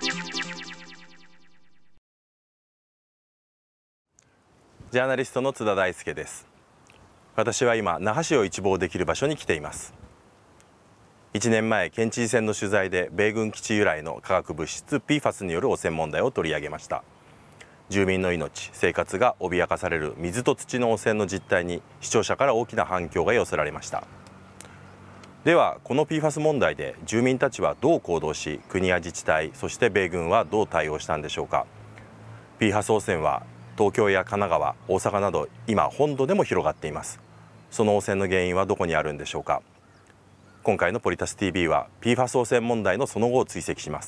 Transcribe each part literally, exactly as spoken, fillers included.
ジャーナリストの津田大輔です。私は今那覇市を一望できる場所に来ています。いちねんまえ県知事選の取材で米軍基地由来の化学物質 ピーファス による汚染問題を取り上げました。住民の命、生活が脅かされる水と土の汚染の実態に視聴者から大きな反響が寄せられました。ではこの ピーファス 問題で住民たちはどう行動し、国や自治体そして米軍はどう対応したんでしょうか。 ピーファス 汚染は東京や神奈川、大阪など今本土でも広がっています。その汚染の原因はどこにあるんでしょうか。今回のポリタス ティービー は ピーファス 汚染問題のその後を追跡します。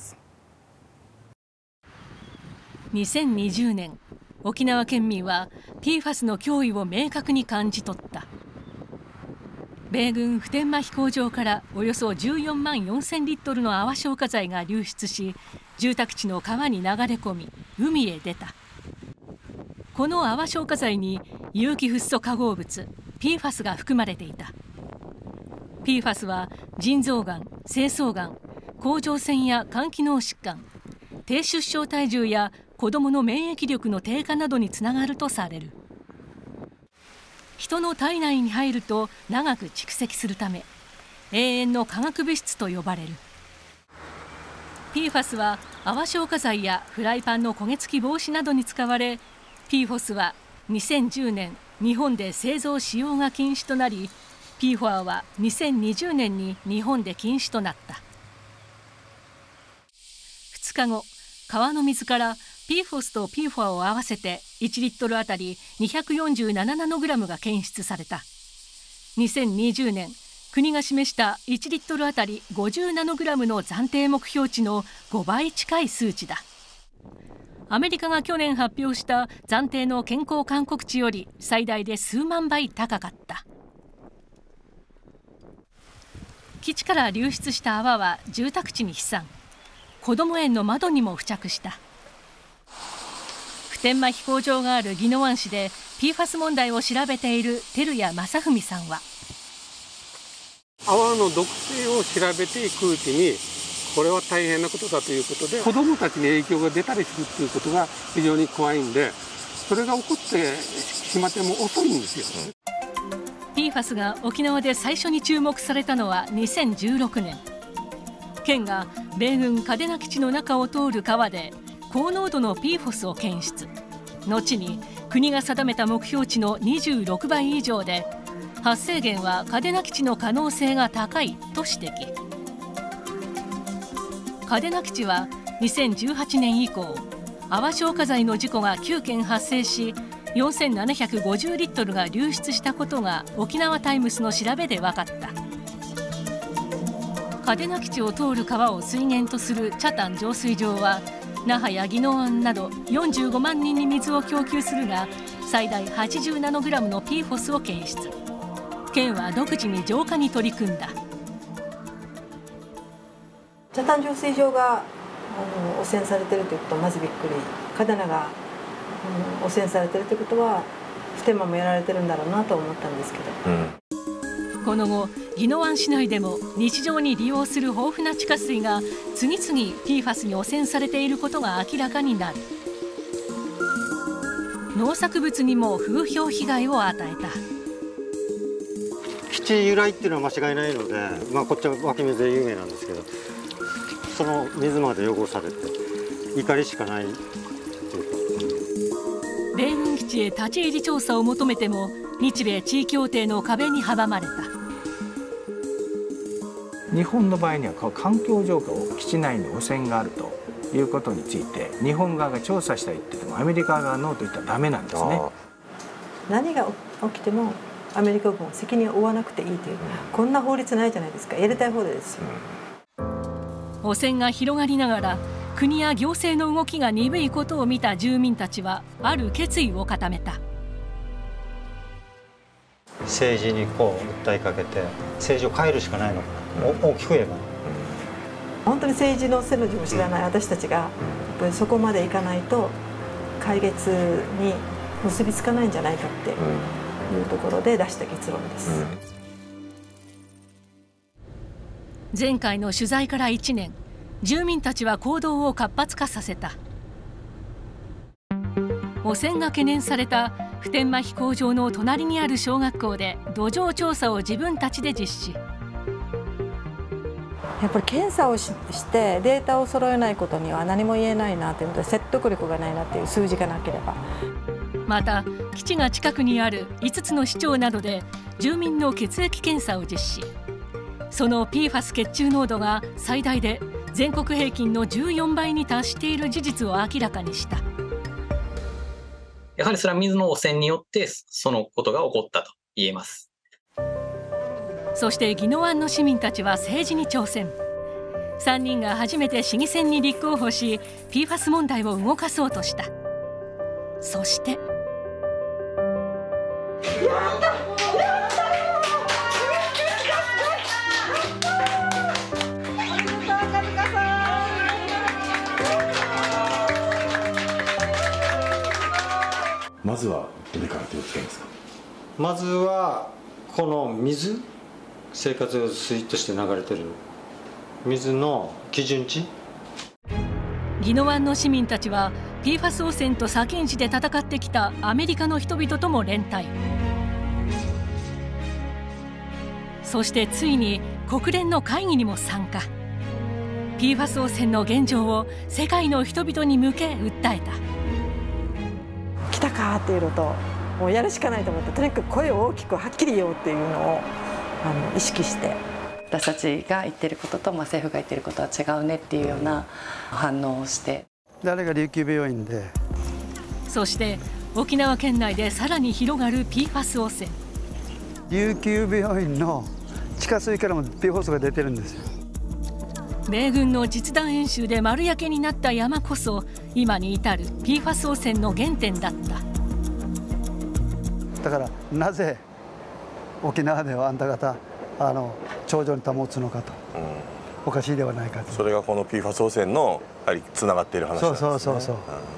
にせんにじゅうねん、沖縄県民は ピーファス の脅威を明確に感じ取った。米軍普天間飛行場からおよそじゅうよんまんよんせんリットルの泡消火剤が流出し、住宅地の川に流れ込み海へ出た。この泡消火剤に有機フッ素化合物 ピーファス が含まれていた。 ピーファス は腎臓がん、精巣がん、甲状腺や肝機能疾患、低出生体重や子どもの免疫力の低下などにつながるとされる。人の体内に入ると長く蓄積するため永遠の化学物質と呼ばれる。 ピーファス は泡消火剤やフライパンの焦げ付き防止などに使われ、 ピーフォス はにせんじゅうねん日本で製造使用が禁止となり、 ピーフォア はにせんにじゅうねんに日本で禁止となった。ふつかご、川の水から ピーフォス と ピーフォア を合わせていちリットルあたりにひゃくよんじゅうななナノグラムが検出された。にせんにじゅうねん、国が示したいちリットルあたりごじゅうナノグラムの暫定目標値のごばい近い数値だ。アメリカが去年発表した暫定の健康勧告値より最大で数万倍高かった。基地から流出した泡は住宅地に飛散、こども園の窓にも付着した。普天間飛行場がある宜野湾市で ピーファス 問題を調べている照屋正文さんは、 泡の毒性を調べていくうちにこれは大変なことだということで、子どもたちに影響が出たりするということが非常に怖いんで、それが起こってしまっても遅いんですよ。 ピーファス が沖縄で最初に注目されたのはにせんじゅうろくねん。県が米軍嘉手納基地の中を通る川で高濃度の ピーフォス を検出。後に国が定めた目標値のにじゅうろくばい以上で、発生源は嘉手納基地の可能性が高いと指摘。嘉手納基地はにせんじゅうはちねん以降、泡消火剤の事故がきゅうけん発生し、よんせんななひゃくごじゅうリットルが流出したことが沖縄タイムスの調べで分かった。嘉手納基地を通る川を水源とする北谷浄水場は那覇や宜野湾などよんじゅうごまんにんに水を供給するが、最大はちじゅうナノグラムの ピーフォス を検出。県は独自に浄化に取り組んだ。 北谷浄水場があの汚染されているということはまずびっくり、嘉手納が、うん、汚染されているということは普天間もやられてるんだろうなと思ったんですけど、 うん、この後宜野湾市内でも日常に利用する豊富な地下水が次々 ピーファス に汚染されていることが明らかになる。農作物にも風評被害を与えた。 基地由来っていうのは間違いないので、まあ、こっちは湧き水で有名なんですけど、その水まで汚されて怒りしかないっていうか。 米軍基地へ立ち入り調査を求めても日米地位協定の壁に阻まれた。 日本の場合には環境浄化を基地内に汚染があるということについて日本側が調査したいって言ってもアメリカ側がノーと言ったらダメなんですね。 何が起きてもアメリカ軍は責任を負わなくていいという、こんな法律ないじゃないですか。やりたい放題ですよ。 汚染が広がりながら国や行政の動きが鈍いことを見た住民たちはある決意を固めた。 政治にこう訴えかけて政治を変えるしかないのかな、大きく言えば。 本当に政治の背の字も知らない私たちがやっぱりそこまでいかないと解決に結びつかないんじゃないかっていうところで出した結論です。 前回の取材からいちねん、 住民たちは行動を活発化させた。汚染が懸念された普天間飛行場の隣にある小学校で土壌調査を自分たちで実施。 やっぱり検査を し, してデータを揃えないことには何も言えないなというので、説得力がないなっていう数字がなければ。 また基地が近くにあるいつつの市町などで住民の血液検査を実施。その ピーファス 血中濃度が最大で全国平均のじゅうよんばいに達している事実を明らかにした。 やはりそれは水の汚染によってそのことが起こったと言えます。 そして宜野湾の市民たちは政治に挑戦。さんにんが初めて市議選に立候補し ピーファス 問題を動かそうとした。そしてまずはどれから手をつけますか？ まずはこの水、生活用水として流れてる水の基準値。 宜野湾の市民たちは ピーファス 汚染と先んじて戦ってきたアメリカの人々とも連帯。そしてついに国連の会議にも参加。 ピーファス 汚染の現状を世界の人々に向け訴えた。 来たかっていうのと、もうやるしかないと思って、とにかく声を大きくはっきり言おうっていうのをあの意識して、 私たちが言ってることと、まあ、政府が言ってることは違うねっていうような反応をして、 あれが琉球病院で、 そして沖縄県内でさらに広がる ピーファス 汚染。 琉球病院の地下水からも ピーファス が出てるんですよ。 米軍の実弾演習で丸焼けになった山こそ今に至る ピーファス 汚染の原点だった。 だからなぜ沖縄ではあんた方あの頂上に保つのかと、うん、おかしいではないかと。 それがこの ピーファス 汚染のやはりつながっている話なんですね。 そうそうそうそう、うん、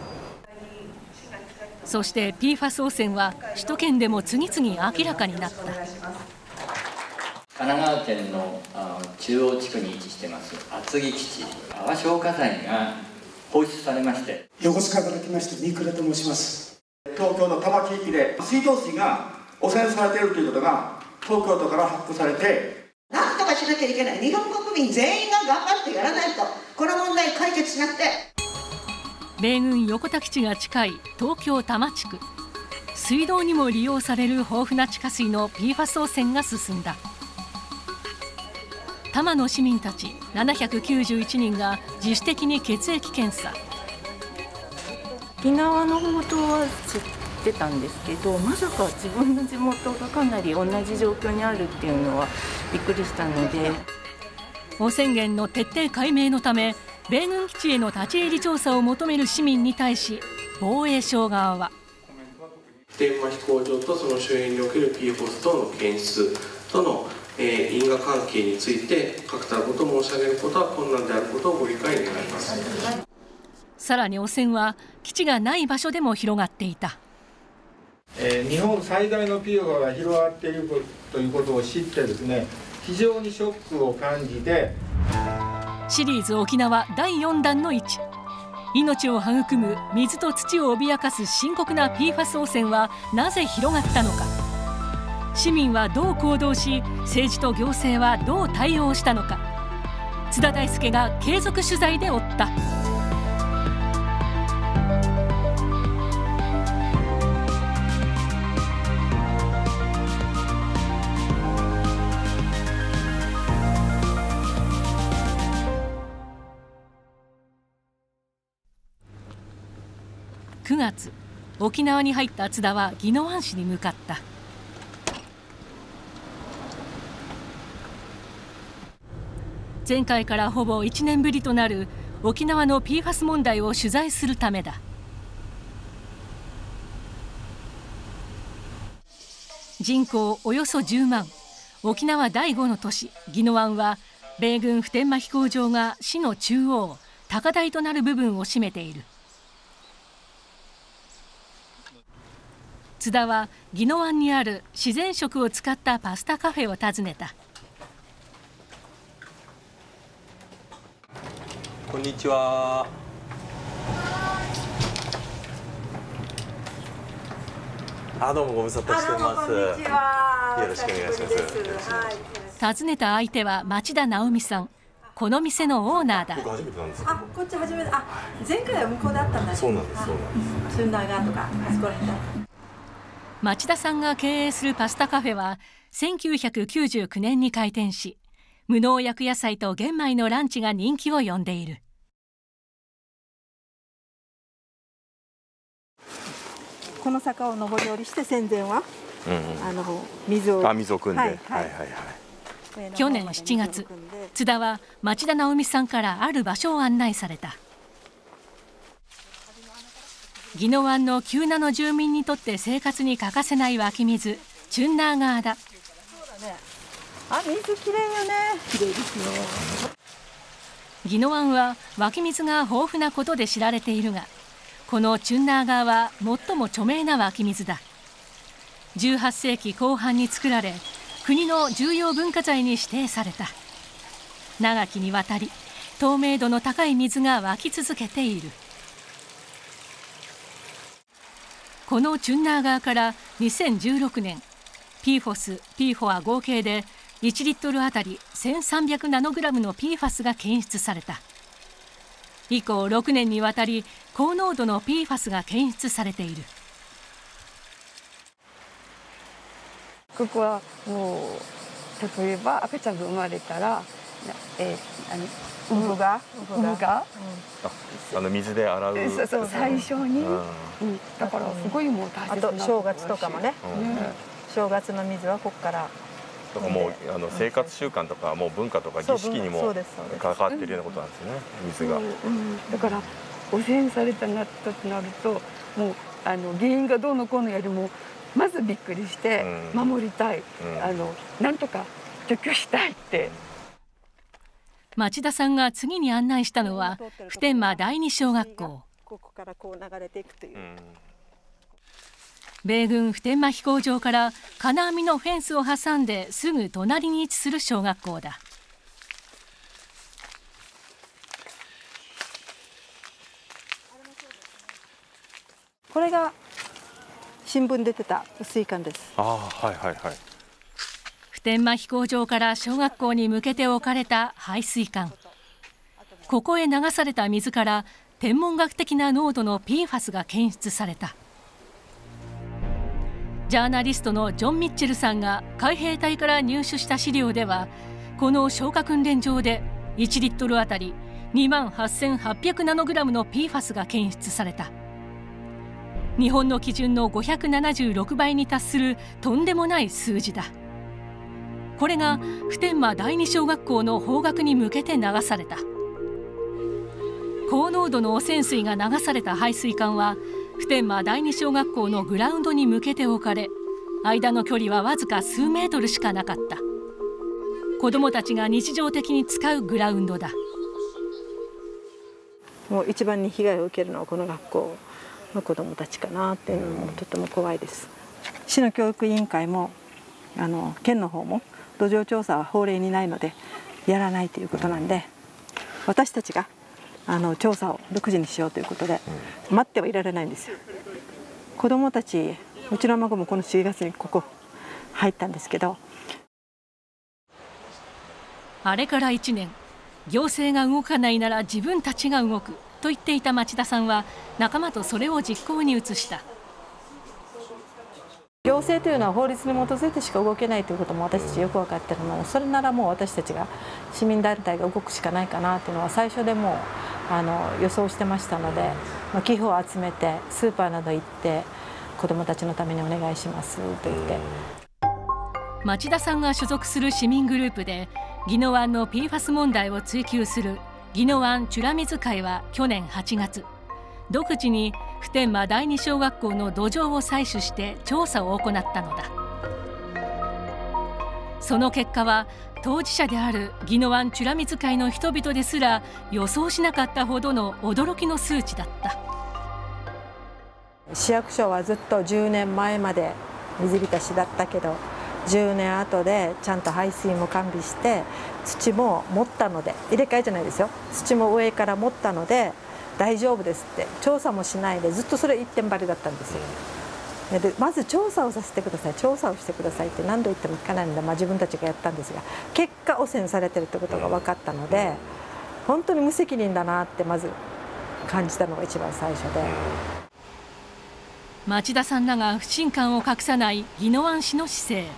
そして ピーファス 汚染は首都圏でも次々明らかになった。 神奈川県の中央地区に位置してます厚木基地、泡消火剤が放出されまして。 横須賀から来ました三倉と申します。東京の多摩地域で水道水が汚染されているということが東京都から発布されて、 なんとかしなきゃいけない。日本国民全員が頑張ってやらないとこの問題解決しなくて。 米軍横田基地が近い東京多摩地区、水道にも利用される豊富な地下水の ピーファス 汚染が進んだ。多摩の市民たちななひゃくきゅうじゅういちにんが自主的に血液検査。 沖縄の報道は知ってたんですけど、まさか自分の地元がかなり同じ状況にあるっていうのはびっくりしたので。 汚染源の徹底解明のため米軍基地への立ち入り調査を求める市民に対し、防衛省側は普天間飛行場とその周辺における ピーファス 等の検出とのえー、因果関係について確たることを申し上げることは困難であることをご理解願います。 さらに汚染は基地がない場所でも広がっていた。 えー、日本最大の ピーファス が広がっているということを知ってですね、非常にショックを感じて、 シリーズ沖縄だいよんだんのいち、命を育む水と土を脅かす深刻な ピーファス 汚染はなぜ広がったのか。市民はどう行動し、政治と行政はどう対応したのか。津田大介が継続取材で追った。くがつ、沖縄に入った津田は宜野湾市に向かった。前回からほぼいちねんぶりとなる沖縄の ピーファス 問題を取材するためだ。人口およそじゅうまん、沖縄だいごの都市宜野湾は米軍普天間飛行場が市の中央高台となる部分を占めている。津田は宜野湾にある自然食を使ったパスタカフェを訪ねた。 こんにちは。あ、どうもご無沙汰してます。よろしくお願いします。 訪ねた相手は町田直美さん。この店のオーナーだ。 僕初めてなんですけど。 あ、こっち初めて。あ、前回は向こうだったんだね。 そうなんです。そうなんです。 ツンダーガーとかあそこら辺だ。 町田さんが経営するパスタカフェはせんきゅうひゃくきゅうじゅうきゅうねんに開店し、無農薬野菜と玄米のランチが人気を呼んでいる。 この坂を上り下りして戦前は、うんうん、あの水をあ水を汲んで、はいはいはいはい、去年しちがつ、津田は町田直美さんからある場所を案内された。宜野湾の救名の住民にとって生活に欠かせない湧き水、チュンナー川だ。 そうだね。あ、水きれいよね。きれいですよ。 宜野湾は湧き水が豊富なことで知られているが、このチュンナー川は最も著名な湧き水だ。じゅうはっせいきこう半に作られ、国の重要文化財に指定された。長きにわたり透明度の高い水が湧き続けている。このチュンナー川からにせんじゅうろくねん ピーフォス、ピーフォア 合計でいちリットルあたりせんさんびゃくナノグラムの ピーファス が検出された。以降ろくねんにわたり高濃度の ピーファス が検出されている。 ここはもう例えば赤ちゃんが生まれたら、えー、あの産むが産むが、 うん、あの水で洗う。 そうそう最初に、うんうん、だからすごいもう大切な。 あと正月とかもね、うん、正月の水はここから。 とかもうあの生活習慣とかもう文化とか儀式にも関わっているようなことなんですね、水が。 うんうん、だから汚染されたなったとなるともうあの原因がどうのこうのよりもまずびっくりして守りたい、うん、あのなんとか除去したいって。 町田さんが次に案内したのは普天間第二小学校。 ここからこう流れていくという。うん米軍普天間飛行場から金網のフェンスを挟んですぐ隣に位置する小学校だ。 これが新聞出てた水管です。 ああ、はいはいはい。 普天間飛行場から小学校に向けて置かれた排水管。ここへ流された水から天文学的な濃度の ピーファス が検出された。ジャーナリストのジョン・ミッチェルさんが海兵隊から入手した資料では、この消火訓練場でいちリットルあたりにまんはっせんはっぴゃくナノグラムの ピーファス が検出された。日本の基準のごひゃくななじゅうろくばいに達するとんでもない数字だ。これが普天間第二小学校の方角に向けて流された。高濃度の汚染水が流された排水管は普天間第二小学校のグラウンドに向けて置かれ、間の距離はわずか数メートルしかなかった。子どもたちが日常的に使うグラウンドだ。 もう一番に被害を受けるのはこの学校の子どもたちかなっていうのもとても怖いです。市の教育委員会もあの県の方も土壌調査は法令にないのでやらないということなんで、私たちがあの調査を独自にしようということで待ってはいられないんですよ。子どもたち、うちの孫もこのしがつにここ入ったんですけど、 あれからいちねん、行政が動かないなら自分たちが動くと言っていた町田さんは仲間とそれを実行に移した。 行政というのは法律に基づいてしか動けないということも私たちよく分かっているので、それならもう私たちが市民団体が動くしかないかなというのは最初でもうあの予想してましたので、まあ、寄付を集めてスーパーなど行って子どもたちのためにお願いしますと言って。 町田さんが所属する市民グループで宜野湾の ピーファス 問題を追及する宜野湾美ら水会は去年はちがつ、独自に普天間第二小学校の土壌を採取して調査を行ったのだ。その結果は当事者である宜野湾美ら水会の人々ですら予想しなかったほどの驚きの数値だった。 市役所はずっとじゅうねんまえまで水浸しだったけど、 じゅうねんごでちゃんと排水も完備して土も持ったので、入れ替えじゃないですよ、土も上から持ったので大丈夫ですって、調査もしないでずっとそれ一点張りだったんですよ。でまず調査をさせてください、調査をしてくださいって何度言っても聞かないので、まあ、自分たちがやったんですが、結果汚染されてるってことが分かったので、本当に無責任だなってまず感じたのが一番最初で。 町田さんらが不信感を隠さない宜野湾市の姿勢。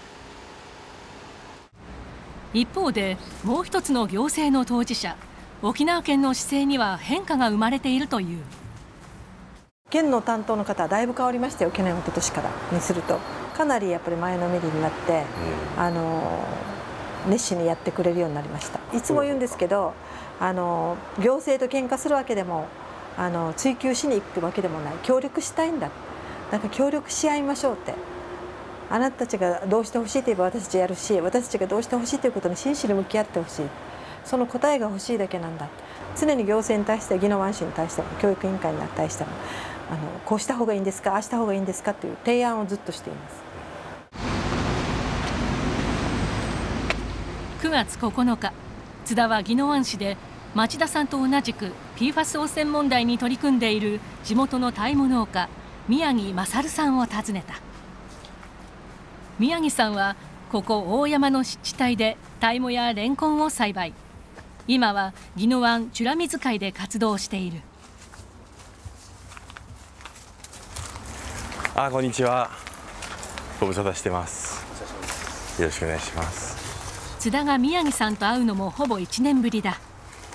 一方でもう一つの行政の当事者、沖縄県の姿勢には変化が生まれているという。 県の担当の方はだいぶ変わりましたよ、去年一昨年からにするとかなりやっぱり前のめりになって、うん、あの熱心にやってくれるようになりました。いつも言うんですけど、あの行政と喧嘩するわけでもあの追及しに行くわけでもない、協力したいんだ、だから協力し合いましょうって、あなたたちがどうしてほしいと言えば私たちやるし、私たちがどうしてほしいということに真摯に向き合ってほしい、その答えが欲しいだけなんだ。常に行政に対して、宜野湾市に対しても教育委員会に対しても、あのこうした方がいいんですか、ああした方がいいんですかという提案をずっとしています。 くがつここのか、津田は宜野湾市で町田さんと同じく ピーファス 汚染問題に取り組んでいる地元のタイム農家宮城勝さんを訪ねた。宮城さんはここ大山の湿地帯でタイモやレンコンを栽培。今は宜野湾美ら水会で活動している。 あ、こんにちは。ご無沙汰してます。よろしくお願いします。 津田が宮城さんと会うのもほぼいちねんぶりだ。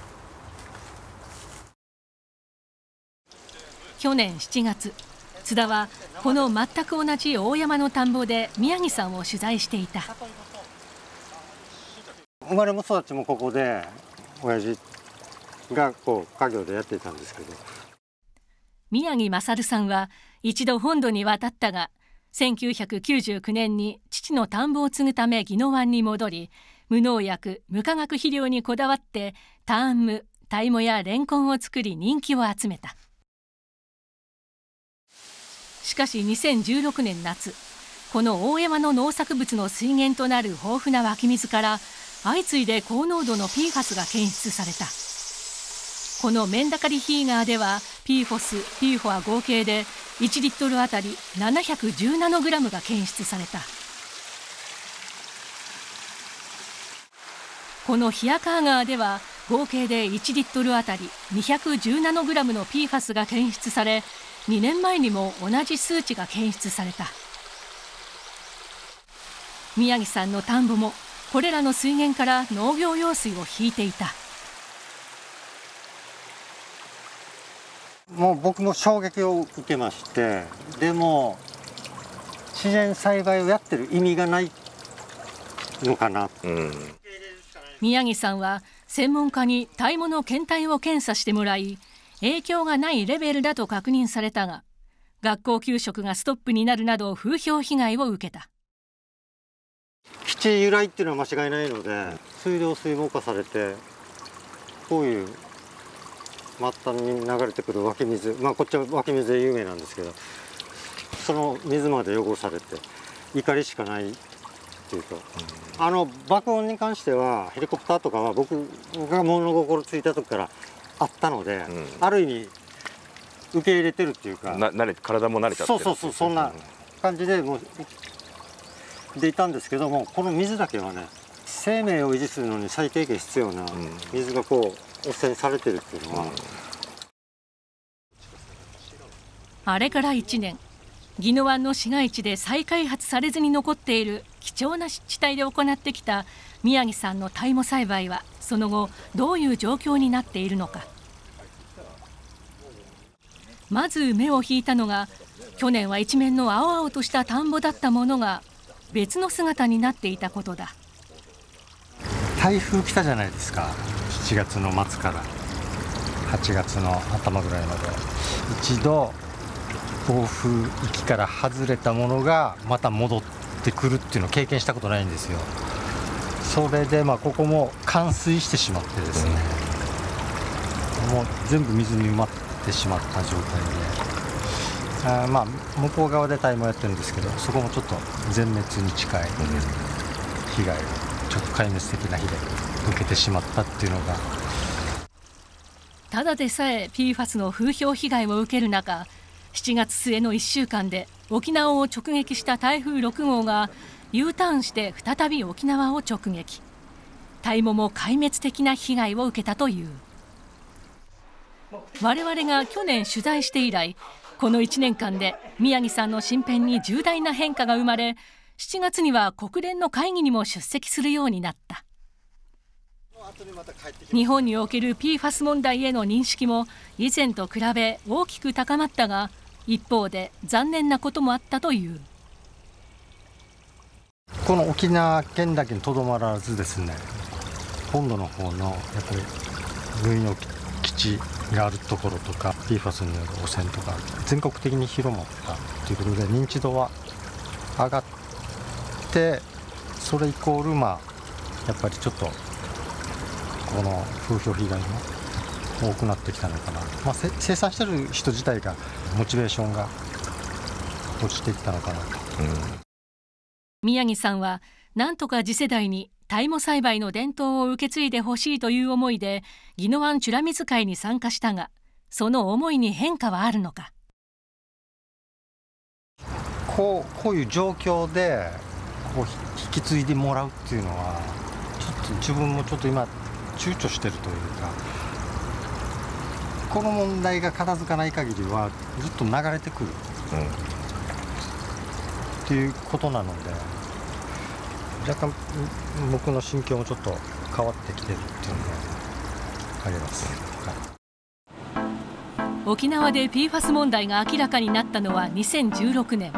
去年しちがつ、津田はこの全く同じ大山の田んぼで宮城さんを取材していた。 生まれも育ちもここで、親父がこう家業でやっていたんですけど。 宮城勝さんは一度本土に渡ったが、せんきゅうひゃくきゅうじゅうきゅうねんに父の田んぼを継ぐため宜野湾に戻り、無農薬無化学肥料にこだわってターンム、タイモやレンコンを作り人気を集めた。しかしにせんじゅうろくねん夏、この大山の農作物の水源となる豊富な湧き水から相次いで高濃度の ピーファス が検出された。このメンダカリヒーガーでは ピーフォス、ピーフォア合計でいちリットルあたりななひゃくじゅうナノグラムが検出された。このヒアカーガーでは合計でいちリットルあたりにひゃくじゅうナノグラムの ピーファス が検出され、にねんまえにも同じ数値が検出された。宮城さんの田んぼもこれらの水源から農業用水を引いていた。 もう僕も衝撃を受けまして、でも自然栽培をやってる意味がないのかな、うん、 宮城さんは専門家にタイモの検体を検査してもらい、影響がないレベルだと確認されたが、学校給食がストップになるなど風評被害を受けた。 基地由来っていうのは間違いないので、水道水も化されて、こういう末端に流れてくる湧き水、まあこっちは湧き水で有名なんですけど、その水まで汚されて怒りしかないっていうか、うん、あの爆音に関してはヘリコプターとかは僕が物心ついた時からあったので、うん、ある意味受け入れてるっていうか、 な慣れ体も慣れちゃってる、 そうそうそう、そんな感じでもうでいたんですけども、この水だけはね、生命を維持するのに最低限必要な水がこう汚染されてるっていうのは、うん、 あれからいちねん、宜野湾の市街地で再開発されずに残っている貴重な湿地帯で行ってきた宮城さんのタイモ栽培は、その後どういう状況になっているのか。まず目を引いたのが、去年は一面の青々とした田んぼだったものが別の姿になっていたことだ。 台風来たじゃないですか、しちがつの末からはちがつの頭ぐらいまで。一度暴風域から外れたものがまた戻ってくるっていうのを経験したことないんですよ。それでまあここも冠水してしまってですね、もう全部水に埋まってしまった状態で、 あまあ向こう側でタイもやってるんですけど、そこもちょっと全滅に近い被害を、ちょっと壊滅的な被害を受けてしまったっていうのが。 ただでさえ ピーファス の風評被害を受ける中、しちがつ末のいっしゅうかんで沖縄を直撃した台風ろくごうが U ターンして再び沖縄を直撃。タイモも壊滅的な被害を受けたという。我々が去年取材して以来、このいちねんかんで宮城さんの身辺に重大な変化が生まれ、しちがつには国連の会議にも出席するようになった。日本における ピーファス 問題への認識も以前と比べ大きく高まったが、一方で残念なこともあったという。 この沖縄県だけにとどまらずですね、本土の方のやっぱり軍用基地があるところとか ピーファス による汚染とか全国的に広まったということで認知度は上がって、それイコールまあやっぱりちょっとこの風評被害も多くなってきたのかな、まあ、生産してる人自体がモチベーションが落ちていったのかなと、うん、 宮城さんはなんとか次世代にタイモ栽培の伝統を受け継いでほしいという思いで宜野湾美ら水会に参加したが、その思いに変化はあるのか。 こう、こういう状況でこう引き継いでもらうっていうのはちょっと自分もちょっと今躊躇してるというか、この問題が片付かない限りはずっと流れてくる、うん、っていうことなので、若干僕の心境もちょっと変わってきてるっていうのがあります、 はい、沖縄で ピーファス 問題が明らかになったのはにせんじゅうろくねん。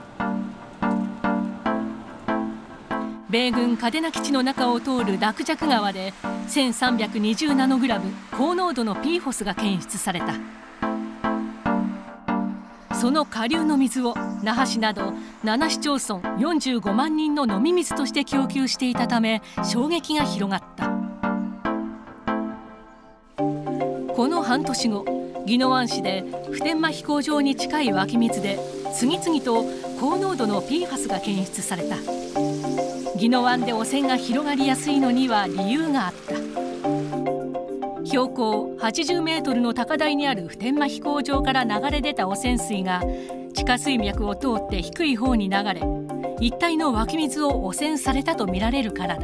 米軍嘉手納基地の中を通る落石川でせんさんびゃくにじゅうナノグラム高濃度の ピーフォス が検出された。その下流の水を那覇市などなな市町村よんじゅうごまんにんの飲み水として供給していたため、衝撃が広がった。この半年後、宜野湾市で普天間飛行場に近い湧き水で次々と高濃度の ピーファス が検出された。宜野湾で汚染が広がりやすいのには理由があった。標高はちじゅうメートルの高台にある普天間飛行場から流れ出た汚染水が地下水脈を通って低い方に流れ、一帯の湧き水を汚染されたとみられるからだ。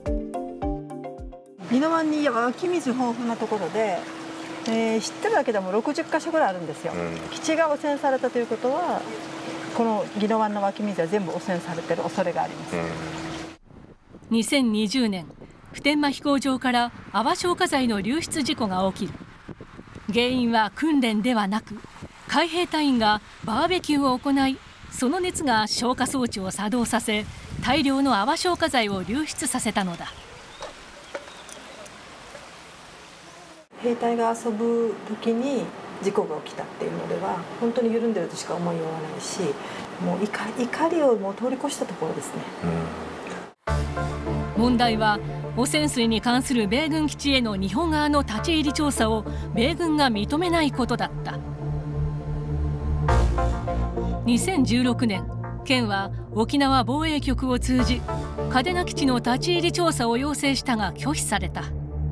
宜野湾に湧き水豊富なところで、えー、知ってるだけでもろくじゅっかしょぐらいあるんですよ、うん、基地が汚染されたということは、この宜野湾の湧き水は全部汚染されている恐れがあります、うん、 にせんにじゅうねん、普天間飛行場から泡消火剤の流出事故が起きる。原因は訓練ではなく、海兵隊員がバーベキューを行い、その熱が消火装置を作動させ、大量の泡消火剤を流出させたのだ。 兵隊が遊ぶ時に事故が起きたっていうのでは本当に緩んでるとしか思いようがないし、もう 怒, 怒りをもう通り越したところですね、 うん、問題は汚染水に関する米軍基地への日本側の立ち入り調査を米軍が認めないことだった。にせんじゅうろくねん、県は沖縄防衛局を通じ嘉手納基地の立ち入り調査を要請したが拒否された。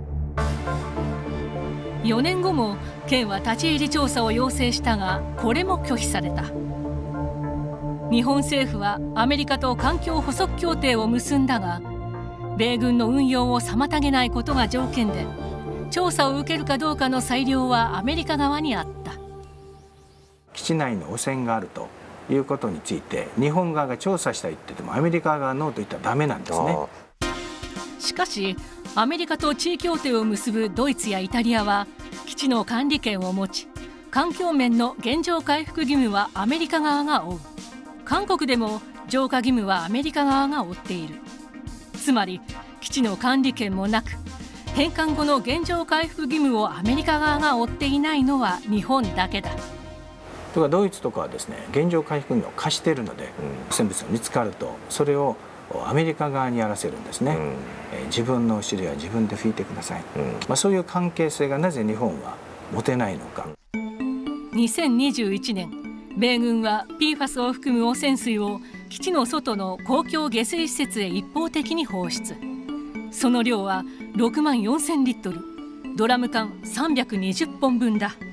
よねんごも県は立ち入り調査を要請したが、これも拒否された。日本政府はアメリカと環境補足協定を結んだが、米軍の運用を妨げないことが条件で、調査を受けるかどうかの裁量はアメリカ側にあった。 基地内の汚染があるということについて日本側が調査したいって言ってもアメリカ側がノーと言ったらダメなんですね。 しかしアメリカと地位協定を結ぶドイツやイタリアは基地の管理権を持ち、環境面の原状回復義務はアメリカ側が負う。韓国でも浄化義務はアメリカ側が負っている。つまり基地の管理権もなく、返還後の原状回復義務をアメリカ側が負っていないのは日本だけだ。 とかドイツとかはですね、原状回復義務を貸しているので、汚染物が見つかるとそれをアメリカ側にやらせるんですね、うん、えー、自分の後ろは自分で拭いてください、うん、まあ、そういう関係性がなぜ日本は持てないのか。 にせんにじゅういちねん、 米軍は ピーファス を含む汚染水を基地の外の公共下水施設へ一方的に放出。その量はろくまんよんせんリットル、ドラム缶さんびゃくにじゅっぽんぶんだ。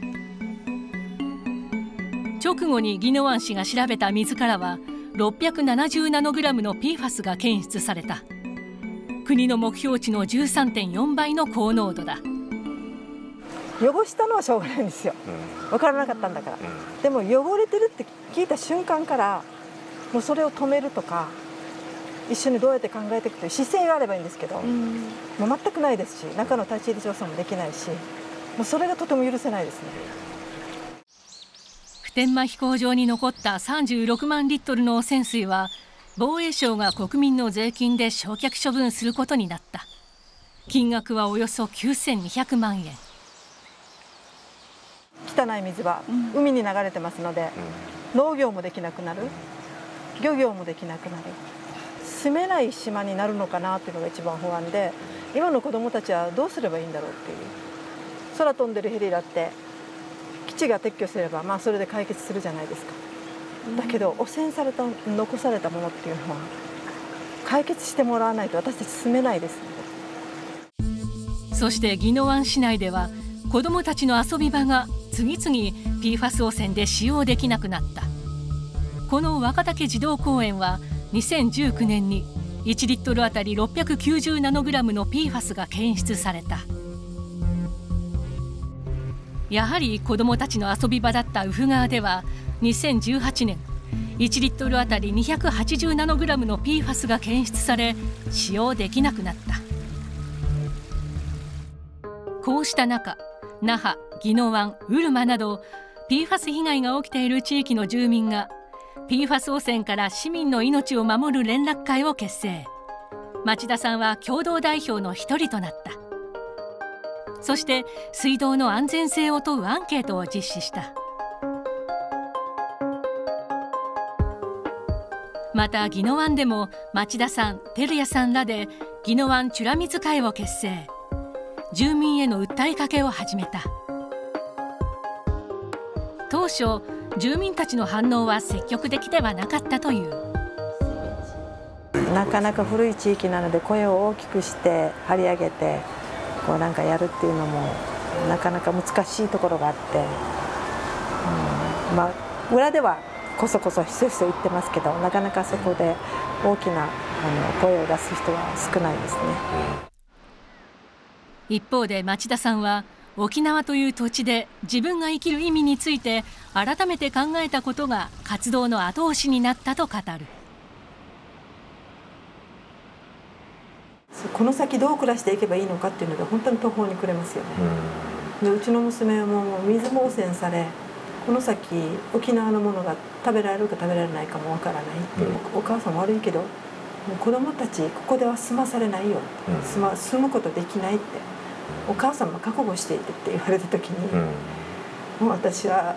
直後に宜野湾市が調べた水からはろっぴゃくななじゅうナノグラムの ピーファス が検出された。国の目標値の じゅうさんてんよんばいの高濃度だ。 汚したのはしょうがないんですよ、分からなかったんだから、うん、でも汚れてるって聞いた瞬間からもうそれを止めるとか一緒にどうやって考えていくという姿勢があればいいんですけど、うん、もう全くないですし、中の立ち入り調査もできないし、もうそれがとても許せないですね。 普天間飛行場に残ったさんじゅうろくまんリットルの汚染水は防衛省が国民の税金で焼却処分することになった。金額はおよそきゅうせんにひゃくまんえん。 汚い水は海に流れてますので、うん、農業もできなくなる、漁業もできなくなる、住めない島になるのかなっていうのが一番不安で、今の子どもたちはどうすればいいんだろうっていう。空飛んでるヘリだって基地が撤去すればまあそれで解決するじゃないですか。だけど汚染された残されたものっていうのは解決してもらわないと私たち住めないです、ね、 そして宜野湾市内では子どもたちの遊び場が次々 ピーファス 汚染で使用できなくなった。この若竹児童公園はにせんじゅうきゅうねんにいちリットルあたりろっぴゃくきゅうじゅうナノグラムの ピーファス が検出された。やはり子どもたちの遊び場だった宇布川ではにせんじゅうはちねんいちリットルあたりにひゃくはちじゅうナノグラムの ピーファス が検出され使用できなくなった。こうした中、那覇、宜野湾、うるまなど ピーファス 被害が起きている地域の住民が ピーファス 汚染から市民の命を守る連絡会を結成。町田さんは共同代表の一人となった。そして水道の安全性を問うアンケートを実施した。また宜野湾でも町田さん、照屋さんらで宜野湾美ら水会を結成。住民への訴えかけを始めた。当初住民たちの反応は積極的ではなかったという。 なかなか古い地域なので声を大きくして張り上げてこうなんかやるっていうのもなかなか難しいところがあって、うん、まあ裏ではこそこそひそひそ言ってますけど、なかなかそこで大きなあの声を出す人は少ないですね。 一方で町田さんは沖縄という土地で自分が生きる意味について改めて考えたことが活動の後押しになったと語る。 この先どう暮らしていけばいいのかっていうので本当に途方に暮れますよね。でうちの娘も水も汚染され、この先沖縄のものが食べられるか食べられないかもわからないっていう、お母さん悪いけどもう子供たちここでは住まされないよ、住ま住むことできないってお母さんも覚悟していてって言われた時に、もう私は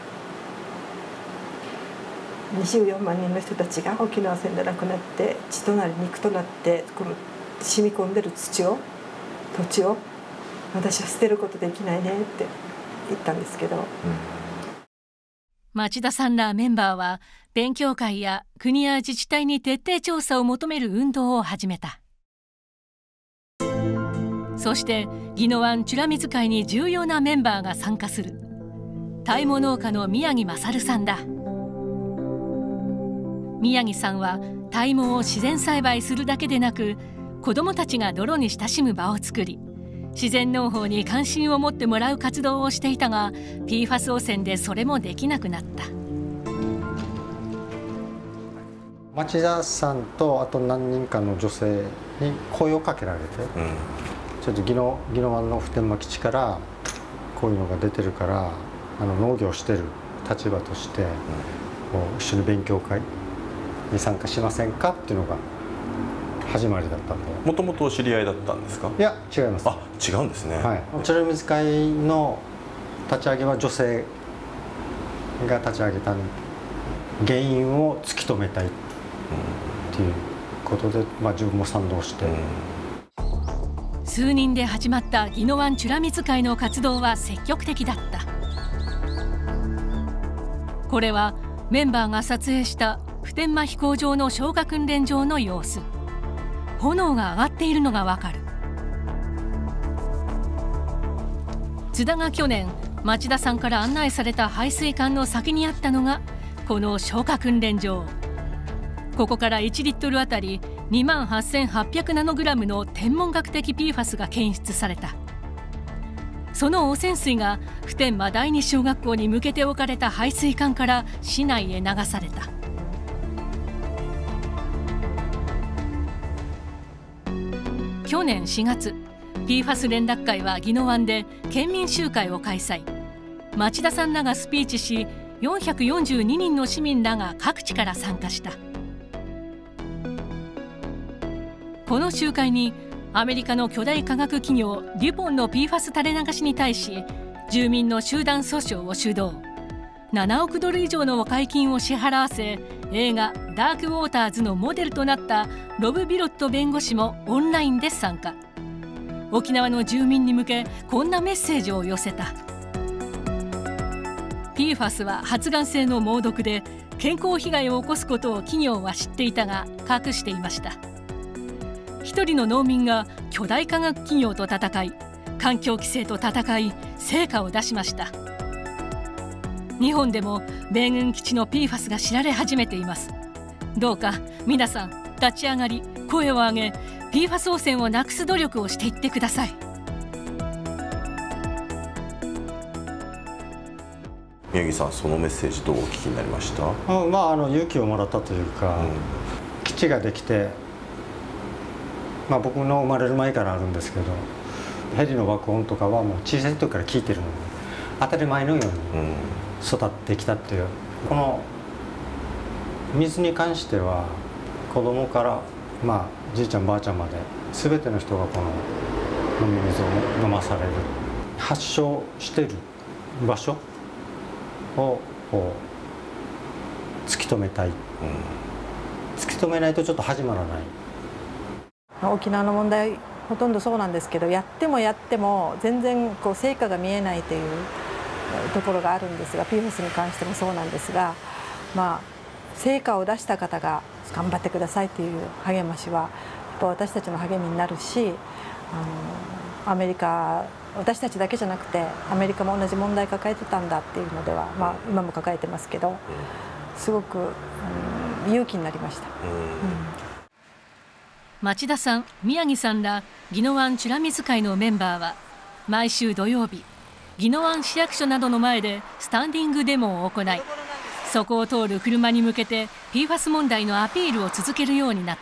にじゅうよんまんにんの人たちが沖縄戦で亡くなって血となり肉となってこの染み込んでる土を土地を私は捨てることできないねって言ったんですけど、うん、 町田さんらメンバーは勉強会や国や自治体に徹底調査を求める運動を始めた。そして宜野湾美ら水会に重要なメンバーが参加する。タイモ農家の宮城勝さんだ。宮城さんはタイモを自然栽培するだけでなく、子どもたちが泥に親しむ場を作り、自然農法に関心を持ってもらう活動をしていたが、 ピーファス 汚染でそれもできなくなった。 町田さんとあと何人かの女性に声をかけられて、うん、ちょっと宜野宜野湾の普天間基地からこういうのが出てるから、あの農業してる立場として、うん、こう一緒に勉強会に参加しませんかっていうのが始まりだったんで。 もともとお知り合いだったんですか？ いや違います。 あ、違うんですね。 はい。美ら水会の立ち上げは女性が立ち上げた原因を突き止めたいっていうことで、まあ自分も賛同して。 うん、数人で始まった宜野湾美ら水会の活動は積極的だった。 これはメンバーが撮影した普天間飛行場の消火訓練場の様子。炎が上がっているのがわかる。津田が去年町田さんから案内された排水管の先にあったのがこの消火訓練場。ここからいちリットルあたりにまんはっせんはっぴゃくナノグラムの天文学的 ピーファス が検出された。その汚染水が普天間第二小学校に向けて置かれた排水管から市内へ流された。去年しがつ、ピーファス 連絡会は宜野湾で県民集会を開催。町田さんらがスピーチし、よんひゃくよんじゅうににんの市民らが各地から参加した。この集会にアメリカの巨大化学企業デュポンの ピーファス 垂れ流しに対し住民の集団訴訟を主導。ななおくドル以上の和解金を支払わせ、映画「ダークウォーターズ」のモデルとなったロブ・ビロット弁護士もオンラインで参加。沖縄の住民に向けこんなメッセージを寄せた。 ピーファス は発がん性の猛毒で健康被害を起こすことを企業は知っていたが隠していました。一人の農民が巨大化学企業と戦い、環境規制と戦い成果を出しました。日本でも米軍基地の ピーファス が知られ始めています。どうか皆さん立ち上がり声を上げ、 ピーファス 汚染をなくす努力をしていってください。 宮城さん、そのメッセージどうお聞きになりました？ あまあ、あの勇気をもらったというか、うん、基地ができて、まあ、僕の生まれる前からあるんですけど、ヘリの爆音とかはもう小さい時から聞いてるので当たり前のように育ってきたっていう、うん、この水に関しては子供からまあじいちゃんばあちゃんまで全ての人がこの飲み水を飲まされる、発症している場所をこう突き止めたい、うん、突き止めないとちょっと始まらない。 沖縄の問題ほとんどそうなんですけど、やってもやっても全然こう成果が見えないというところがあるんですが、 ピーファス に関してもそうなんですが、まあ成果を出した方が頑張ってくださいという励ましはやっぱ私たちの励みになるし、あのアメリカ、私たちだけじゃなくてアメリカも同じ問題抱えてたんだっていうのでは、まあ、今も抱えてますけど、すごく、うん、勇気になりました。うん、 町田さん、宮城さんら宜野湾美ら水会のメンバーは毎週土曜日、宜野湾市役所などの前でスタンディングデモを行い、そこを通る車に向けて ピーファス 問題のアピールを続けるようになった。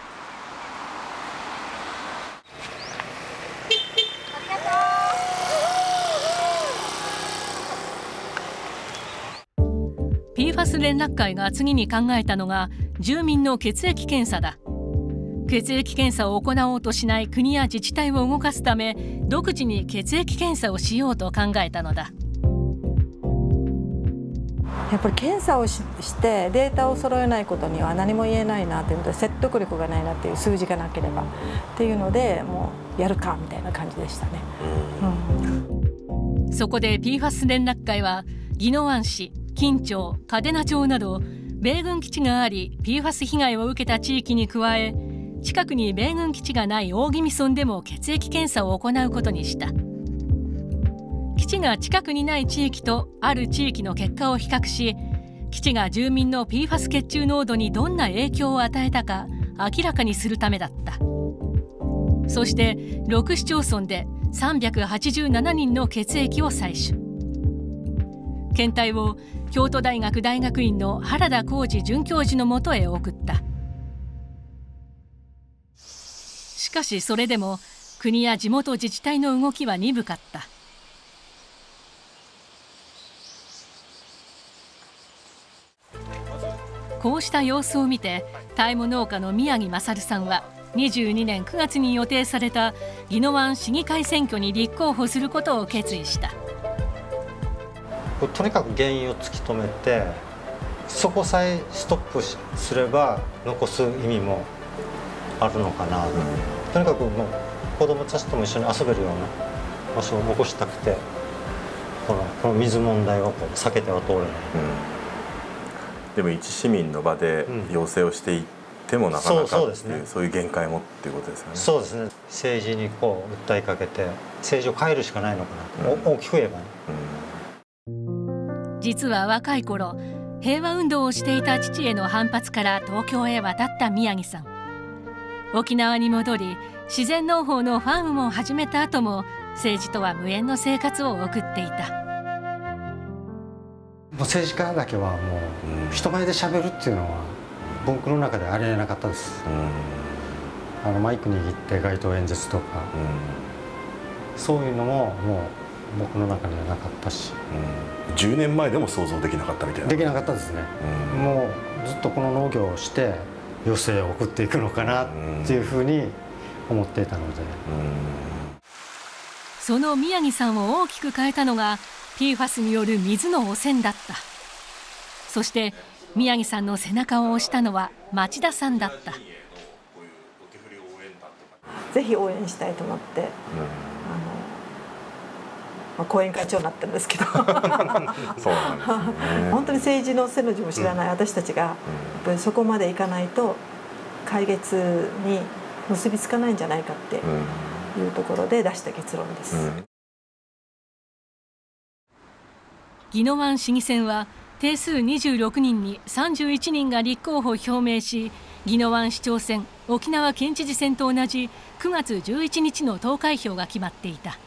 ピーファス 連絡会が次に考えたのが住民の血液検査だ。血液検査を行おうとしない国や自治体を動かすため、独自に血液検査をしようと考えたのだ。 やっぱり検査を し, してデータを揃えないことには何も言えないなというので、説得力がないなっていう、数字がなければっていうので、もうやるかみたいな感じでしたね。 うん、そこで ピーファス 連絡会は宜野湾市、金町、嘉手納町など米軍基地があり ピーファス 被害を受けた地域に加え、近くに米軍基地がない大宜味村でも血液検査を行うことにした。基地が近くにない地域とある地域の結果を比較し、基地が住民の ピーファス 血中濃度にどんな影響を与えたか明らかにするためだった。そしてろく市町村でさんびゃくはちじゅうななにんの血液を採取。検体を京都大学大学院の原田浩二准教授のもとへ送った。しかしそれでも国や地元自治体の動きは鈍かった。こうした様子を見て、田芋農家の宮城勝さんはにじゅうにねんくがつに予定された宜野湾市議会選挙に立候補することを決意した。 とにかく原因を突き止めて、そこさえストップすれば残す意味もあるのかな、うん、とにかくもう子どもたちとも一緒に遊べるような場所を残したくて、 このこの水問題はこう避けては通れない、うん、 でも一市民の場で要請をしていってもなかなかっていう、そうですね、そういう限界もっていうことですよね。 そうですね。政治にこう訴えかけて政治を変えるしかないのかなと、うん、大きく言えばね、 うん、実は若い頃平和運動をしていた父への反発から東京へ渡った宮城さん。沖縄に戻り自然農法のファームも始めた後も政治とは無縁の生活を送っていた。 政治家だけはもう人前でしゃべるっていうのは僕の中でありえなかったです、うん、あのマイク握って街頭演説とか、うん、そういうのももう僕の中にはなかったし、 うん、じゅうねんまえでも想像できなかったみたいな。 できなかったですね、うん、もうずっとこの農業をして余生を送っていくのかなっていうふうに思っていたので、うん、 その宮城さんを大きく変えたのが ピーファス による水の汚染だった。そして宮城さんの背中を押したのは町田さんだった。 ぜひ応援したいと思って、うん、あの、まあ、後援会長になってるんですけどそうなんです、ね、本当に政治の背の字も知らない私たちが、やっぱりそこまでいかないと解決に結びつかないんじゃないかっていうところで出した結論です。 宜野湾市議選は定数にじゅうろくにんにさんじゅういちにんが立候補を表明し、宜野湾市長選、沖縄県知事選と同じくがつじゅういちにちの投開票が決まっていた。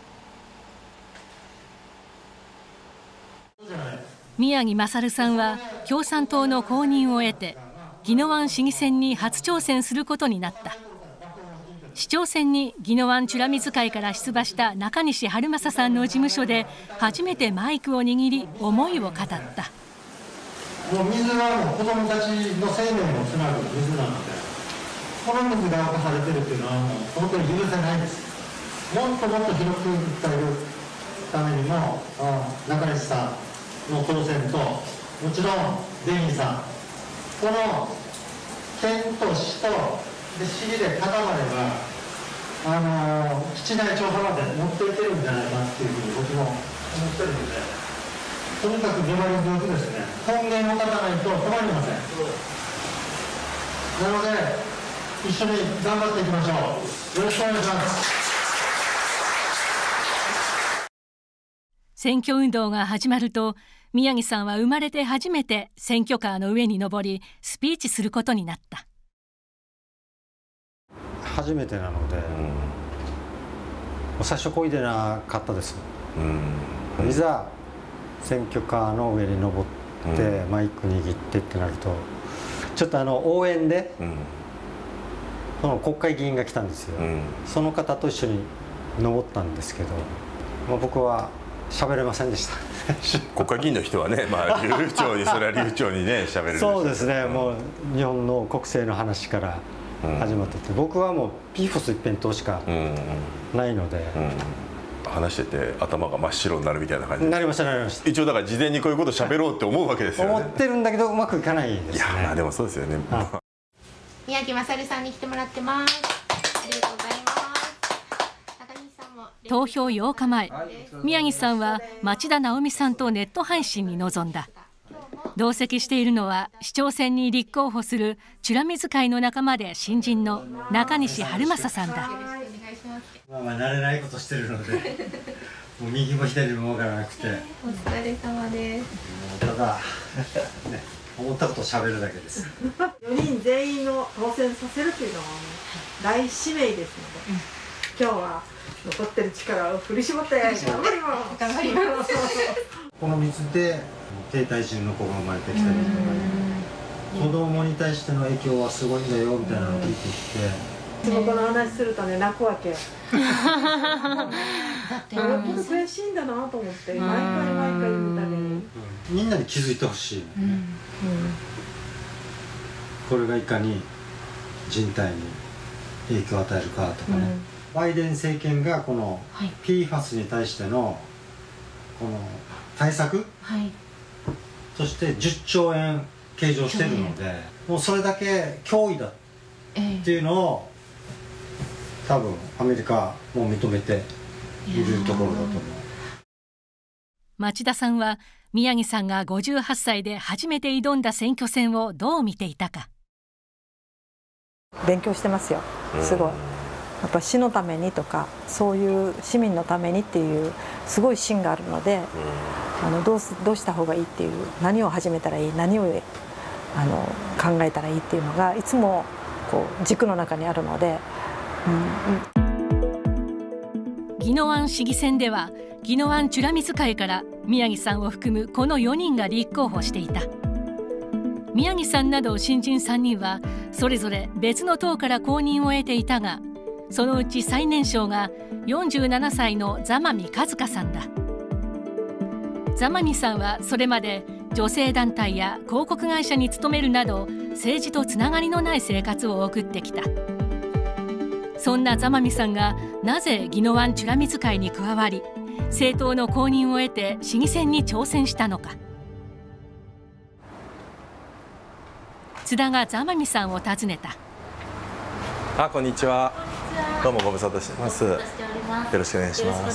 宮城勝さんは共産党の公認を得て宜野湾市議選に初挑戦することになった。市長選に宜野湾美ら水会から出馬した中西春正さんの事務所で初めてマイクを握り思いを語った。 もう水はもう子どもたちの生命をつなぐ水なので、この水が侵されてるっていうのはもう本当に許せないです。もっともっと広く訴えるためにも中西さんの当選と、もちろんデミーさん、この県と市とで市議で固まれば、あの基地内調査まで持っていけるんじゃないかっていうふうに僕も思ってるので、とにかく粘り強くですね、根源を断たないと止まりません。なので一緒に頑張っていきましょう。よろしくお願いします。 選挙運動が始まると、宮城さんは生まれて初めて選挙カーの上に登りスピーチすることになった。 初めてなので、うん、最初こいでなかったです、うん、いざ選挙カーの上に登って、うん、マイク握ってってなるとちょっとあの応援で、うん、その国会議員が来たんですよ、うん、その方と一緒に登ったんですけど、まあ、僕は喋れませんでした国会議員の人はね、まあ、流暢にそれは流暢にね喋れる。 そうですね、もう日本の国政の話から始まってて、うん、僕はもう ピーファス 一辺倒しかないので、うんうん、 話してて頭が真っ白になるみたいな感じになりましたなりました。 一応だから事前にこういうこと喋ろうって思うわけですよね。 思ってるんだけどうまくいかないですね。いやまあでもそうですよね。 宮城勝さんに来てもらってます。ありがとうございます。 投票ようかまえ、宮城さんは町田直美さんとネット配信に臨んだ。同席しているのは市長選に立候補する美ら水会の仲間で新人の中西春正さんだ。 まあまあ慣れないことしてるのでもう右も左も分からなくてお疲れ様です。 ただ、ね、思ったことをしゃべるだけです。 よにん全員を当選させるというのは大使命ですので、うん、今日は残ってる力を振り絞って頑張ります。頑張ります。 この水で低体重の子が生まれてきたりとか、子供に対しての影響はすごいんだよみたいなのを聞いてきて、 この話するとね泣くわけ。だってやっぱり悔しいんだなと思って毎回毎回言うたびに、 みんなに気づいてほしい、うんうん、これがいかに人体に影響を与えるかとかね、うん、バイデン政権がこの ピーファス に対してのこの対策、はい、そしてじゅっちょうえん計上してるので、もうそれだけ脅威だっていうのを、えー、多分アメリカも認めているところだと思う。 町田さんは宮城さんがごじゅうはっさいで初めて挑んだ選挙戦をどう見ていたか。 勉強してますよ、すごい。やっぱ市のためにとかそういう市民のためにっていうすごい芯があるので、あのどうすどうした方がいいっていう、何を始めたらいい、何をあの考えたらいいっていうのがいつもこう軸の中にあるので、 宜野湾市議選では宜野湾美ら水会から宮城さんを含むこのよにんが立候補していた。宮城さんなど新人さんにんはそれぞれ別の党から公認を得ていたが、そのうち最年少がよんじゅうななさいの座間味和香さんだ。座間味さんはそれまで女性団体や広告会社に勤めるなど政治とつながりのない生活を送ってきた。そんな座間味さんがなぜ宜野湾美ら水会に加わり、政党の公認を得て市議選に挑戦したのか。津田が座間味さんを訪ねた。 あ、こんにちは。どうもご無沙汰してます。よろしくお願いします。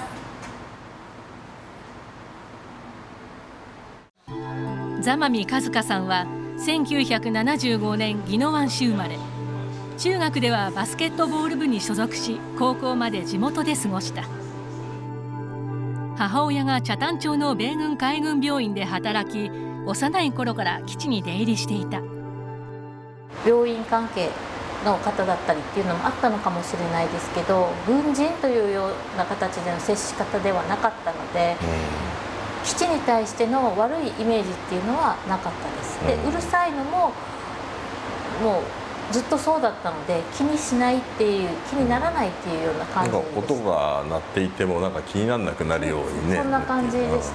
座間味和香さんはせんきゅうひゃくななじゅうごねん宜野湾市生まれ。中学ではバスケットボール部に所属し、高校まで地元で過ごした。母親が北谷町の米軍海軍病院で働き、幼い頃から基地に出入りしていた。 病院関係の方だったりっていうのもあったのかもしれないですけど、軍人というような形での接し方ではなかったので、基地に対しての悪いイメージっていうのはなかったです。で、うるさいのももうずっとそうだったので、気にしないっていう、気にならないっていうような感じでした。 なんか音が鳴っていてもなんか気にならなくなるようにね。 そんな感じでした。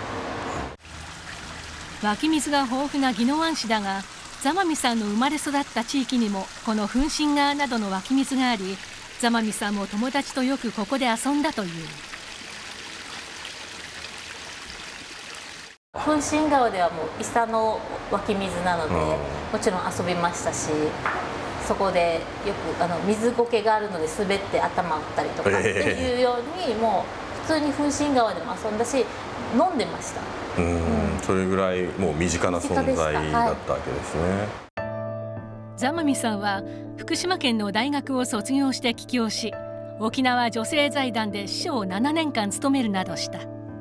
湧き水が豊富な宜野湾市だが、座間味さんの生まれ育った地域にもこの噴信川などの湧き水があり、座間味さんも友達とよくここで遊んだという。 噴信川ではもう伊佐の湧き水なので、もちろん遊びましたし、そこでよくあの水苔があるので滑って頭打ったりとかっていうように、もう普通に噴信川でも遊んだし、飲んでました。 うん、それぐらいもう身近な存在だったわけですね。 座間味さんは福島県の大学を卒業して帰郷し、沖縄女性財団で司書をななねんかん務めるなどした。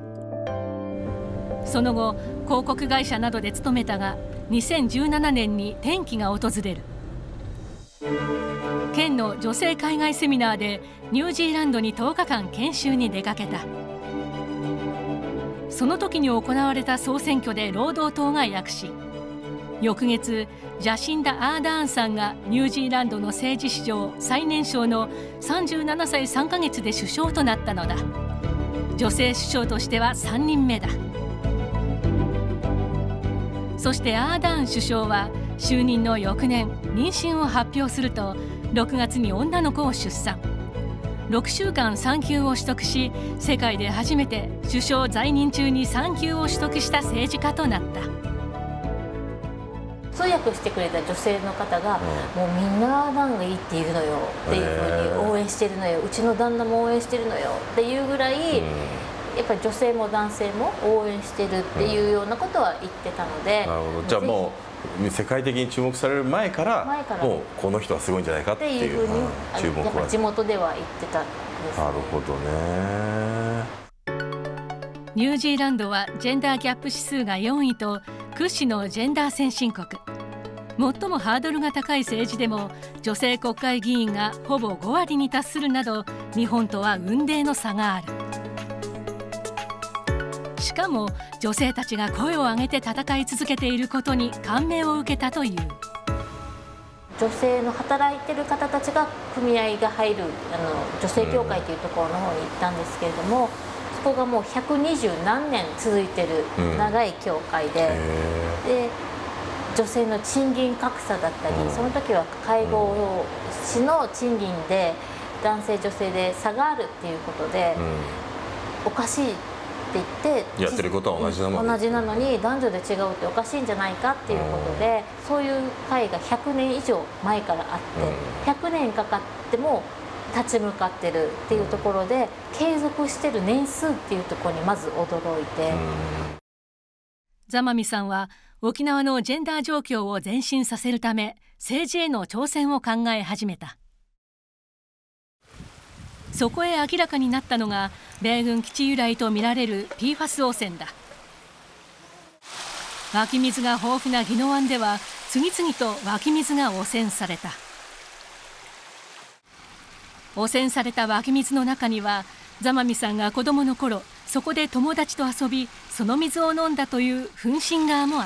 その後広告会社などで勤めたが、にせんじゅうななねんに転機が訪れる。県の女性海外セミナーでニュージーランドにとおかかん研修に出かけた。その時に行われた総選挙で労働党が躍進。翌月ジャシンダ・アーダーンさんがニュージーランドの政治史上最年少のさんじゅうななさいさんかげつで首相となったのだ。女性首相としてはさんにんめだ。そしてアーダーン首相は就任の翌年、妊娠を発表するとろくがつに女の子を出産。ろくしゅうかん産休を取得し、世界で初めて首相在任中に産休を取得した政治家となった。 通訳してくれた女性の方が、うん、もうみんなアーダーンがいいって言うのよっていうふうに応援してるのよ、うちの旦那も応援してるのよっていうぐらい、うん、やっぱり女性も男性も応援してるっていうようなことは言ってたので、 うん、なるほど。じゃあもう世界的に注目される前からもうこの人はすごいんじゃないかっていうふうに注目は、 やっぱ地元では言ってたんですね。 なるほどね。ニュージーランドはジェンダーギャップ指数がよんいと屈指のジェンダー先進国。最もハードルが高い政治でも女性国会議員がほぼごわりに達するなど、日本とは雲泥の差がある。しかも女性たちが声を上げて戦い続けていることに感銘を受けたという。 女性の働いてる方たちが組合が入るあの女性協会というところの方に行ったんですけれども、そこがもうひゃくにじゅうなんねん続いてる長い協会で、うん、で女性の賃金格差だったり、うん、その時は介護士の賃金で男性女性で差があるっていうことで、うん、おかしいって言ってやってることは同じなのに同じなのに男女で違うっておかしいんじゃないかっていうことで、そういう会がひゃくねん以上前からあって、ひゃくねんかかっても立ち向かってるっていうところで、継続してる年数っていうところにまず驚いて、 座間味さんは沖縄のジェンダー状況を前進させるため政治への挑戦を考え始めた。そこへ明らかになったのが米軍基地由来とみられる ピーファス 汚染だ。湧き水が豊富な宜野湾では次々と湧き水が汚染された。汚染された湧き水の中には、座間味さんが子どもの頃そこで友達と遊びその水を飲んだという噴身川もあった。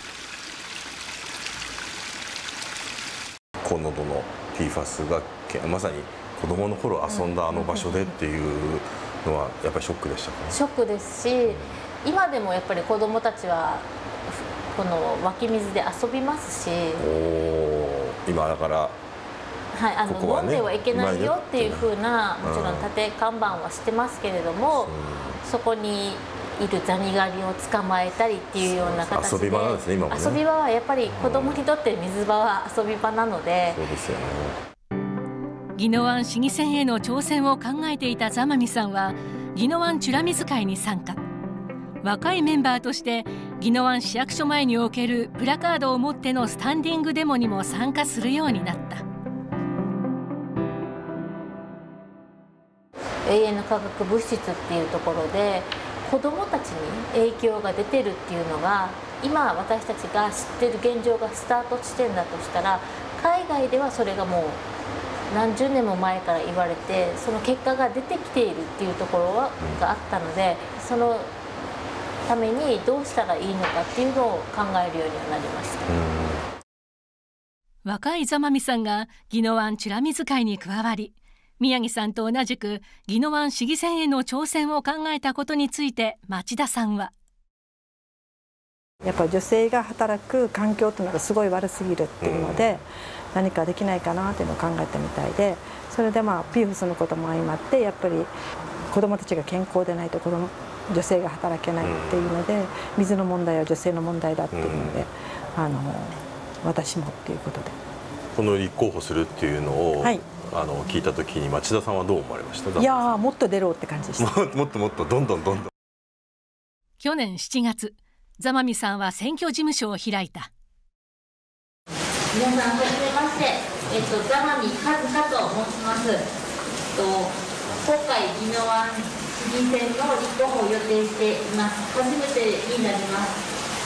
コノドの ピーファス がまさに子どもの頃遊んだあの場所でっていうのはやっぱりショックでしたかね。 ショックですし、今でもやっぱり子どもたちはこの湧き水で遊びますし、 お今だから、 はい、あのここはね、 飲んではいけないよっていうふうな、もちろん立て看板はしてますけれども、そこにいるザニガニを捕まえたりっていうような形で、 遊び場なんですね、今もね。 遊び場はやっぱり子どもにとって水場は遊び場なので、 そうですよね。 宜野湾市議選への挑戦を考えていた座間味さんは宜野湾美ら水会に参加。若いメンバーとして宜野湾市役所前におけるプラカードを持ってのスタンディングデモにも参加するようになった。 永遠の化学物質っていうところで子どもたちに影響が出てるっていうのが、今私たちが知ってる現状がスタート地点だとしたら、海外ではそれがもう何十年も前から言われて、その結果が出てきているっていうところはがあったので、そのためにどうしたらいいのかっていうのを考えるようにはなりました。 若い座間味さんが宜野湾美ら水会に加わり、宮城さんと同じく宜野湾市議選への挑戦を考えたことについて町田さんは、 やっぱり女性が働く環境というのがすごい悪すぎるっていうので、何かできないかなっていうのを考えたみたいで、それでまあ ピーファス のことも相まって、やっぱり子どもたちが健康でないと子ども女性が働けないっていうので、水の問題は女性の問題だっていうので、あの私もっていうことでこの立候補するっていうのを、 はい、 あの聞いたときに町田さんはどう思われました？ いやー、もっと出ろって感じでした。 もっともっとどんどんどんどん。 去年しちがつ、座間味さんは選挙事務所を開いた。 皆さんはじめまして、えっと、座間味和香と申します。えっと、今回宜野湾市議選の立候補を予定しています。初めてになります。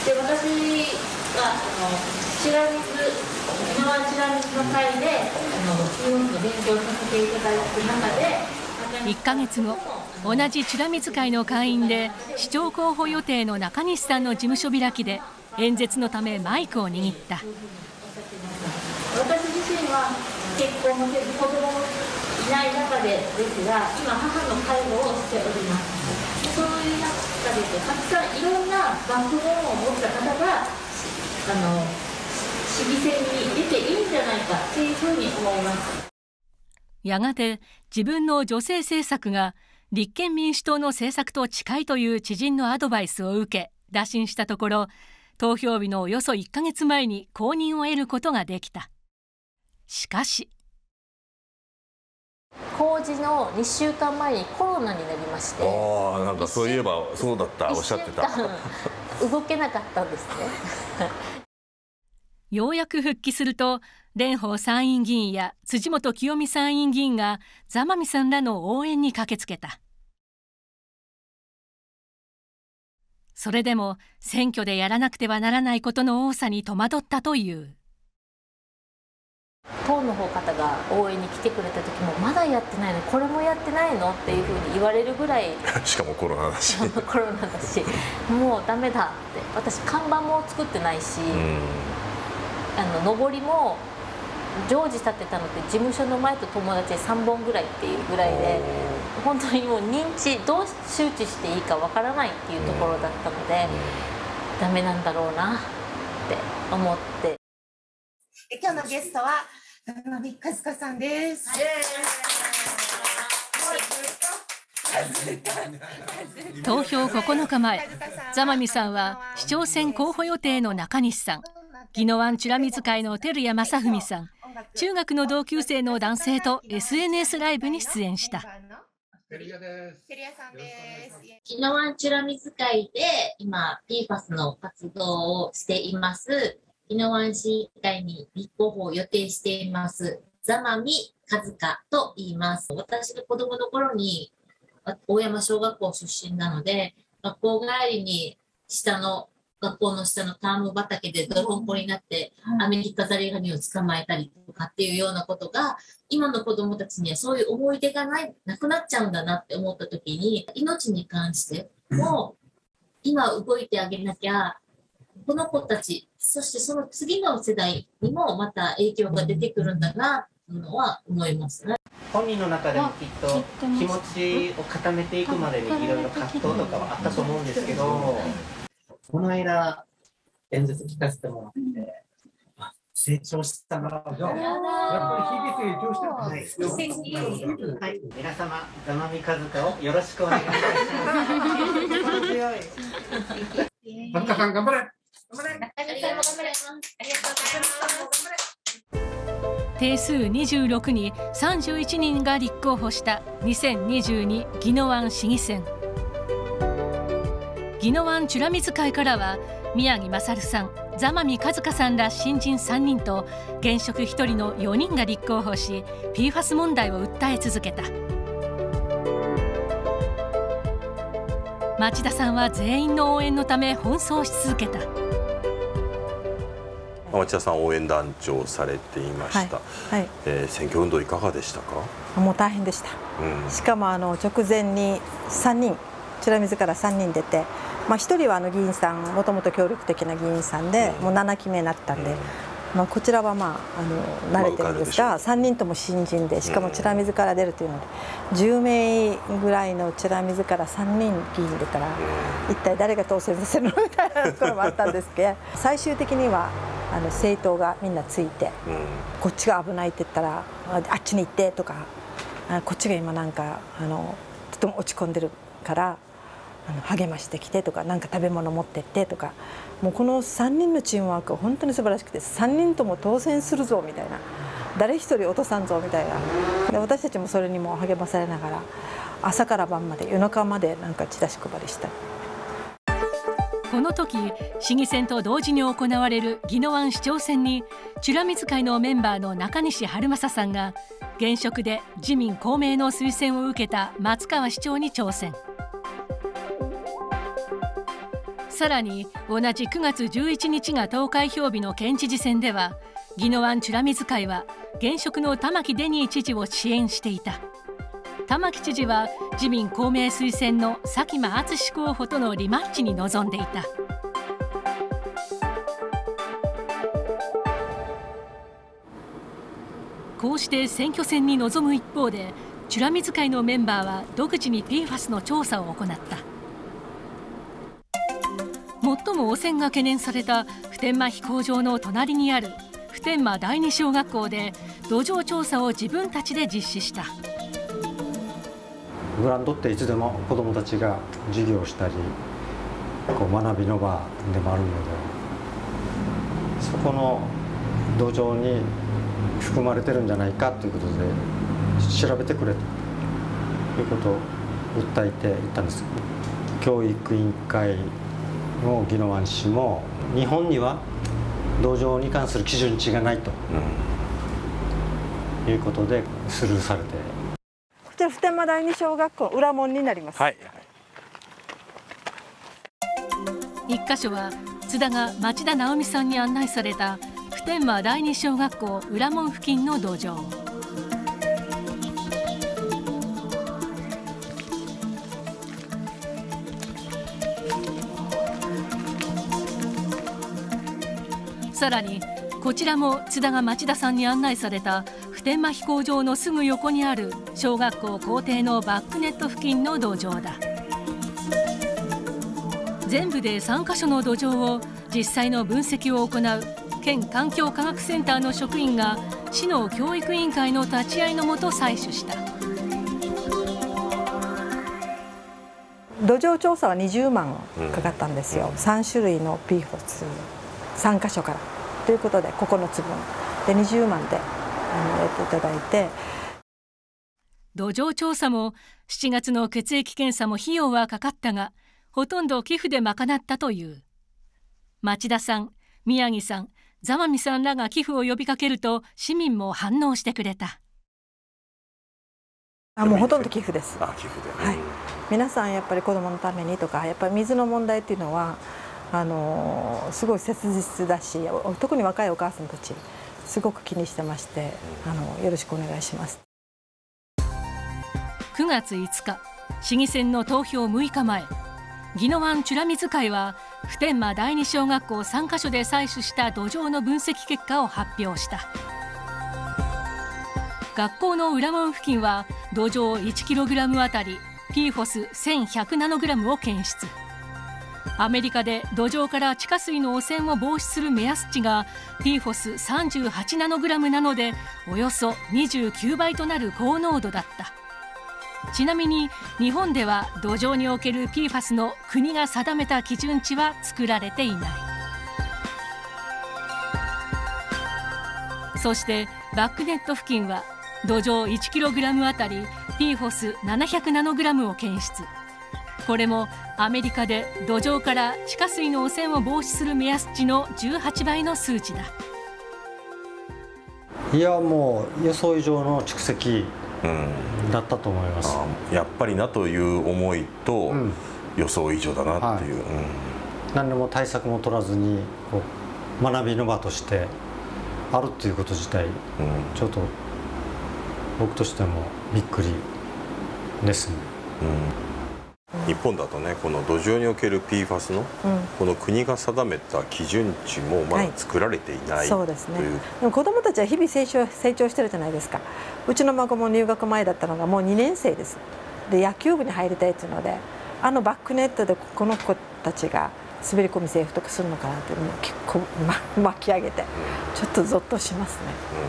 で、私があの白水宜野湾白水の会であの日本の勉強させていただく中で、 いっかげつご、同じ美ら水会の会員で市長候補予定の中西さんの事務所開きで演説のためマイクを握った。 私自身は結婚もせず子供もいない中でですが、今母の介護をしております。そういう中でたくさんいろんなバックボーンを持った方があの市議選に出ていいんじゃないかというふうに思います。 やがて自分の女性政策が立憲民主党の政策と近いという知人のアドバイスを受け打診したところ、投票日のおよそいっかげつまえに公認を得ることができた。しかし公示のにしゅうかんまえにコロナになりまして、 ああ、なんかそういえばそうだった、おっしゃってた。 動けなかったんですね。 ようやく復帰すると、蓮舫参院議員や辻元清美参院議員が座間味さんらの応援に駆けつけた。それでも選挙でやらなくてはならないことの多さに戸惑ったという。 党の方方が応援に来てくれた時も、まだやってないの、これもやってないのっていうふうに言われるぐらいしかもコロナだしコロナだし、もうダメだって。私看板も作ってないし、あの上りも常時立ってたのって事務所の前と友達でさんぼんぐらいっていうぐらいで、本当にもう認知どう周知していいかわからないっていうところだったので、ダメなんだろうなって思って。 今日のゲストは座間味和香さんです。 投票ここのかまえ、座間味さんは市長選候補予定の中西さん、宜野湾美ら水会の照屋正文さん、 中学の同級生の男性と エスエヌエス ライブに出演した。 宜野湾美ら水会で今 ピーファス の活動をしています宜野湾市議会に立候補を予定しています座間見和香と言います。私が子供の頃に大山小学校出身なので、学校帰りに下の学校の下のターム畑で泥んこになってアメリカザリガニを捕まえたりとかっていうようなことが、今の子どもたちにはそういう思い出がないなくなっちゃうんだなって思った時に、命に関しても今動いてあげなきゃこの子たち、そしてその次の世代にもまた影響が出てくるんだなというのは思いますね。 本人の中でもきっと気持ちを固めていくまでにいろいろ葛藤とかはあったと思うんですけど、この間演説聞かせてもらって成長したな。やっぱり日々成長してる。はい、皆様座間見和香をよろしくお願いします。心強い。 和香さん頑張れ。 ありがとうございます。ありがとうございます。 定数にじゅうろくにさんじゅういちにんが立候補したにせんにじゅうに宜野湾市議選。宜野湾美ら水会からは宮城勝さん、座間見和香さんら新人さんにんと現職ひとりのよにんが立候補し ピーファス 問題を訴え続けた。町田さんは全員の応援のため奔走し続けた。 町田さん応援団長されていました、はいはい、えー、選挙運動いかがでしたか？ もう大変でした、うん、しかもあの直前にさんにん美ら水からさんにん出て、まあ、ひとりはあの議員さんもともと協力的な議員さんで、うん、もうななきめになったんで、うん、まあ、こちらは、まあ、あの慣れてるんですが、まあ、さんにんとも新人でしかも美ら水から出るというので、うん、じゅうめいぐらいの美ら水からさんにん議員出たら、うん、一体誰が当選させるのみたいなところもあったんですけど最終的にはあの政党がみんなついて、うん、こっちが危ないって言ったらあっちに行ってとか、こっちが今なんかあのとても落ち込んでるからあの励ましてきてとか、なんか食べ物持ってってとか、もうこのさんにんのチームワークは本当に素晴らしくて、さんにんとも当選するぞみたいな、誰一人落とさんぞみたいなで、私たちもそれにも励まされながら朝から晩まで夜中までなんかチラシ配りした。 この時市議選と同時に行われる宜野湾市長選に美ら水会のメンバーの中西春正さんが現職で自民公明の推薦を受けた松川市長に挑戦。さらに同じくがつじゅういちにちが投開票日の県知事選では宜野湾美ら水会は現職の玉城デニー知事を支援していた。玉城知事は自民公明推薦の佐喜真淳候補とのリマッチに臨んでいた。こうして選挙戦に臨む一方で美ら水会のメンバーは独自に ピーファス の調査を行った。最も汚染が懸念された普天間飛行場の隣にある普天間第二小学校で土壌調査を自分たちで実施した。 グラウンドっていつでも子どもたちが授業をしたりこう学びの場でもあるので、そこの土壌に含まれてるんじゃないかということで調べてくれということを訴えていったんです。教育委員会の宜野湾市も日本には土壌に関する基準値がないと、うん、いうことでスルーされて。 こちら普天間第二小学校裏門になります。はい、 一箇所は津田が町田直美さんに案内された普天間第二小学校裏門付近の土壌。さらにこちらも津田が町田さんに案内された普天間飛行場のすぐ横にある小学校校庭のバックネット付近の土壌だ。全部でさんかしょの土壌を実際の分析を行う県環境科学センターの職員が市の教育委員会の立ち会いのもと採取した。 土壌調査はにじゅうまんかかったんですよ、うん、さんしゅるいの ピーファスさんかしょからということでここのつぶんでにじゅうまんであのやっていただいて、 土壌調査もしちがつの血液検査も費用はかかったが、ほとんど寄付で賄ったという。町田さん、宮城さん、座間味さんらが寄付を呼びかけると市民も反応してくれた。 あ、もうほとんど寄付です。 あ、寄付で、 はい、皆さんやっぱり子どものためにとか、やっぱり水の問題っていうのはあのすごい切実だし、特に若いお母さんたちすごく気にしてまして、あのよろしくお願いします。 くがついつか、市議選の投票むいかまえ、宜野湾美ら水会は普天間第二小学校さんかしょで採取した土壌の分析結果を発表した。学校の裏門付近は土壌 いちキログラム あたり ピーフォスせんひゃく ナノグラムを検出。アメリカで土壌から地下水の汚染を防止する目安値が ピーフォスさんじゅうはち ナノグラムなので、およそにじゅうきゅうばいとなる高濃度だった。ちなみに日本では土壌における ピーファス の国が定めた基準値は作られていない。そしてバックネット付近は土壌 いちキログラム あたり ピーフォスななひゃく ナノグラムを検出。これもアメリカで土壌から地下水の汚染を防止する目安値のじゅうはちばいの数値だ。 いや、もう予想以上の蓄積だったと思います、 うん、やっぱりなという思いと、うん、予想以上だなっていう、はい、うん、 何でも対策も取らずにこう学びの場としてあるっていうこと自体、うん、ちょっと僕としてもびっくりですね、 うん、日本だとね、この土壌における ピーファス の、うん、この国が定めた基準値もまだ作られていない、はい、 そうですね。でも子どもたちは日々成長成長してるじゃないですか。うちの孫も入学前だったのがもうにねんせいです。で野球部に入りたいっていうので、あのバックネットでこの子たちが滑り込みセーフとかするのかなって、もう結構、ま、巻き上げてちょっとゾッとしますね、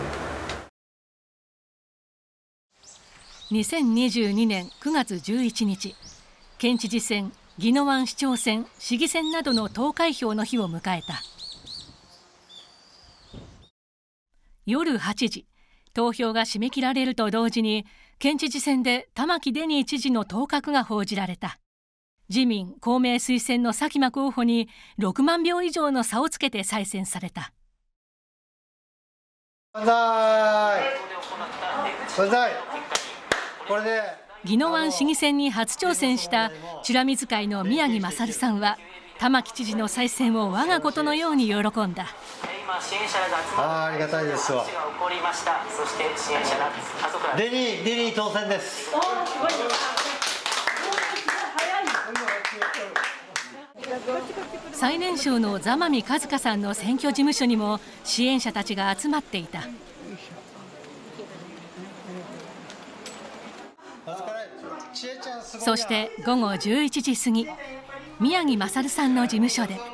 うん、にせんにじゅうにねんくがつじゅういちにち、県知事選、宜野湾市長選、市議選などの投開票の日を迎えた。夜はちじ、投票が締め切られると同時に、県知事選で玉城デニー知事の当確が報じられた。自民・公明推薦の佐喜真候補にろくまんひょう以上の差をつけて再選された。 万歳万歳。これで宜野湾市議選に初挑戦した美ら水会の宮城勝さんは、玉城知事の再選を我がことのように喜んだ。 あ, ありがたいですわ。デニー、デニー当選です。 最年少の座間味和香さんの選挙事務所にも支援者たちが集まっていた。そしてごごじゅういちじ過ぎ、宮城勝さんの事務所で。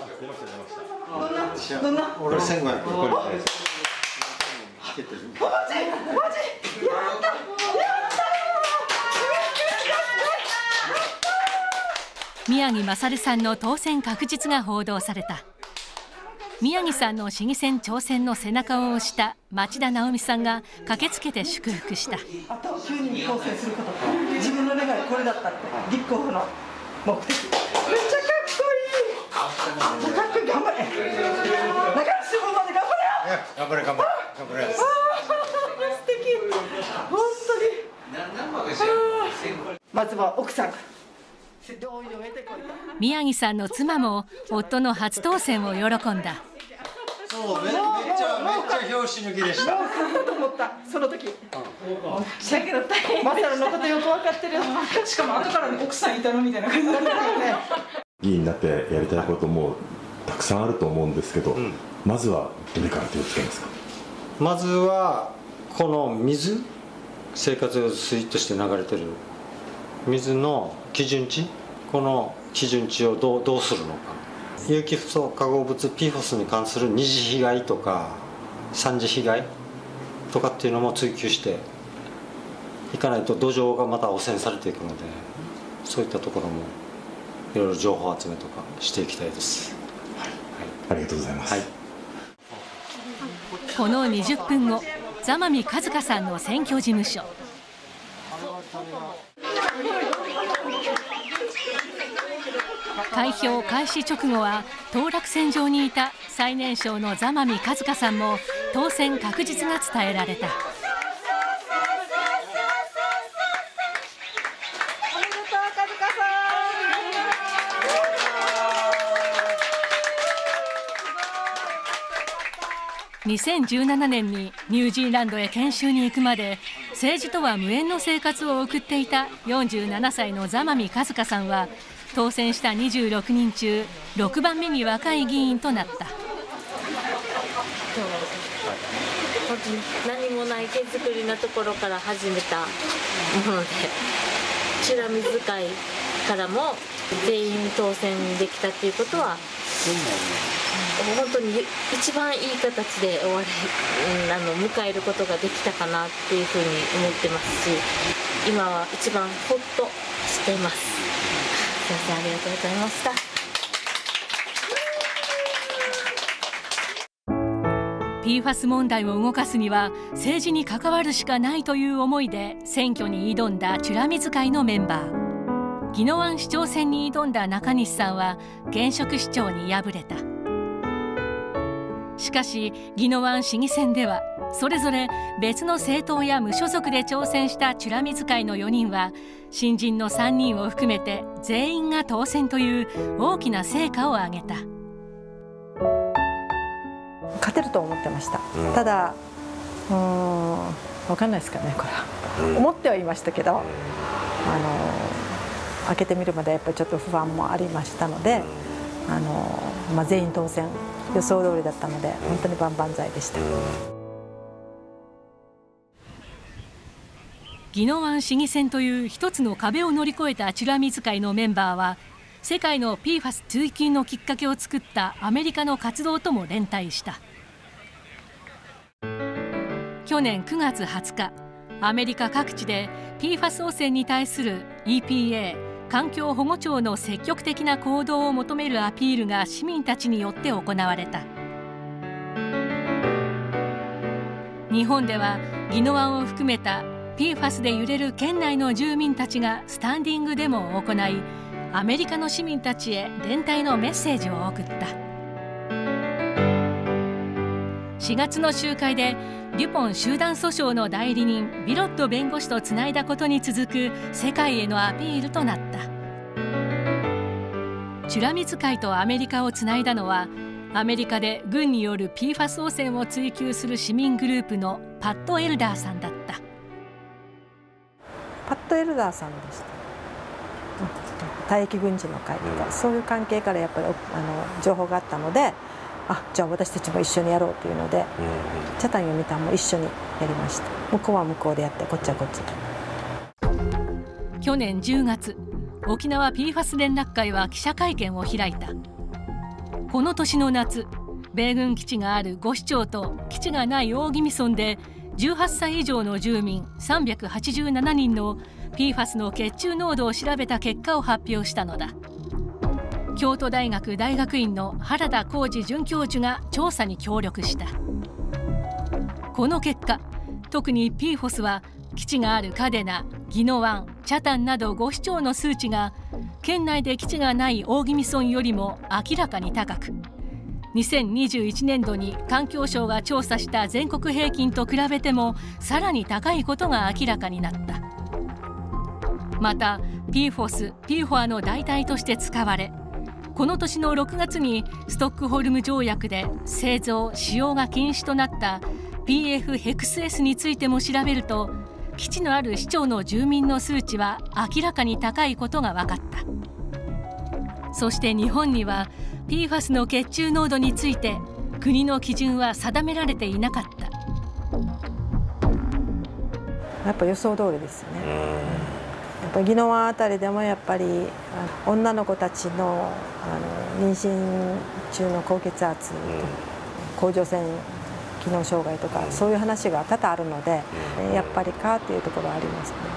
どんな？俺せんごひゃく。これマジ？マジ？やった！やった！ 宮城勝さんの当選確実が報道された。宮城さんの市議選挑戦の背中を押した町田直美さんが駆けつけて祝福した。 あときゅうにんに当選すること、自分の願いこれだったって、立候補の目的。めっちゃかっこいい。かっこいい、頑張れ。中西まで頑張れよ。 頑張れ頑張れ頑張れ。 素敵。本当に。まずは奥さん。 宮城さんの妻も夫の初当選を喜んだ。 そう、めっちゃめっちゃ拍子抜きでした。 もう勝ったと思った、その時。だけどマサルのことよく分かってるよ。しかも後から奥さんいたのみたいな感じだったよね。 議員になってやりたいこともたくさんあると思うんですけど、うん、まずはどれから手をつけますか？ まずはこの水、生活用水として流れてる水の基準値、この基準値をどう、どうするのか。有機フッ素化合物 ピーフォス に関する二次被害とか三次被害とかっていうのも追求していかないと土壌がまた汚染されていくので、そういったところもいろいろ情報集めとかしていきたいです、はいはい、 ありがとうございます、はい、 このにじゅっぷんご、 座間味和香さんの選挙事務所。開票開始直後は当落線上にいた最年少の座間味和香さんも当選確実が伝えられた。にせんじゅうななねんにニュージーランドへ研修に行くまで政治とは無縁の生活を送っていたよんじゅうななさいの座間味和香さんは当選したにじゅうろくにん中ろくばんめに若い議員となった。 本当に何もない手作りなところから始めたもので、チュラミ使いからも全員当選できたということは本当に一番いい形で終わり、うん、あの迎えることができたかなっていうふうに思ってますし、今は一番ホッとしています。すいません、ありがとうございました。 ピーファス 問題を動かすには政治に関わるしかないという思いで選挙に挑んだ美ら水会のメンバー。宜野湾市長選に挑んだ中西さんは現職市長に敗れた。しかし宜野湾市議選ではそれぞれ別の政党や無所属で挑戦した美ら水会のよにんは新人のさんにんを含めて全員が当選という大きな成果を上げた。 勝てると思ってました、うん、ただうーん分かんないですかねこれは、うん、思ってはいましたけど、あの開けてみるまでやっぱりちょっと不安もありましたので、あの、まあ、全員当選予想通りだったので本当に万々歳でした。 宜野湾市議選という一つの壁を乗り越えた美ら水会のメンバーは世界の ピーファス 追及のきっかけを作ったアメリカの活動とも連帯した。去年くがつはつか、アメリカ各地で ピーファス 汚染に対する イーピーエー 環境保護庁の積極的な行動を求めるアピールが市民たちによって行われた。日本では宜野湾を含めた ピーファス で揺れる県内の住民たちがスタンディングデモを行い、アメリカの市民たちへ連帯のメッセージを送った。しがつの集会でデュポン集団訴訟の代理人ビロット弁護士とつないだことに続く世界へのアピールとなった。美ら水会とアメリカをつないだのはアメリカで軍による ピーファス 汚染を追及する市民グループのパット・エルダーさんだった。 パット・エルダーさんでした。退役軍人の会とか、うん、そういう関係からやっぱりあの情報があったので、あ、じゃあ私たちも一緒にやろうというので、うん、チャタン読谷も一緒にやりました。向こうは向こうでやって、こっちはこっちで。 去年じゅうがつ、沖縄 ピーファス 連絡会は記者会見を開いた。この年の夏、米軍基地がある五市町と基地がない大宜味村でじゅうはっさい以上の住民さんびゃくはちじゅうななにんの ピーファス の血中濃度を調べた結果を発表したのだ。京都大学大学院の原田浩二准教授が調査に協力した。この結果、特に ピーフォス は基地がある嘉手納、宜野湾、北谷などご市町の数値が県内で基地がない大宜味村よりも明らかに高く、にせんにじゅういちねんどに環境省が調査した全国平均と比べてもさらに高いことが明らかになった。また ピーフォス、ピーフォア の代替として使われ、この年のろくがつにストックホルム条約で製造・使用が禁止となった ピーエフ ヘクス エス についても調べると、基地のある市町の住民の数値は明らかに高いことが分かった。そして日本には ピーファス の血中濃度について国の基準は定められていなかった。 やっぱ予想通りですよね。やっぱ宜野湾あたりでもやっぱり女の子たちのあの妊娠中の高血圧、甲状腺機能障害とかそういう話が多々あるので、やっぱりかというところはありますね。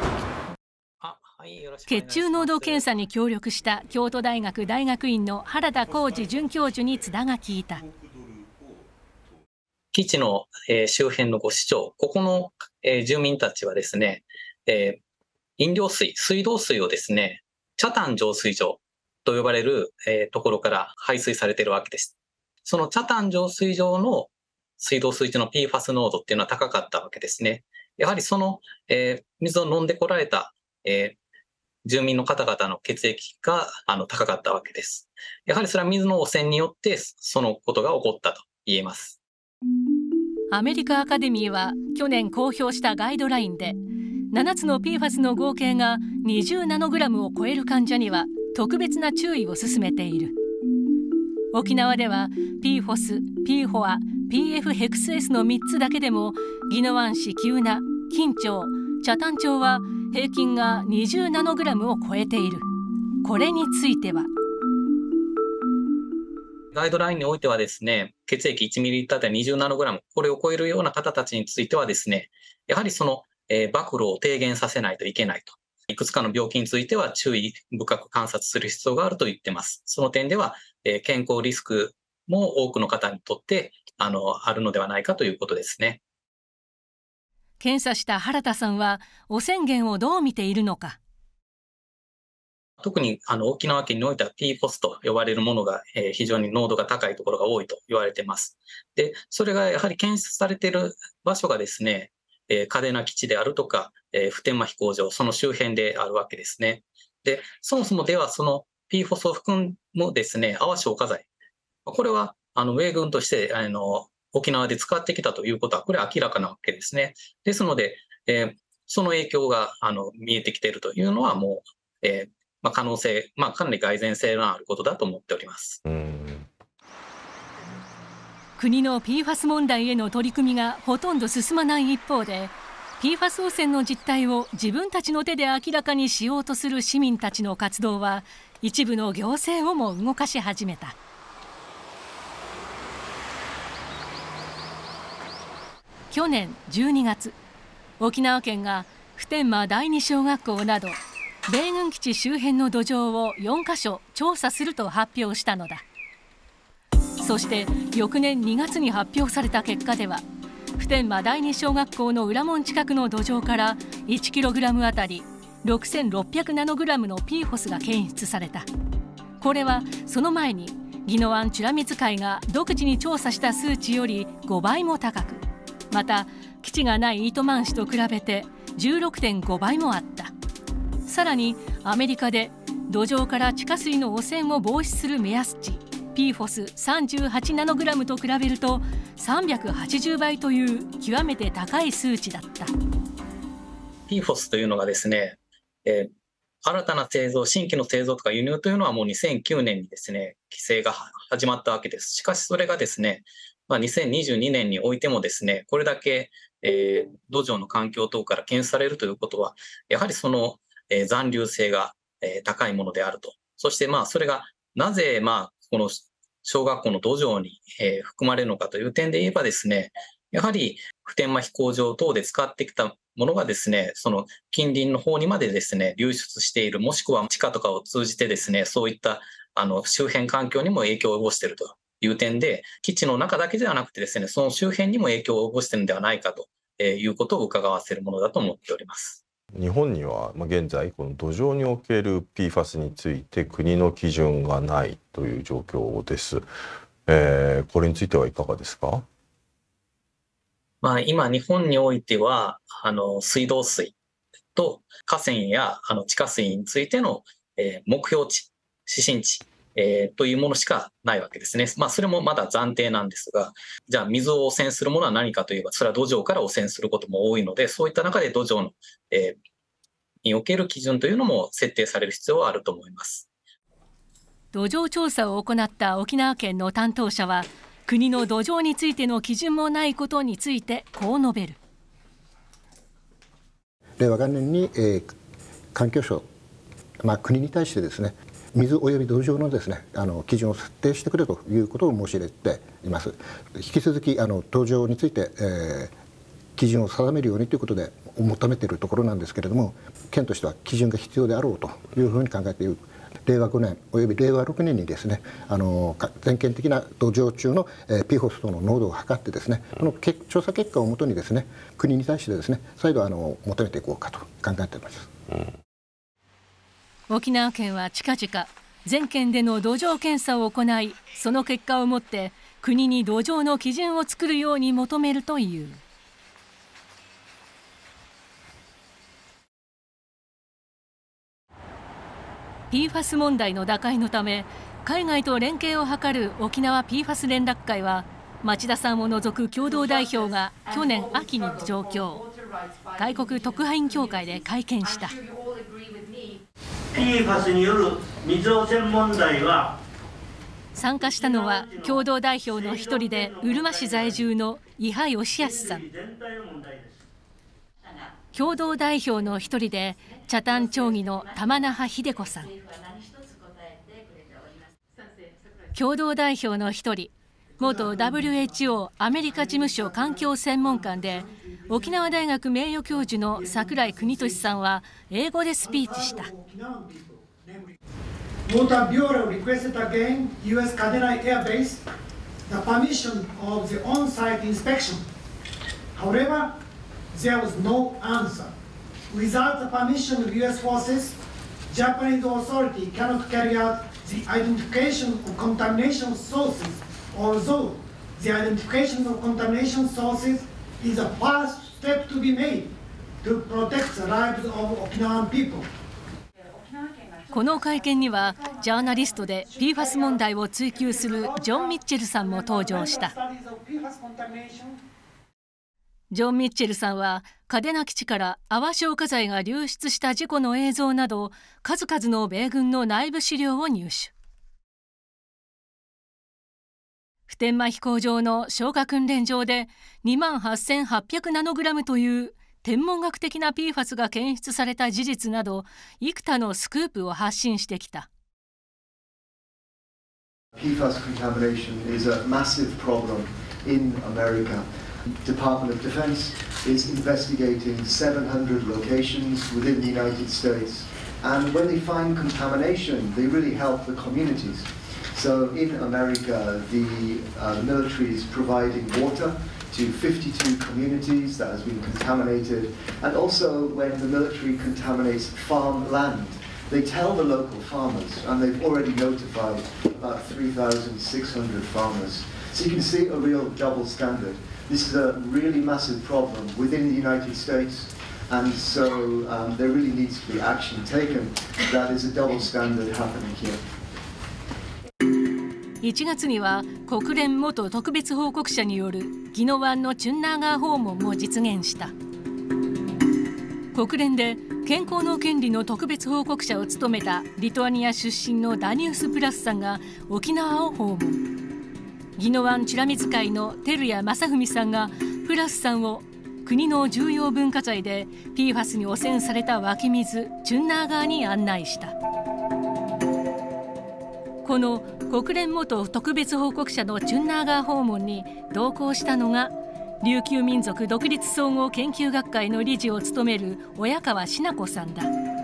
血中濃度検査に協力した京都大学大学院の原田浩二准教授に津田が聞いた。 基地の、えー周辺のご市町、ここの、えー住民たちはですね、えー飲料水、水道水をですね、北谷浄水場と呼ばれる、えーところから排水されているわけです。その北谷浄水場の水道水中の ピーファス 濃度っていうのは高かったわけですね。やはりその、えー水を飲んでこられた、えー住民の方々の血液があの高かったわけです。やはりそれは水の汚染によってそのことが起こったと言えます。 アメリカアカデミーは去年公表したガイドラインでななつの ピーファス の合計がにじゅうナノグラムを超える患者には特別な注意を進めている。沖縄では ピーフォス、ピーフォア、ピーエフ ヘクス エス のみっつだけでも宜野湾市喜友名、金武町、北谷町は平均がにじゅうナノグラムを超えている。これについてはガイドラインにおいてはですね、血液いちミリリッターあたりにじゅうナノグラム、これを超えるような方たちについてはですね、やはりその、えー、暴露を低減させないといけないと。いくつかの病気については注意深く観察する必要があると言ってます。その点では、えー、健康リスクも多くの方にとってあのあるのではないかということですね。 検査した原田さんは汚染源をどう見ているのか。 特にあの沖縄県においては ピーフォス と呼ばれるものが、えー、非常に濃度が高いところが多いと言われています。で、それがやはり検出されている場所がですね、えー、嘉手納基地であるとか、えー、普天間飛行場、その周辺であるわけですね。で、そもそもではその ピーフォス を含むですね、泡消火剤、これはあの米軍としてあの沖縄で使ってきたということは、これは明らかなわけですね。ですので、えー、その影響があの見えてきているというのは、もう、えーまあ、可能性、まあ、かなり蓋然性のあることだと思っております。 国の ピーファス 問題への取り組みがほとんど進まない一方で、ピーファス 汚染の実態を自分たちの手で明らかにしようとする市民たちの活動は、一部の行政をも動かし始めた。去年じゅうにがつ、沖縄県が普天間第二小学校など米軍基地周辺の土壌をよんかしょ調査すると発表したのだ。そして翌年にがつに発表された結果では、普天間第二小学校の裏門近くの土壌からいちキログラムあたりろくせんろっぴゃくナノグラムの ピーフォス が検出された。これはその前に宜野湾美ら水会が独自に調査した数値よりごばいも高く、また基地がない糸満市と比べて じゅうろくてんごばいもあった。さらにアメリカで土壌から地下水の汚染を防止する目安値 ピーフォスさんじゅうはちナノグラムと比べるとさんびゃくはちじゅうばいという極めて高い数値だった。 ピーフォス というのがですね、えー、新たな製造、新規の製造とか輸入というのはもうにせんきゅうねんにですね、規制が始まったわけです。しかしそれがですね、まあ、にせんにじゅうにねんにおいてもですね、これだけ、えー、土壌の環境等から検出されるということは、やはりその、えー、残留性が、えー、高いものであると。そしてまあそれがなぜまあこの小学校の土壌に、えー、含まれるのかという点で言えばですね、やはり普天間飛行場等で使ってきたものがですね、その近隣の方にまでですね流出している、もしくは地下とかを通じてですね、そういったあの周辺環境にも影響を及ぼしているという点で、基地の中だけではなくてですね、その周辺にも影響を及ぼしているのではないかということを伺わせるものだと思っております。 日本には現在この土壌における ピーファス について国の基準がないという状況です。えー、これについてはいかがですか？ まあ、今日本においてはあの水道水と河川やあの地下水についての、えー、目標値、指針値、えー、というものしかないわけですね。まあ、それもまだ暫定なんですが、じゃあ水を汚染するものは何かといえば、それは土壌から汚染することも多いので、そういった中で土壌の、えー、における基準というのも設定される必要はあると思います。 土壌調査を行った沖縄県の担当者は、国の土壌についての基準もないことについてこう述べる。 令和元年に、えー、環境省、まあ、国に対してですね、水および土壌のですね、あの基準を設定してくれということを申し入れています。引き続きあの土壌について、えー、基準を定めるようにということで求めているところなんですけれども、県としては基準が必要であろうというふうに考えているれいわごねんおよびれいわろくねんにですね、あの全県的な土壌中の ピーフォス 等の濃度を測ってですね、この調査結果をもとにですね、国に対してですね、再度あの求めていこうかと考えています。うん、 沖縄県は近々全県での土壌検査を行い、その結果をもって国に土壌の基準を作るように求めるという。ピーファス 問題の打開のため、海外と連携を図る沖縄 ピーファス 連絡会は、町田さんを除く共同代表が去年秋に上京、外国特派員協会で会見した。 ピーファス による水汚染問題は、 参加したのは共同代表の一人でうるま市在住の伊波義康さん、共同代表の一人で北谷町議の玉那覇秀子さん、共同代表の一人、元 ダブリューエイチオー アメリカ事務所環境専門官で沖縄大学名誉教授の櫻井邦俊さんは英語でスピーチした。 Water Bureau requested again U S Kadenai Air Base the permission of the on-site inspection. However, there was no answer. Without the permission of U S forces, Japanese authority cannot carry out the identification of contamination sources, although the identification of contamination sources is the first step to be made to protect the lives of Okinawan people. この会見にはジャーナリストで ピーファス 問題を追及するジョン・ミッチェルさんも登場した。ジョン・ミッチェルさんは嘉手納基地から泡消火剤が流出した事故の映像など数々の米軍の内部資料を入手。普天間飛行場の消火訓練場でにまんはっせんはっぴゃくナノグラムという天文学的な ピーファス が検出された事実など幾多のスクープを発信してきた。 ピーファス contamination is a massive problem in America. Department of Defense is investigating seven hundred locations within the United States, and when they find contamination, they really help the communities. So in America, the uh, military is providing water to fifty-two communities that has been contaminated, and also when the military contaminates farmland, they tell the local farmers, and they've already notified about three thousand six hundred farmers. So you can see a real double standard. This is a really massive problem within the United States, and so um, there really needs to be action taken. That is a double standard happening here. いちがつには国連元特別報告者による宜野湾のチュンナーガー訪問も実現した。国連で健康の権利の特別報告者を務めたリトアニア出身のダニウス・プラスさんが沖縄を訪問。宜野湾美ら水会の照屋正文さんがプラスさんを国の重要文化財で ピーファス に汚染された湧き水チュンナー川に案内した。この国連元特別報告者のチュンナー川訪問に同行したのが琉球民族独立総合研究学会の理事を務める親川しな子さんだ。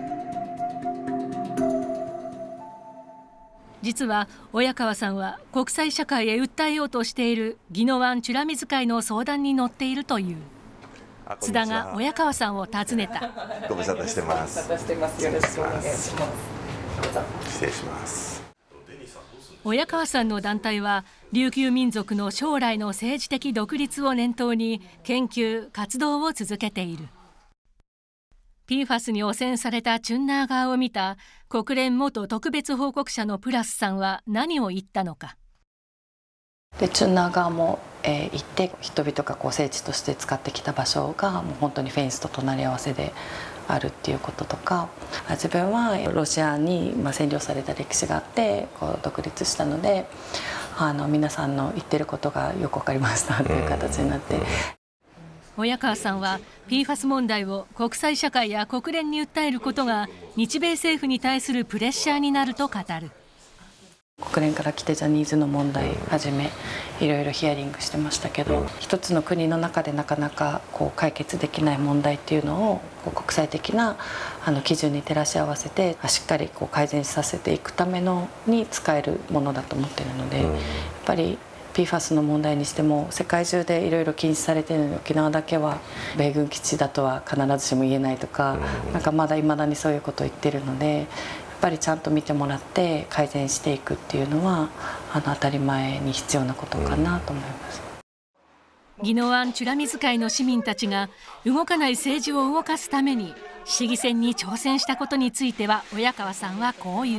実は親川さんは国際社会へ訴えようとしている宜野湾美ら水会の相談に乗っているという。津田が親川さんを訪ねた。 ご無沙汰してます。 よろしくお願いします。 失礼します。 親川さんの団体は琉球民族の将来の政治的独立を念頭に研究活動を続けている。ピーファス に汚染されたチュンナー川を見た国連元特別報告者のプラスさんは何を言ったのか。 でチュンナー川も、えー、行って人々がこう聖地として使ってきた場所がもう本当にフェンスと隣り合わせであるっていうこととか、自分はロシアにまあ占領された歴史があってこう独立したので、あの皆さんの言ってることがよく分かりましたという形になって。 親川さんは ピーファス 問題を国際社会や国連に訴えることが日米政府に対するプレッシャーになると語る。 国連から来てジャニーズの問題はじめいろいろヒアリングしてましたけど、一つの国の中でなかなかこう解決できない問題っていうのをこう国際的なあの基準に照らし合わせてしっかりこう改善させていくためのに使えるものだと思っているので、やっぱり ピーファス の問題にしても世界中でいろいろ禁止されているのに沖縄だけは米軍基地だとは必ずしも言えないとか、なんかまだいまだにそういうことを言ってるので、やっぱりちゃんと見てもらって改善していくっていうのはあの当たり前に必要なことかなと思います。 宜野湾美ら水会の市民たちが動かない政治を動かすために市議選に挑戦したことについては親川さんはこう言う。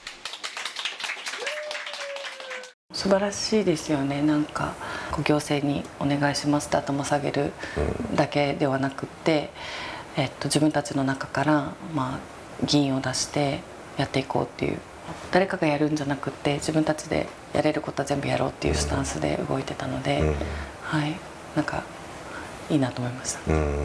素晴らしいですよね。なんか行政にお願いしますって頭下げるだけではなくって、えっと、自分たちの中から、まあ、議員を出してやっていこうっていう、誰かがやるんじゃなくって自分たちでやれることは全部やろうっていうスタンスで動いてたので、はい、なんかいいなと思いました。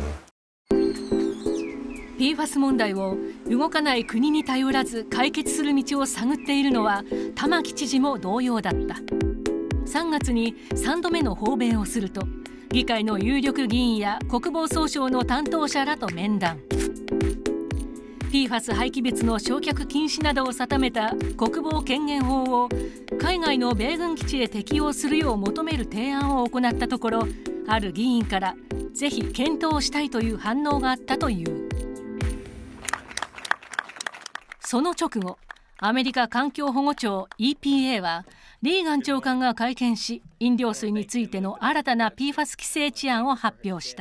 ピーファス 問題を動かない国に頼らず解決する道を探っているのは玉城知事も同様だった。さんがつにさんどめの訪米をすると議会の有力議員や国防総省の担当者らと面談。ピーファス 廃棄物の焼却禁止などを定めた国防権限法を海外の米軍基地へ適用するよう求める提案を行ったところ、ある議員からぜひ検討したいという反応があったという。その直後、アメリカ環境保護庁 イーピーエー はリーガン長官が会見し、飲料水についての新たな ピーファス 規制治案を発表した。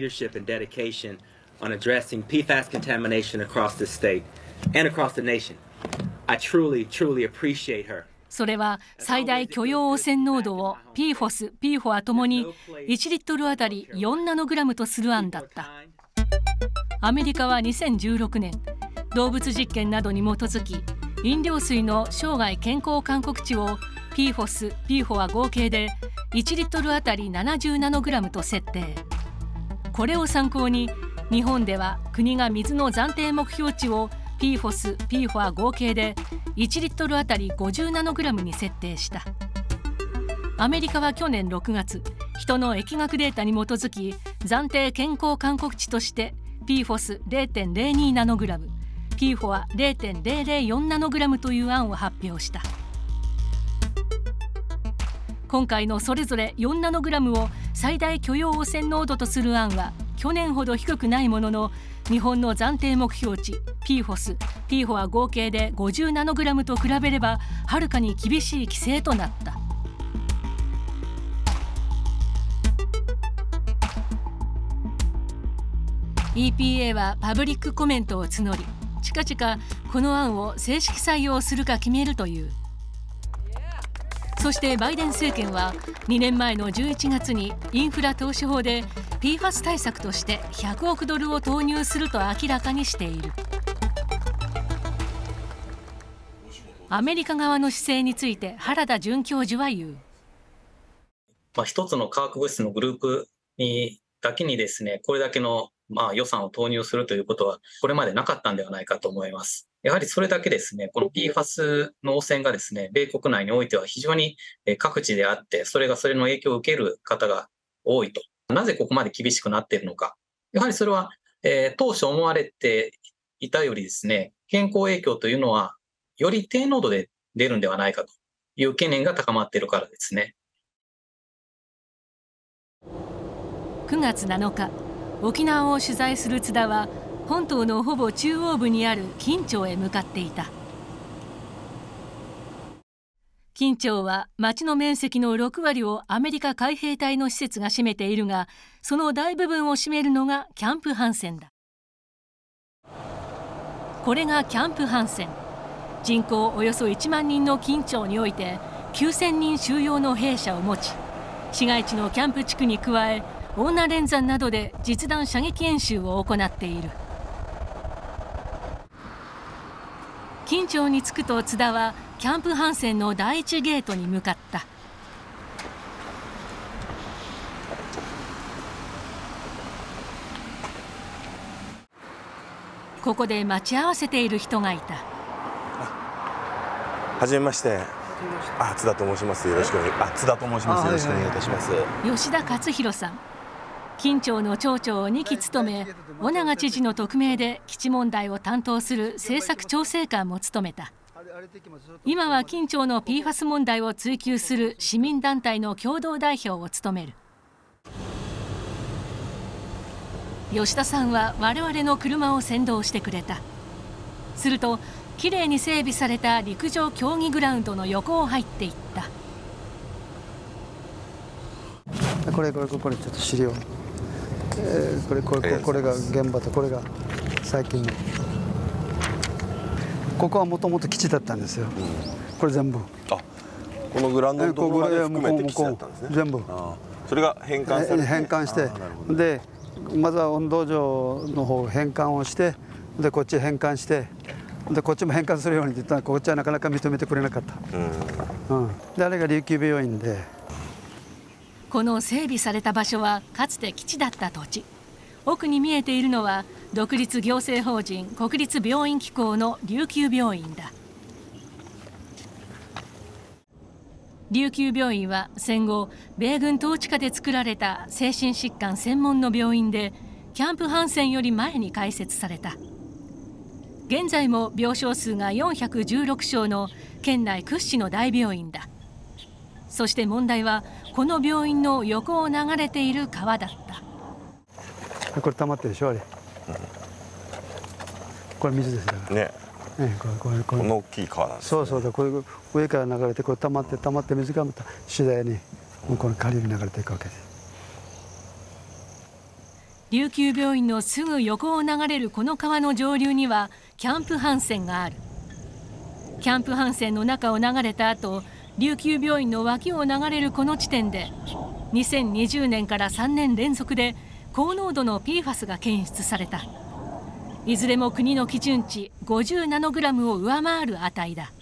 on addressing ピーファス contamination across the state and across the nation. I truly, truly appreciate her. それは最大許容汚染濃度を ピーフォス、ピーフォアともにいちリットルあたりよんナノグラムとする案だった。アメリカはにせんじゅうろくねん、動物実験などに基づき飲料水の生涯健康勧告値を ピーフォス、ピーフォア合計でいちリットルあたりななじゅうナノグラムと設定。これを参考に日本では国が水の暫定目標値を ピーフォス、ピーフォア合計でいちリットルあたりごじゅうナノグラムに設定した。アメリカは去年ろくがつ、人の疫学データに基づき暫定健康勧告値として ピーフォス れいてんれいにナノグラム、ピーフォア れいてんれいれいよんナノグラムという案を発表した。今回のそれぞれよんナノグラムを最大許容汚染濃度とする案は去年ほど低くないものの、日本の暫定目標値 ピーフォス、ピーフォア合計でごじゅうナノグラムと比べればはるかに厳しい規制となった。イーピーエー はパブリックコメントを募り、近々この案を正式採用するか決めるという。そしてバイデン政権はにねんまえのじゅういちがつにインフラ投資法で ピーファス 対策としてひゃくおくドルを投入すると明らかにしている。アメリカ側の姿勢について原田准教授は言う。 まあ、一つの化学物質のグループにだけにですね、これだけのまあ予算を投入するということはこれまでなかったんではないかと思います。やはりそれだけですね、この ピーファス の汚染がですね、米国内においては非常に各地であって、それがそれの影響を受ける方が多いと。なぜここまで厳しくなっているのか。やはりそれは、えー、当初思われていたよりですね、健康影響というのはより低濃度で出るんではないかという懸念が高まっているからですね。 くがつなのか、沖縄を取材する津田は本島のほぼ中央部にある金武町へ向かっていた。金武町は町の面積のろくわりをアメリカ海兵隊の施設が占めているが、その大部分を占めるのがキャンプハンセンだ。これがキャンプハンセン。人口およそいちまんにんの金武町においてきゅうせんにん収容の兵舎を持ち、市街地のキャンプ地区に加え女連山などで実弾射撃演習を行っている。金武町に着くと津田はキャンプハンセンの第一ゲートに向かった。ここで待ち合わせている人がいた。 ははじめまして。あ、津田と申します。よろしくお願い。あ、津田と申します。よろしくお願いいたします。 吉田勝弘さん、金町の町長をにき務め、尾長知事の特命で基地問題を担当する政策調整官も務めた。今は金町の ピーファス 問題を追及する市民団体の共同代表を務める。吉田さんは我々の車を先導してくれた。するときれいに整備された陸上競技グラウンドの横を入っていった。 これこれこれちょっと資料、えー、これこれこれが現場とこれが最近の。ここはもともと基地だったんですよ、うん、これ全部。 あ、このグラウンドのところまで含めて基地だったんですね。 全部。 それが返還されて返還して、でまずは運動場の方返還をして、でこっち返還して、でこっちも返還するようにって言ったらこっちはなかなか認めてくれなかった。うん、うん、であれが琉球病院で。 この整備された場所はかつて基地だった土地。奥に見えているのは独立行政法人国立病院機構の琉球病院だ。琉球病院は戦後米軍統治下で作られた精神疾患専門の病院で、キャンプハンセンより前に開設された。現在も病床数がよんひゃくじゅうろく床の県内屈指の大病院だ。そして問題はこの病院の横を流れている川だった。 これ溜まってるでしょ、あれ、うん、これ水ですからね。 ね、これこれこれこの大きい川なんですね。 そうそう、これ上から流れてこれ溜まって溜まって水がまた次第に向こうに下流に流れていくわけです。 琉球病院のすぐ横を流れるこの川の上流にはキャンプハンセンがある。キャンプハンセンの中を流れた後、琉球病院の脇を流れるこの地点でにせんにじゅうねんからさんねん連続で高濃度の ピーファス が検出された。いずれも国の基準値ごじゅうナノグラムを上回る値だ。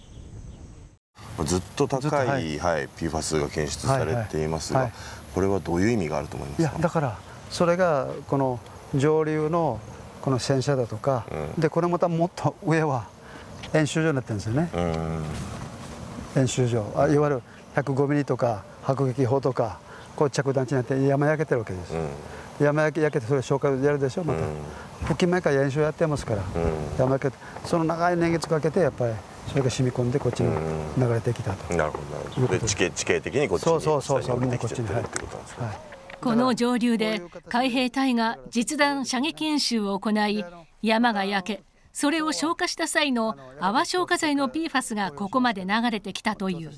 ずっと高い、はいはい、ピーファス が検出されていますが、はいはい、これはどういう意味があると思いますか。 いや、だからそれがこの上流のこの洗車だとか、うん、でこれまたもっと上は演習場になってるんですよね。うん、演習場、あ、いわゆるひゃくごミリとか迫撃砲とかこう着弾地になって山焼けてるわけです。うん、山焼け焼けてそれ消火やるでしょ、また。付近前から演習やってますから、うん、山焼けてその長い年月かけてやっぱりそれが染み込んでこっちに流れてきたと。 なるほどなるほど。で地形地形的にこっちにそうそうそうそうみんなこっちに入ってるってことなんですね。はい、 この上流で海兵隊が実弾射撃演習を行い、山が焼けそれを消火した際の泡消火剤の ピーファス がここまで流れてきたという。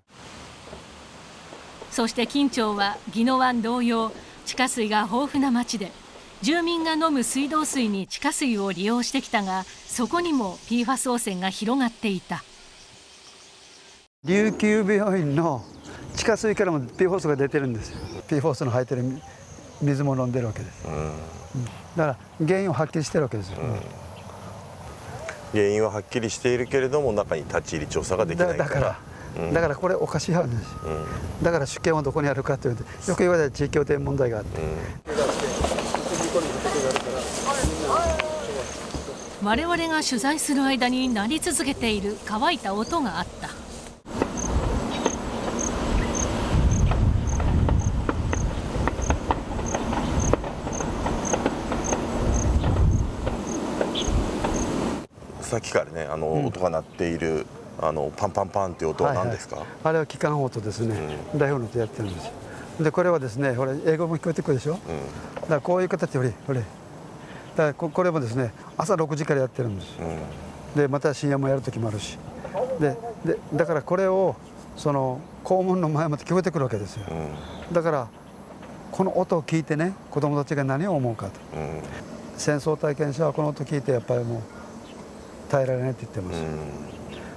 そして金町は宜野湾同様地下水が豊富な町で、住民が飲む水道水に地下水を利用してきたが、そこにも ピーファス 汚染が広がっていた。 琉球病院の地下水からも ピーファス が出てるんですよ。 ピーファス の入ってる水も飲んでるわけです。うん、だから原因をはっきりしてるわけですよ。うん、 原因ははっきりしているけれども中に立ち入り調査ができないから。だからだからこれおかしい話です、うん、だから主権はどこにあるかというとよく言われた地域協定問題があって、 うん、我々が取材する間に鳴り続けている乾いた音があった。 さっきからねあの、うん、音が鳴っているあのパンパンパンっていう音は何ですか。はいはい、あれは機関音ですね。うん、大音でやってるんですよ。でこれはですね、ほら英語も聞こえてくるでしょ。うん、だからこういう形よりこれ。だからここれもですね、朝ろくじからやってるんです。うん、でまた深夜もやる時もあるし。ででだからこれをその校門の前まで聞こえてくるわけですよ。うん、だからこの音を聞いてね、子供たちが何を思うかと。うん、戦争体験者はこの音聞いてやっぱりもう耐えられないって言ってます。うん、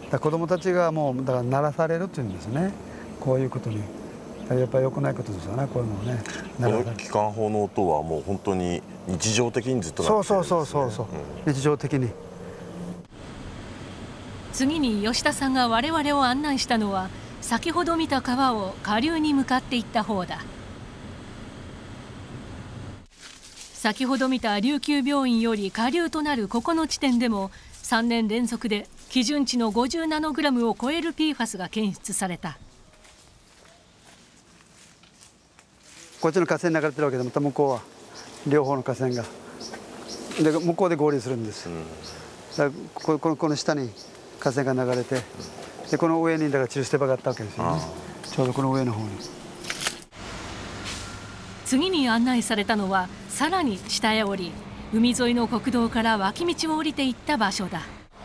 だ子どもたちがもうだから鳴らされるっていうんですね。こういうことにやっぱり良くないことですよね。こういうのをね。 この機関砲の音はもう本当に日常的にずっと鳴ってるんですね。そうそうそうそう、うん、日常的に。 次に吉田さんが我々を案内したのは先ほど見た川を下流に向かっていった方だ。先ほど見た琉球病院より下流となるここの地点でもさんねん連続で基準値のごじゅうナノグラムを超える ピーファス が検出された。 こっちの河川流れてるわけで、また向こうは両方の河川がで向こうで合流するんです、うん、だからこのこの下に河川が流れて、でこの上にだから中捨て場があったわけですよね。ちょうどこの上の方に。 次に案内されたのはさらに下へ降り、海沿いの国道から脇道を降りていった場所だ。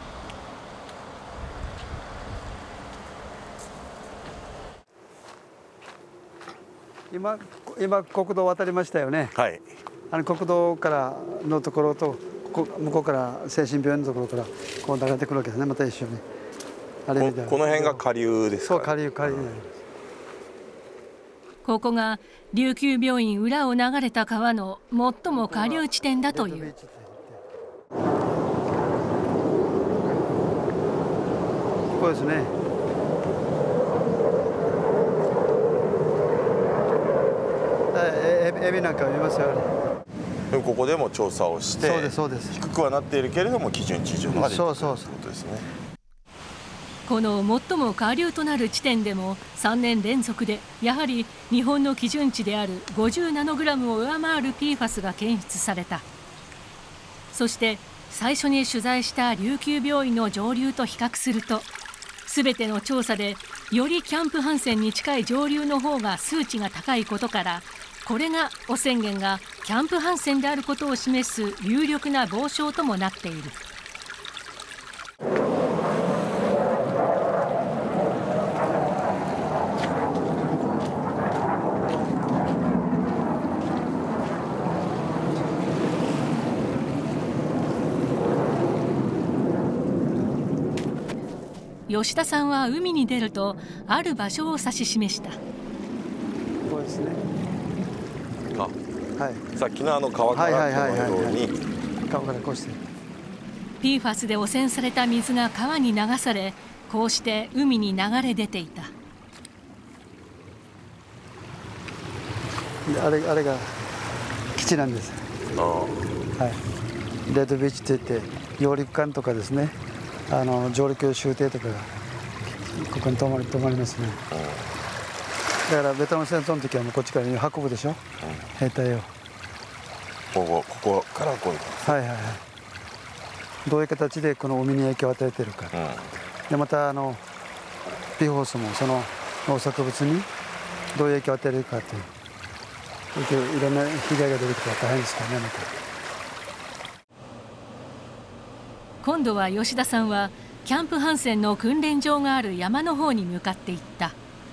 今今国道を渡りましたよね。 はい。 あの国道からのところとこ向こうから精神病院のところからこう流れてくるわけですね。また一緒に。あれみたいな。 この辺が下流ですか。 そう、下流下流になります。 ここが琉球病院裏を流れた川の最も下流地点だという。 ここですね。えエビなんか見ますよね。 でもここでも調査をして、 そうですそうです。 低くはなっているけれども基準値以上のが出てくるということですね。 この最も下流となる地点でもさんねん連続でやはり日本の基準値であるごじゅうナノグラムを上回る ピーファス が検出された。そして最初に取材した琉球病院の上流と比較すると、全ての調査でよりキャンプ・ハンセンに近い上流の方が数値が高いことから、これが汚染源がキャンプ・ハンセンであることを示す有力な傍証ともなっている。吉田さんは海に出るとある場所を指し示した。 ここですね。 あ、はい。さっきのあの川からこのように川からこうして。 ピーファス で汚染された水が川に流され、こうして海に流れ出ていた。 あれあれが基地なんです。 ああ。 はい。レッドビーチって言って揚陸艦とかですね。あの上陸終艇とかがここに泊まり泊まりますね。だからベトナム戦争の時はもうこっちから運ぶでしょ、うん、兵隊を。 ここここからこういう。 はいはいはい。どういう形でこの海に影響を与えているか、うん、でまたあのピーファスもその農作物にどういう影響を与えるかという、いろんな被害が出てきたら大変ですからね。また今度は吉田さんはキャンプ・ハンセンの訓練場がある山の方に向かっていった。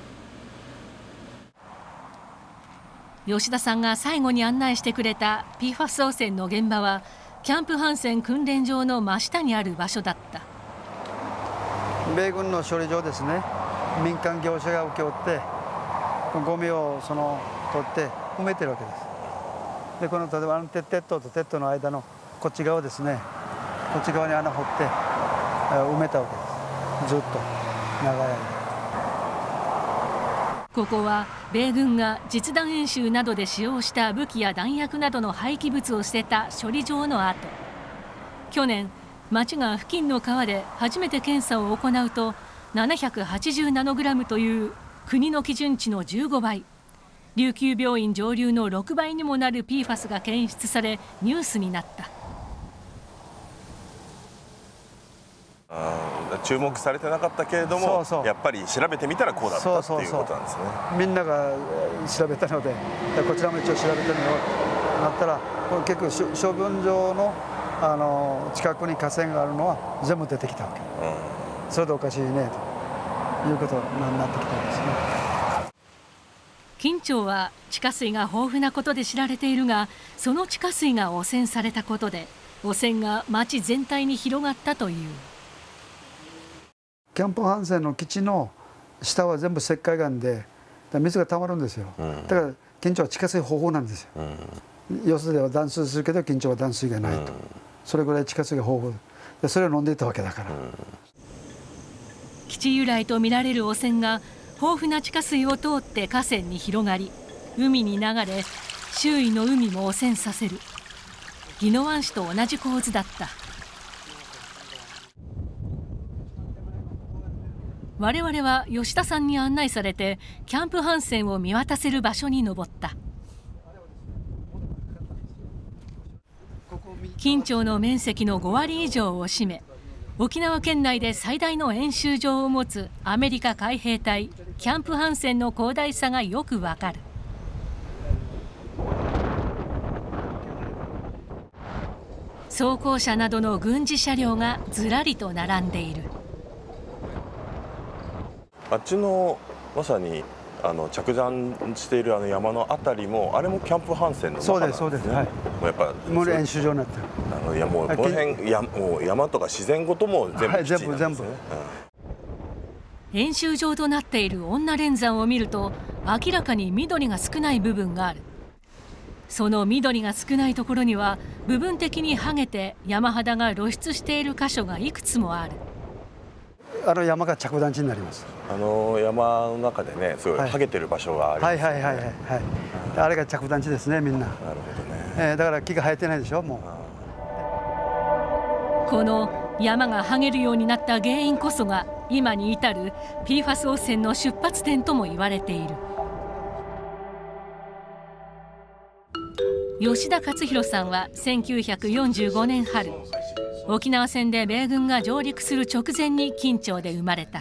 吉田さんが最後に案内してくれた ピーファス 汚染の現場はキャンプ・ハンセン訓練場の真下にある場所だった。 米軍の処理場ですね。民間業者が請け負ってゴミをその取って埋めてるわけです。でこの例えばあの鉄塔と鉄塔の間のこっち側ですね、こっち側に穴掘って埋めたわけです。ずっと長い間。 ここは米軍が実弾演習などで使用した武器や弾薬などの廃棄物を捨てた処理場の跡。去年町が付近の川で初めて検査を行うとななひゃくはちじゅうナノグラムという国の基準値のじゅうごばい、琉球病院上流のろくばいにもなる ピーファス が検出されニュースになった。 注目されてなかったけれども、そうそうやっぱり調べてみたらこうだったっていうことなんですね。 みんなが調べたので、こちらも一応調べてみようとなったら、これ結構処分場のあの近くに河川があるのは全部出てきたわけ、うん、それでおかしいねということになってきたんですね。 金武は地下水が豊富なことで知られているが、その地下水が汚染されたことで汚染が町全体に広がったという。 キャンプ・ハンセンの基地の下は全部石灰岩で水がたまるんですよ、うん、だから金武は地下水豊富なんですよ、うん、要するには断水するけど金武は断水がないと、うん、それぐらい地下水が豊富で、それを飲んでいたわけだから、うん、 基地由来とみられる汚染が豊富な地下水を通って河川に広がり海に流れ、周囲の海も汚染させる宜野湾市と同じ構図だった。 我々は吉田さんに案内されてキャンプハンセンを見渡せる場所に登った。金武の面積のごわり以上を占め、沖縄県内で最大の演習場を持つアメリカ海兵隊キャンプハンセンの広大さがよくわかる。装甲車などの軍事車両がずらりと並んでいる。 あっちのまさにあの着弾しているあの山のあたりもあれもキャンプハンセンの中なんですね。 そうですそうです。はい。 もうやっぱもう演習場になってる。 あのいやもうこの辺やもう山とか自然ごとも全部基地なんですね。はい、全部全部。 うん、演習場となっている女連山を見ると明らかに緑が少ない部分がある。その緑が少ないところには部分的に剥げて山肌が露出している箇所がいくつもある。 あの山が着弾地になります。 あの山の中でね、すごい剥げてる場所がありますね。 はいはいはいはいはい。あれが着弾地ですね、みんな。なるほどね。えー、だから木が生えてないでしょ、もう。この山が剥げるようになった原因こそが今に至る ピーファス 汚染の出発点とも言われている。吉田勝弘さんはせんきゅうひゃくよんじゅうごねん春、沖縄戦で米軍が上陸する直前に金武で生まれた。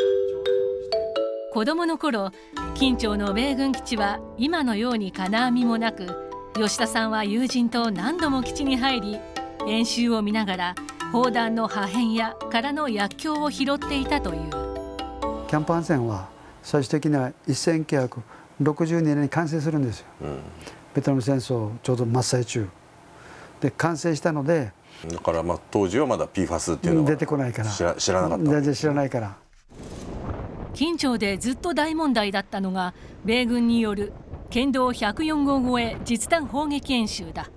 子供の頃、金武の米軍基地は今のように金網もなく、吉田さんは友人と何度も基地に入り、演習を見ながら砲弾の破片や空の薬莢を拾っていたという。 キャンプハンセンは最終的にはせんきゅうひゃくろくじゅうにねんに完成するんですよ。うん、ベトナム戦争ちょうど真っ最中で完成したので、 だからまあ当時はまだ ピーファス っていうのは出てこないから知ら、知らなかった。 全然知らないから。 金武でずっと大問題だったのが米軍による県道ひゃくよん号超え実弾砲撃演習だ。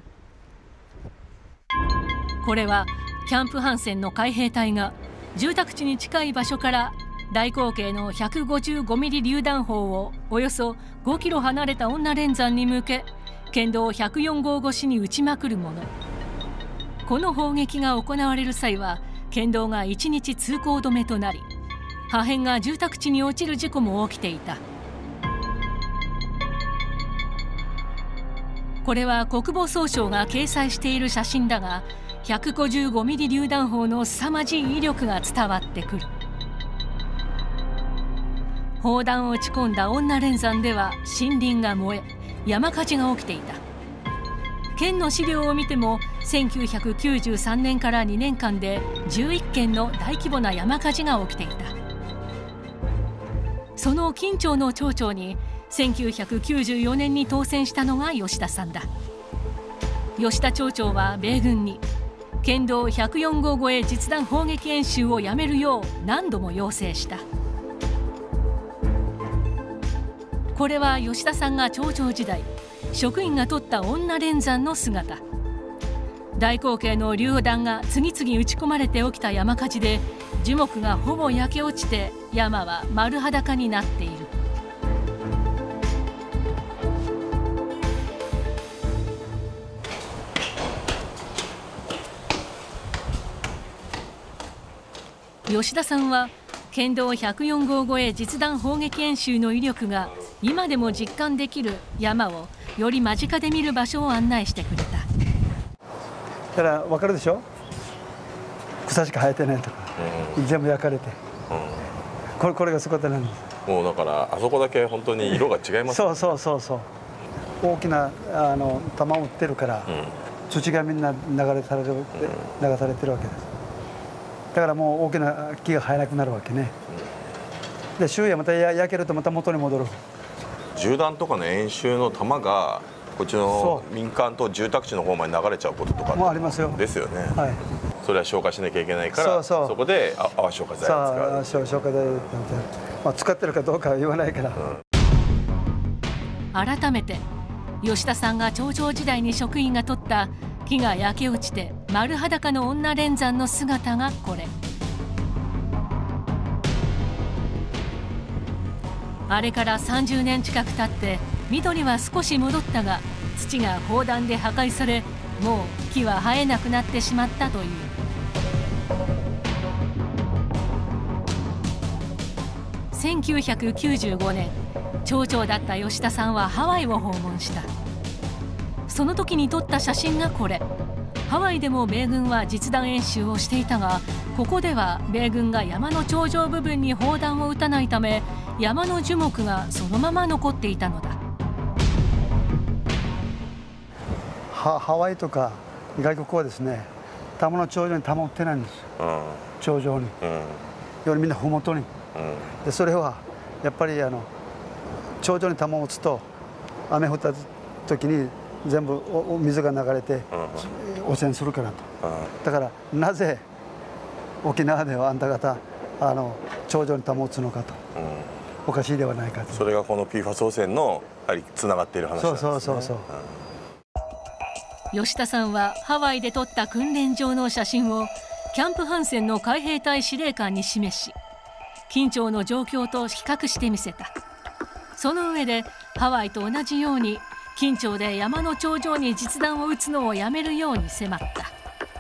これはキャンプハンセンの海兵隊が住宅地に近い場所から大口径の ひゃくごじゅうごミリ 榴弾砲をおよそごキロ離れた女連山に向け県道ひゃくよん号越しに撃ちまくるもの。この砲撃が行われる際は県道がいちにち通行止めとなり、破片が住宅地に落ちる事故も起きていた。これは国防総省が掲載している写真だが、ひゃくごじゅうごミリ 榴弾砲の凄まじい威力が伝わってくる。砲弾を撃ち込んだ女連山では森林が燃え、山火事が起きていた。県の資料を見てもせんきゅうひゃくきゅうじゅうさんねんからにねんかんでじゅういっけんの大規模な山火事が起きていた。その金武の町長にせんきゅうひゃくきゅうじゅうよねんに当選したのが吉田さんだ。吉田町長は米軍に県道ひゃくよん号超え実弾砲撃演習をやめるよう何度も要請した。これは吉田さんが町長時代、職員が撮った女連山の姿。大口径の榴弾が次々撃ち込まれて起きた山火事で樹木がほぼ焼け落ちて山は丸裸になっている。吉田さんは県道ひゃくよん号超え実弾砲撃演習の威力が今でも実感できる山をより間近で見る場所を案内してくれた。 だから分かるでしょ、草しか生えてないとか、うん、全部焼かれて、うん、これこれが姿なんです。 もうだからあそこだけ本当に色が違います、ね、 そうそうそうそう。大きなあの弾を撃ってるから、うん、土がみんな流れされる、うん、流されてるわけです。だからもう大きな木が生えなくなるわけね。うん、で周囲はまた焼けるとまた元に戻る。 銃弾とかの演習の弾がこっちの民間と住宅地の方まで流れちゃうこととかもありますよ。 ですよね。 はい。 それは消火しなきゃいけないから、そうそう、そこで泡消火剤を使う。 消火剤なんて、まあ、使ってるかどうかは言わないから。 うん、改めて吉田さんが町長時代に職員が撮った木が焼け落ちて丸裸の女連山の姿がこれ。あれからさんじゅうねん近く経って緑は少し戻ったが、土が砲弾で破壊され、もう木は生えなくなってしまったという。 せんきゅうひゃくきゅうじゅうごねん、町長だった吉田さんはハワイを訪問した。その時に撮った写真がこれ。ハワイでも米軍は実弾演習をしていたが、ここでは米軍が山の頂上部分に砲弾を撃たないため、山の樹木がそのまま残っていたのだ。 ハ, ハワイとか外国はですね、弾の頂上に弾を撃ってないんですよ、うん、頂上に、うん、よりみんな麓に、うん、でそれはやっぱりあの頂上に弾を撃つと雨降った時に全部お水が流れて汚染するからと、うん、だからなぜ沖縄ではあんた方あの頂上に弾を撃つのかと、うん、おかしいではないかと。 それがこの ピーファス 汚染のやはりつながっている話なんですね。 そうそうそうそう、うん吉田さんはハワイで撮った訓練場の写真をキャンプハンセンの海兵隊司令官に示し、緊張の状況と比較してみせた。その上でハワイと同じように緊張で山の頂上に実弾を撃つのをやめるように迫った。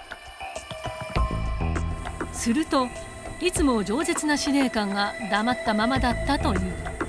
するといつも饒舌な司令官が黙ったままだったという。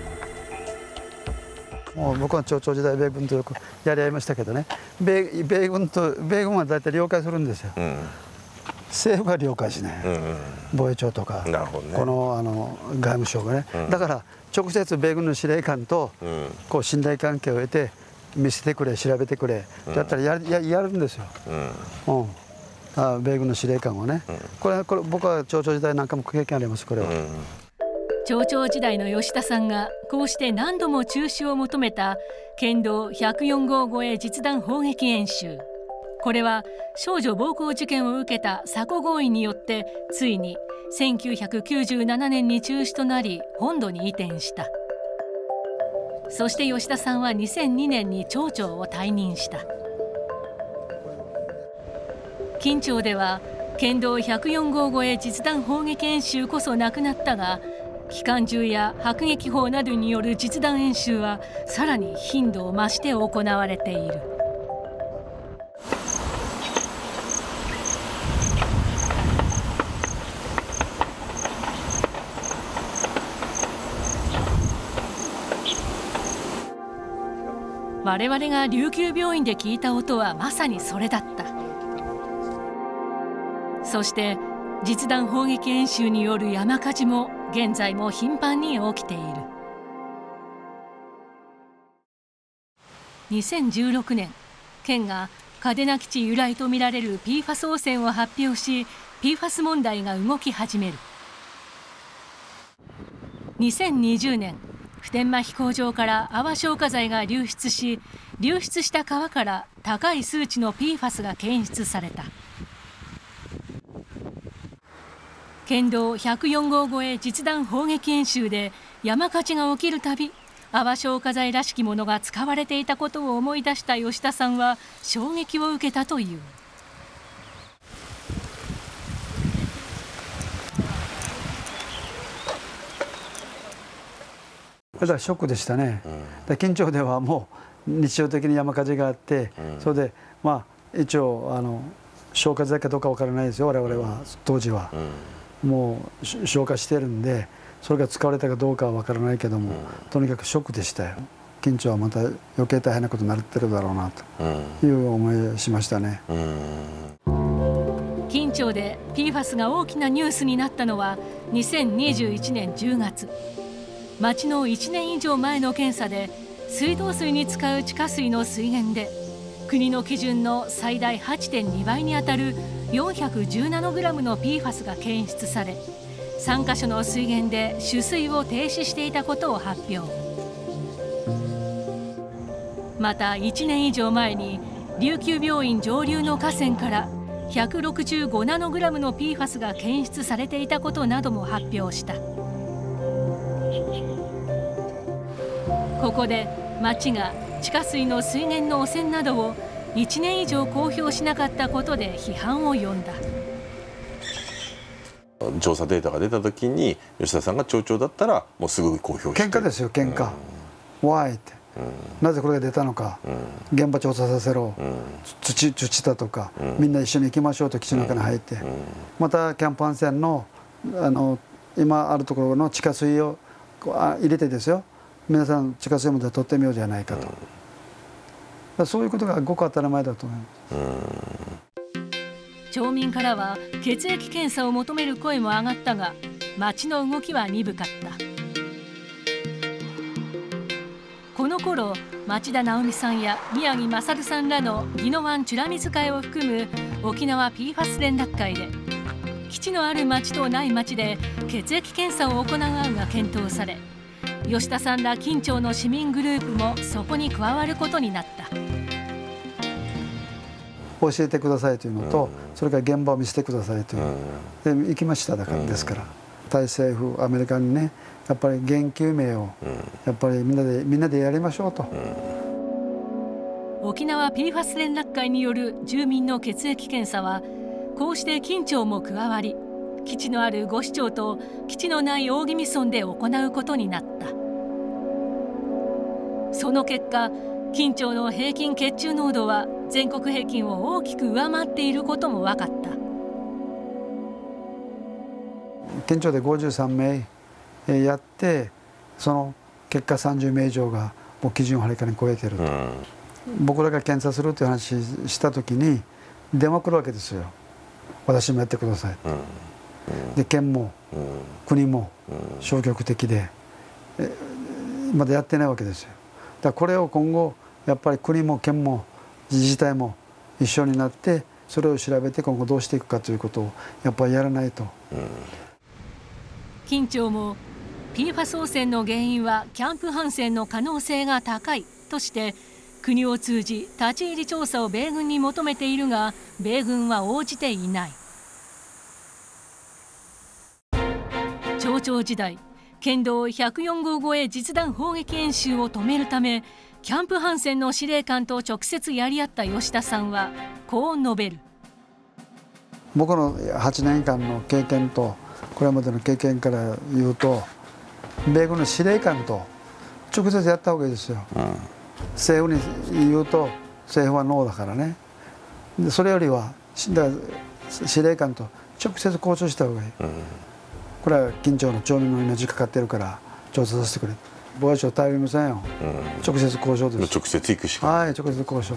もう僕は町長時代米軍とよくやり合いましたけどね、 米, 米軍と米軍は大体了解するんですよ、うん、政府が了解しない、うんうん、防衛庁とか、ね、この、あの外務省がね、うん、だから直接米軍の司令官とこう信頼関係を得て見せてくれ調べてくれ、うん、だったら や, や, やるんですよ、うんうん、あ米軍の司令官をね、うん、これこれ僕は町長時代なんかも経験あります。これは、うん町長時代の吉田さんがこうして何度も中止を求めた県道ひゃくよん号越え実弾砲撃演習。これは少女暴行事件を受けた佐古合意によってついにせんきゅうひゃくきゅうじゅうななねんに中止となり本土に移転した。そして吉田さんはにせんにねんに町長を退任した。金町では県道ひゃくよん号越え実弾砲撃演習こそなくなったが、機関銃や迫撃砲などによる実弾演習はさらに頻度を増して行われている。我々が琉球病院で聞いた音はまさにそれだった。そして実弾砲撃演習による山火事も現在も頻繁に起きている。にせんじゅうろくねん、県が嘉手納基地由来とみられる ピーファス 汚染を発表し、 ピーファス 問題が動き始める。にせんにじゅうねん、普天間飛行場から泡消火剤が流出し、流出した川から高い数値の ピーファス が検出された。県道ひゃくよん号越え実弾砲撃演習で山火事が起きるたび泡消火剤らしきものが使われていたことを思い出した吉田さんは衝撃を受けたという。 だからショックでしたね、うん、近町ではもう日常的に山火事があって、うん、それでまあ一応あの消火剤かどうかわからないですよ我々は、うん、当時は。うんもう消化してるんでそれが使われたかどうかは分からないけども、うん、とにかくショックでしたよ。近町はまた余計大変なことになってるだろうなという思いしましたね、 うん、近町で ピーファス が大きなニュースになったのはにせんにじゅういちねんじゅうがつ、町のいちねん以上前の検査で水道水に使う地下水の水源で国の基準の最大 はちてんに 倍にあたるよんひゃくじゅうナノグラムの ピーファス が検出され、さんカ所の水源で取水を停止していたことを発表。またいちねん以上前に琉球病院上流の河川からひゃくろくじゅうごナノグラムの ピーファス が検出されていたことなども発表した。ここで町が地下水の水源の汚染などをいちねん以上公表しなかったことで批判を呼んだ。 調査データが出た時に吉田さんが町長だったらもうすぐ公表して喧嘩ですよ喧嘩、うん、Why って、うん、なぜこれが出たのか、うん、現場調査させろ、うん、土, 土だとか、うん、みんな一緒に行きましょうと基地の中に入って、うん、またキャンプハンセンのあの今あるところの地下水をこう入れてですよ、皆さん地下水もじゃ取ってみようじゃないかと、うん、そういうことがごく当たり前だと思います。 町民からは血液検査を求める声も上がったが、町の動きは鈍かった。この頃、町田直美さんや宮城勝さんらの宜野湾美ら水会を含む沖縄 ピーファス 連絡会で、基地のある町とない町で血液検査を行う案が検討され、吉田さんら金町の市民グループもそこに加わることになった。 教えてくださいというのと、それから現場を見せてくださいという、で行きましただからですから、タイ政府アメリカにね、やっぱり原因究明をやっぱりみんなでみんなでやりましょうと。 沖縄 ピーファス 連絡会による住民の血液検査は、こうして金町も加わり、基地のある五市町と基地のない大宜味村で行うことになった。その結果、金町の平均血中濃度は全国平均を大きく上回っていることも分かった。 県庁でごじゅうさんめいやって、その結果さんじゅうめい以上がもう基準をはるかに超えてると、うん、僕らが検査するという話した時に電話来るわけですよ。私もやってください、うんうん、で県も、うん、国も消極的で、えまだやってないわけですよ。だからこれを今後やっぱり国も県も自治体も一緒になってそれを調べて今後どうしていくかということをやっぱりやらないと。うん、 金町も ピーファス 汚染の原因はキャンプ・ハンセンの可能性が高いとして国を通じ立ち入り調査を米軍に求めているが、米軍は応じていない。町長時代、県道ひゃくよんごう越え実弾砲撃演習を止めるためキャンプ・ハンセンの司令官と直接やり合った吉田さんはこう述べる。 僕のはちねんかんの経験とこれまでの経験から言うと、米軍の司令官と直接やった方がいいですよ、うん、政府に言うと政府はノーだからね。でそれよりはだから司令官と直接交渉した方がいい、うん、これは金町の町民の命かかってるから調査させてくれ。防衛省頼りませんよ、うん、直接交渉です。 直接行くしかはい、直接交渉、うん、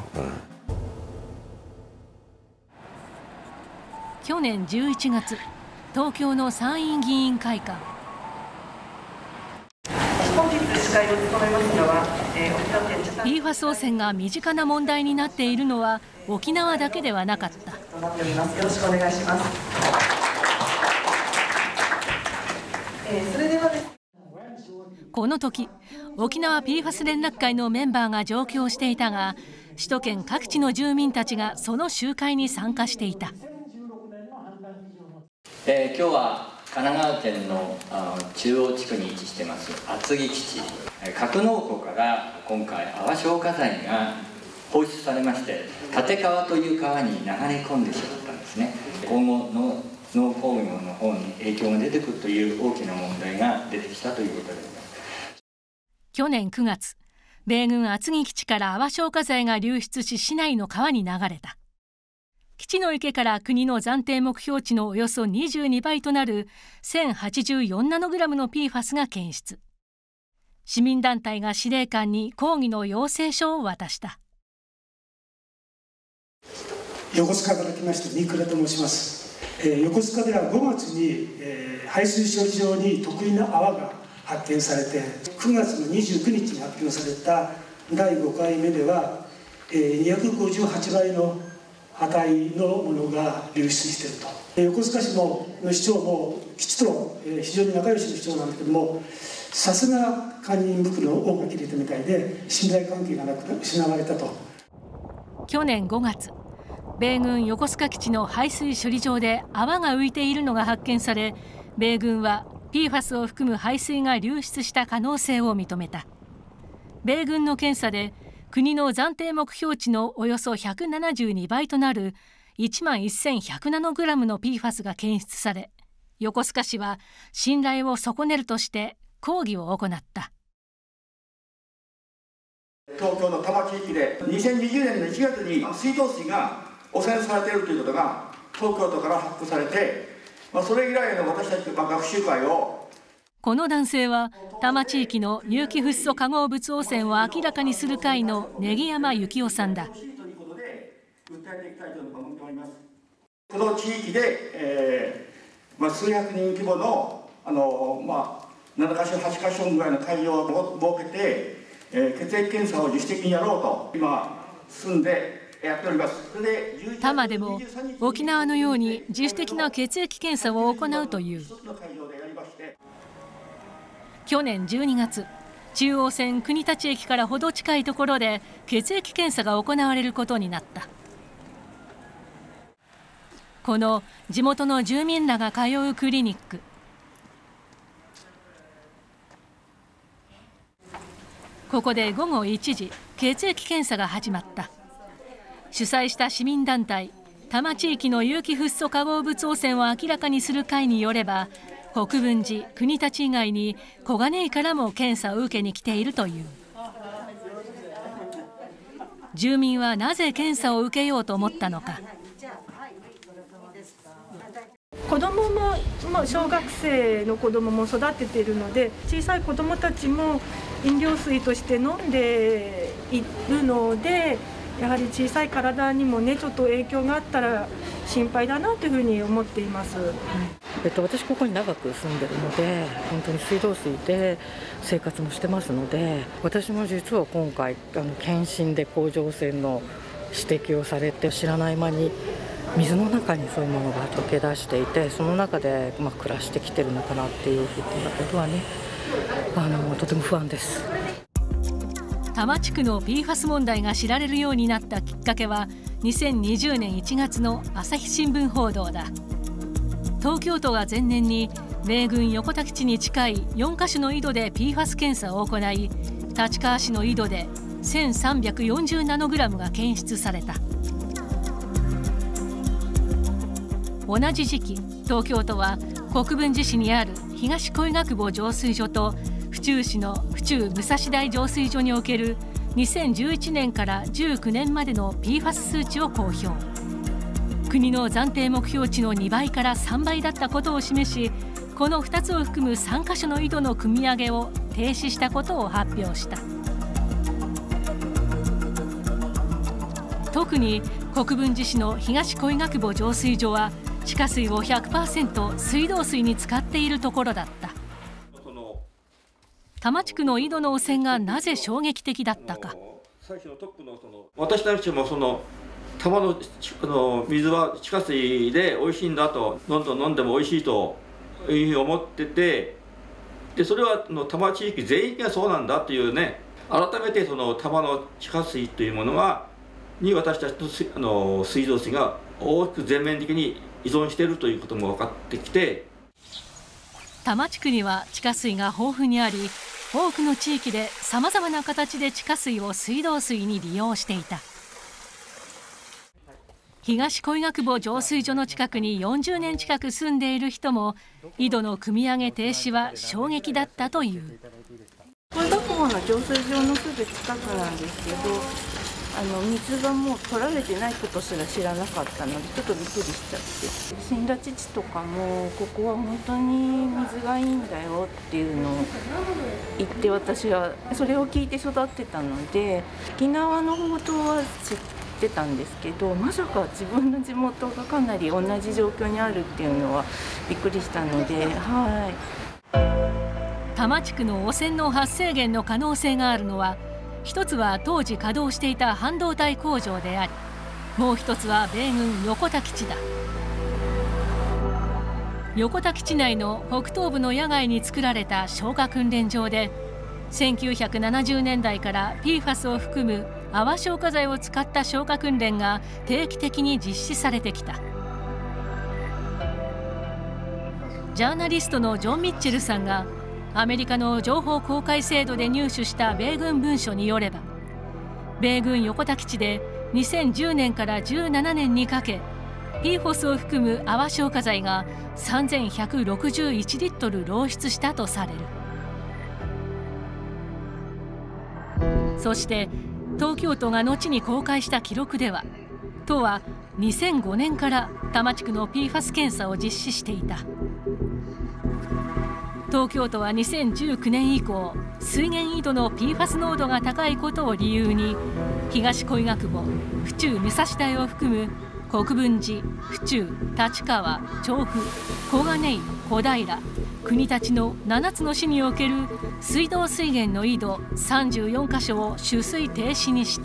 去年じゅういちがつ、東京の参院議員会館。 本日司会を務めますのは、えー、沖縄県ピーファス 汚染が身近な問題になっているのは沖縄だけではなかった。 となっております。よろしくお願いします。えー、それではです。 この時、沖縄 ピーファス 連絡会のメンバーが上京していたが、首都圏各地の住民たちがその集会に参加していた。 えー、今日は神奈川県の中央地区に位置しています厚木基地格納庫から今回泡消火剤が放出されまして、立川という川に流れ込んでしまったんですね。今後の農工業の方に影響が出てくるという大きな問題が出てきたということです。 去年くがつ、米軍厚木基地から泡消火剤が流出し市内の川に流れた。基地の池から国の暫定目標値のおよそにじゅうにばいとなるせんはちじゅうよんナノグラムの ピーファス が検出。市民団体が司令官に抗議の要請書を渡した。 横須賀から来ました三倉と申します。えー、横須賀ではごがつに、えー、排水処理場に特異な泡が発見されて、くがつのにじゅうくにちに発表されただいごかいめでは、えー、にひゃくごじゅうはちばいの値のものが流出していると。横須賀市の市長も基地と非常に仲良しの市長なんだけども、さすが堪忍袋をかけていたみたいで信頼関係がなく失われたと。 去年ごがつ、米軍横須賀基地の排水処理場で泡が浮いているのが発見され、米軍は ピーファス を含む排水が流出した可能性を認めた。米軍の検査で国の暫定目標値のおよそひゃくななじゅうにばいとなるいちまんせんひゃくナノグラムの ピーファス が検出され、横須賀市は信頼を損ねるとして抗議を行った。 東京の多摩地域でにせんにじゅうねんのいちがつに水道水が汚染されているということが東京都から発表されて、まあ、それ以来の私たちの学習会をこの男性は多摩地域の有機フッ素化合物汚染を明らかにする会の根木山幸夫さんだ。 この地域で、えーまあ、数百人規模の、あのまあ、ななかしょはちかしょぐらいの会場を設けて、えー、血液検査を自主的にやろうと今進んでやっております。 多摩でも沖縄のように自主的な血液検査を行うという。去年じゅうにがつ、中央線国立駅からほど近いところで血液検査が行われることになった。この地元の住民らが通うクリニック。ここでごごいちじ、血液検査が始まった。主催した市民団体多摩地域の有機フッ素化合物汚染を明らかにする会によれば、国分寺、国立以外に小金井からも検査を受けに来ているという。住民はなぜ検査を受けようと思ったのか。 子どもも、まあ、小学生の子どもも育てているので、小さい子どもたちも飲料水として飲んでいるので、やはり小さい体にもねちょっと影響があったら心配だなというふうに思っています。 えっと、私ここに長く住んでるので、本当に水道水で生活もしてますので、私も実は今回あの検診で甲状腺の指摘をされて、知らない間に水の中にそういうものが溶け出していて、その中で、まあ、暮らしてきてるのかなっていうふうなことはね、あのとても不安です。 多摩地区の ピーファス 問題が知られるようになったきっかけはにせんにじゅうねんいちがつの朝日新聞報道だ。東京都が前年に米軍横田基地に近いよんかしょの井戸で ピーファス 検査を行い、立川市の井戸でせんさんびゃくよんじゅうナノグラムが検出された。同じ時期、東京都は国分寺市にある東恋学坊浄水所と府中市の府中武蔵台浄水所におけるにせんじゅういちねんからじゅうきゅうねんまでの ピーファス 数値を公表。国の暫定目標値のにばいからさんばいだったことを示し、このふたつを含むさんかしょの井戸の汲み上げを停止したことを発表した。特に国分寺市の東恋学坊浄水所は地下水を ひゃくパーセント 水道水に使っているところだった。多摩地区の井戸の汚染がなぜ衝撃的だったか。 私たちもその多摩のあの水は地下水で美味しいんだと、どんどん飲んでも美味しいというふうに思ってて、でそれはの多摩地域全域がそうなんだというね、改めてその多摩の地下水というものがに私たちのあの水道水が大きく全面的に依存しているということも分かってきて、 多摩地区には地下水が豊富にあり、多くの地域でさまざまな形で地下水を水道水に利用していた。東恋学坊浄水所の近くによんじゅうねん近く住んでいる人も、井戸の汲み上げ停止は衝撃だったという。 恋学坊の浄水場のすぐ近くなんですけど、あの水がもう取られてないことすら知らなかったので、ちょっとびっくりしちゃって、死んだ父とかもここは本当に水がいいんだよっていうのを言って、私はそれを聞いて育ってたので、沖縄の報道は知ってたんですけど、まさか自分の地元がかなり同じ状況にあるっていうのはびっくりしたので、はい。 多摩地区の汚染の発生源の可能性があるのは、一つは当時稼働していた半導体工場であり、もう一つは米軍横田基地だ。横田基地内の北東部の野外に作られた消火訓練場で、せんきゅうひゃくななじゅうねんだいから ピーファス を含む泡消火剤を使った消火訓練が定期的に実施されてきた。ジャーナリストのジョン・ミッチェルさんがアメリカの情報公開制度で入手した米軍文書によれば、米軍横田基地でにせんじゅうねんからじゅうななねんにかけ ピーファス を含む泡消火剤がさんぜんひゃくろくじゅういちリットル漏出したとされる。そして東京都が後に公開した記録では、都はにせんごねんから多摩地区の ピーファス 検査を実施していた。 東京都はにせんじゅうきゅうねん以降、水源井戸の ピーファス 濃度が高いことを理由に、東恋ヶ窪、府中武蔵台を含む国分寺、府中、立川、調布、小金井、小平、国立のななつの市における水道水源の井戸さんじゅうよんか所を取水停止にした。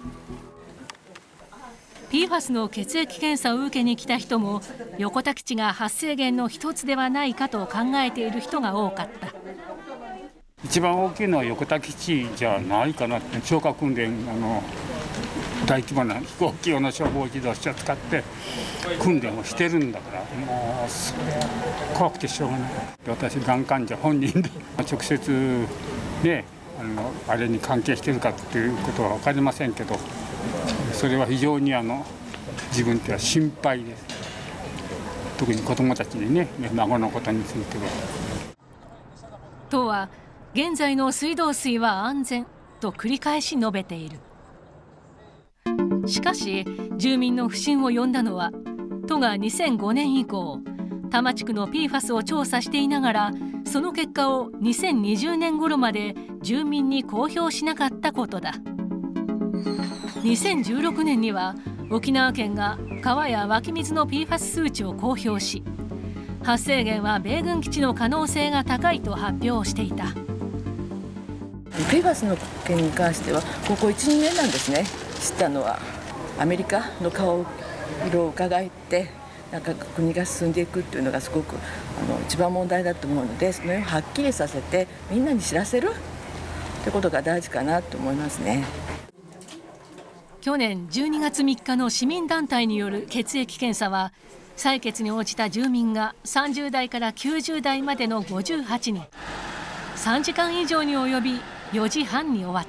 ピーファス の血液検査を受けに来た人も、横田基地が発生源の一つではないかと考えている人が多かった。 一番大きいのは横田基地じゃないかなって。消火訓練、あの大規模な飛行機用の消防自動車を使って訓練をしてるんだから、もうそれは怖くてしょうがない。私、がん患者本人で直接ね、あのあれに関係してるかっていうことは分かりませんけど、それは非常にあの自分では心配です。特に子どもたちにね、孫のことについては。 都は現在の水道水は安全と繰り返し述べている。しかし住民の不信を呼んだのは、都がにせんごねん以降多摩地区の ピーファス を調査していながら、その結果をにせんにじゅうねん頃まで住民に公表しなかったことだ。にせんじゅうろくねんには沖縄県が川や湧き水の ピーファス 数値を公表し、発生源は米軍基地の可能性が高いと発表していた。 ピーファス の件に関してはここいち、にねんなんですね。知ったのはアメリカの顔色を伺ってなんか国が進んでいくっていうのがすごくあの一番問題だと思うので、その辺をはっきりさせてみんなに知らせるってことが大事かなと思いますね。 去年じゅうにがつみっかの市民団体による血液検査は、採血に応じた住民がさんじゅうだいからきゅうじゅうだいまでのごじゅうはちにん、さんじかん以上に及びよじはんに終わった。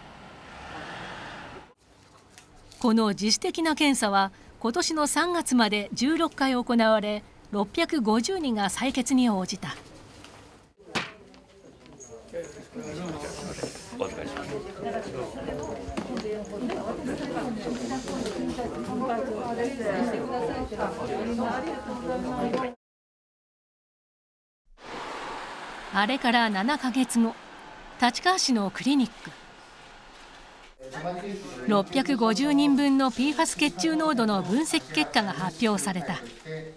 この自主的な検査は今年のさんがつまでじゅうろっかい行われ、ろっぴゃくごじゅうにんが採血に応じた。あれからななかげつご、立川市のクリニック。ろっぴゃくごじゅうにんぶんの ピーファス 血中濃度の分析結果が発表された。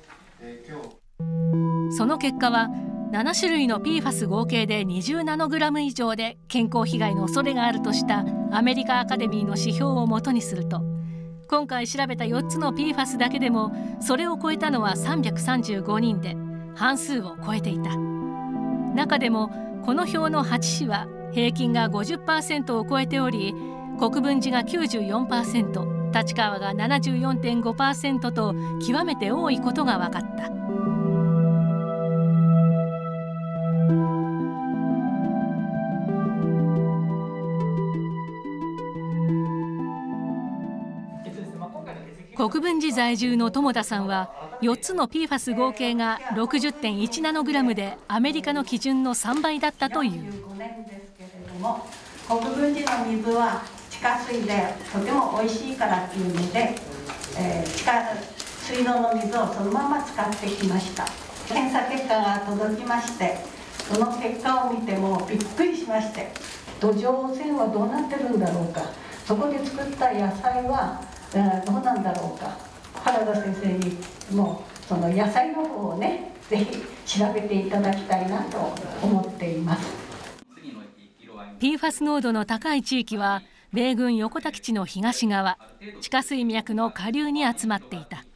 その結果はななしゅるいの ピーファス 合計でにじゅうナノグラム以上で健康被害の恐れがあるとしたアメリカアカデミーの指標をもとにすると、今回調べたよっつの ピーファス だけでもそれを超えたのはさんびゃくさんじゅうごにんで、半数を超えていた。中でもこの表のはちしは平均が ごじゅっパーセント を超えており、国分寺が きゅうじゅうよんパーセント、立川が ななじゅうよんてんごパーセント と極めて多いことが分かった。国分寺在住の友田さんはよっつの ピーファス 合計が ろくじゅってんいちナノグラムでアメリカの基準のさんばいだったという。 国分寺の水は地下水でとても美味しいからっていうので、えー、地下水道の水をそのまま使ってきました。検査結果が届きまして、その結果を見てもびっくりしまして、土壌汚染はどうなってるんだろうか、そこで作った野菜は、えー、どうなんだろうか、原田先生にもその野菜の方をね、ぜひ調べていただきたいなと思っています。 ピーファス 濃度の高い地域は米軍横田基地の東側、地下水脈の下流に集まっていた。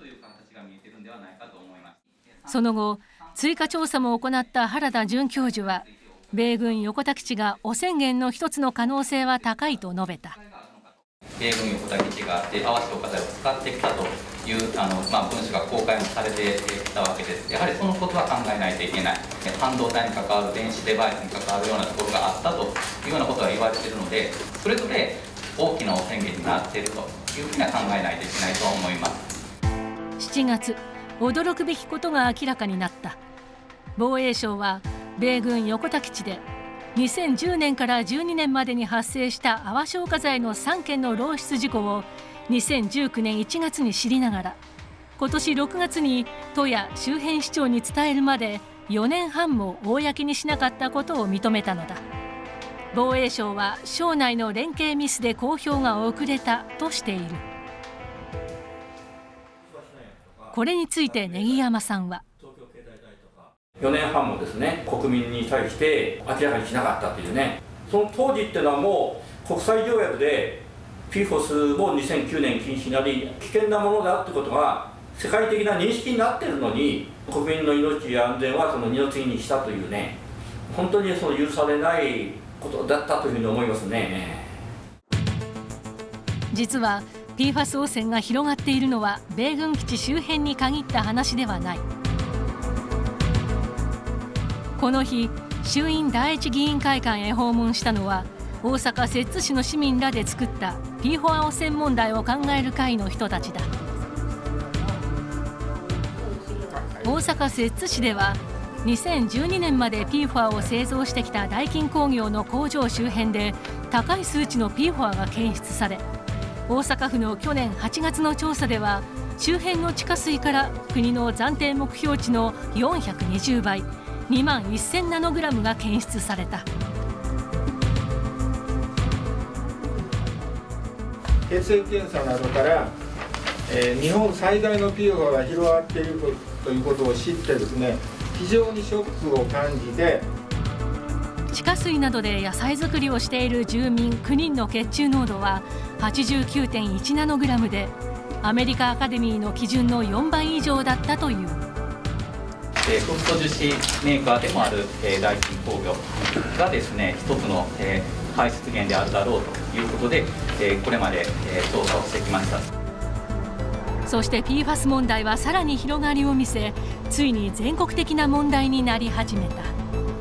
その後追加調査も行った原田准教授は、米軍横田基地が汚染源の一つの可能性は高いと述べた。 米軍横田基地があって、泡消火剤を使ってきたというあの、まあ、文書が公開もされてきたわけです。やはりそのことは考えないといけない。半導体に関わる電子デバイスに関わるようなところがあったというようなことが言われているので、それぞれ大きな汚染源になっているというふうには考えないといけないと思います。 しちがつ、驚くべきことが明らかになった。防衛省は米軍横田基地でにせんじゅうねんからじゅうにねんまでに発生した泡消火剤のさんけんの漏出事故をにせんじゅうきゅうねんいちがつに知りながら、今年ろくがつに都や周辺市長に伝えるまでよねんはんも公にしなかったことを認めたのだ。防衛省は省内の連携ミスで公表が遅れたとしている。これについて根木山さんは、 よねんはんもですね、国民に対して明らかにしなかったというね、その当時っていうのはもう国際条約で ピーフォス もにせんきゅうねん禁止になり、危険なものだってことが世界的な認識になっているのに、国民の命や安全はその二の次にしたというね、本当にその許されないことだったというふうに思いますね。 実は ピーファス 汚染が広がっているのは米軍基地周辺に限った話ではない。この日、衆院第一議員会館へ訪問したのは、大阪摂津市の市民らで作った ピーフォア 汚染問題を考える会の人たちだ。大阪摂津市ではにせんじゅうにねんまで ピーフォア を製造してきたダイキン工業の工場周辺で高い数値の ピーフォア が検出され、大阪府の去年はちがつの調査では周辺の地下水から国の暫定目標値のよんひゃくにじゅうばい、にまんせんナノグラムが検出された。 血液検査などから、えー、日本最大の ピーフォア が広がっているということを知ってですね、非常にショックを感じて、 地下水などで野菜作りをしている住民きゅうにんの血中濃度は はちじゅうきゅうてんいちナノグラムで、アメリカアカデミーの基準のよんばい以上だったという。 えー、ソフト樹脂メーカーでもある、えー、ダイキン工業がですね、一つの、えー、排出源であるだろうということで、えー、これまで、えー、調査をしてきました。 そして ピーファス 問題はさらに広がりを見せ、ついに全国的な問題になり始めた。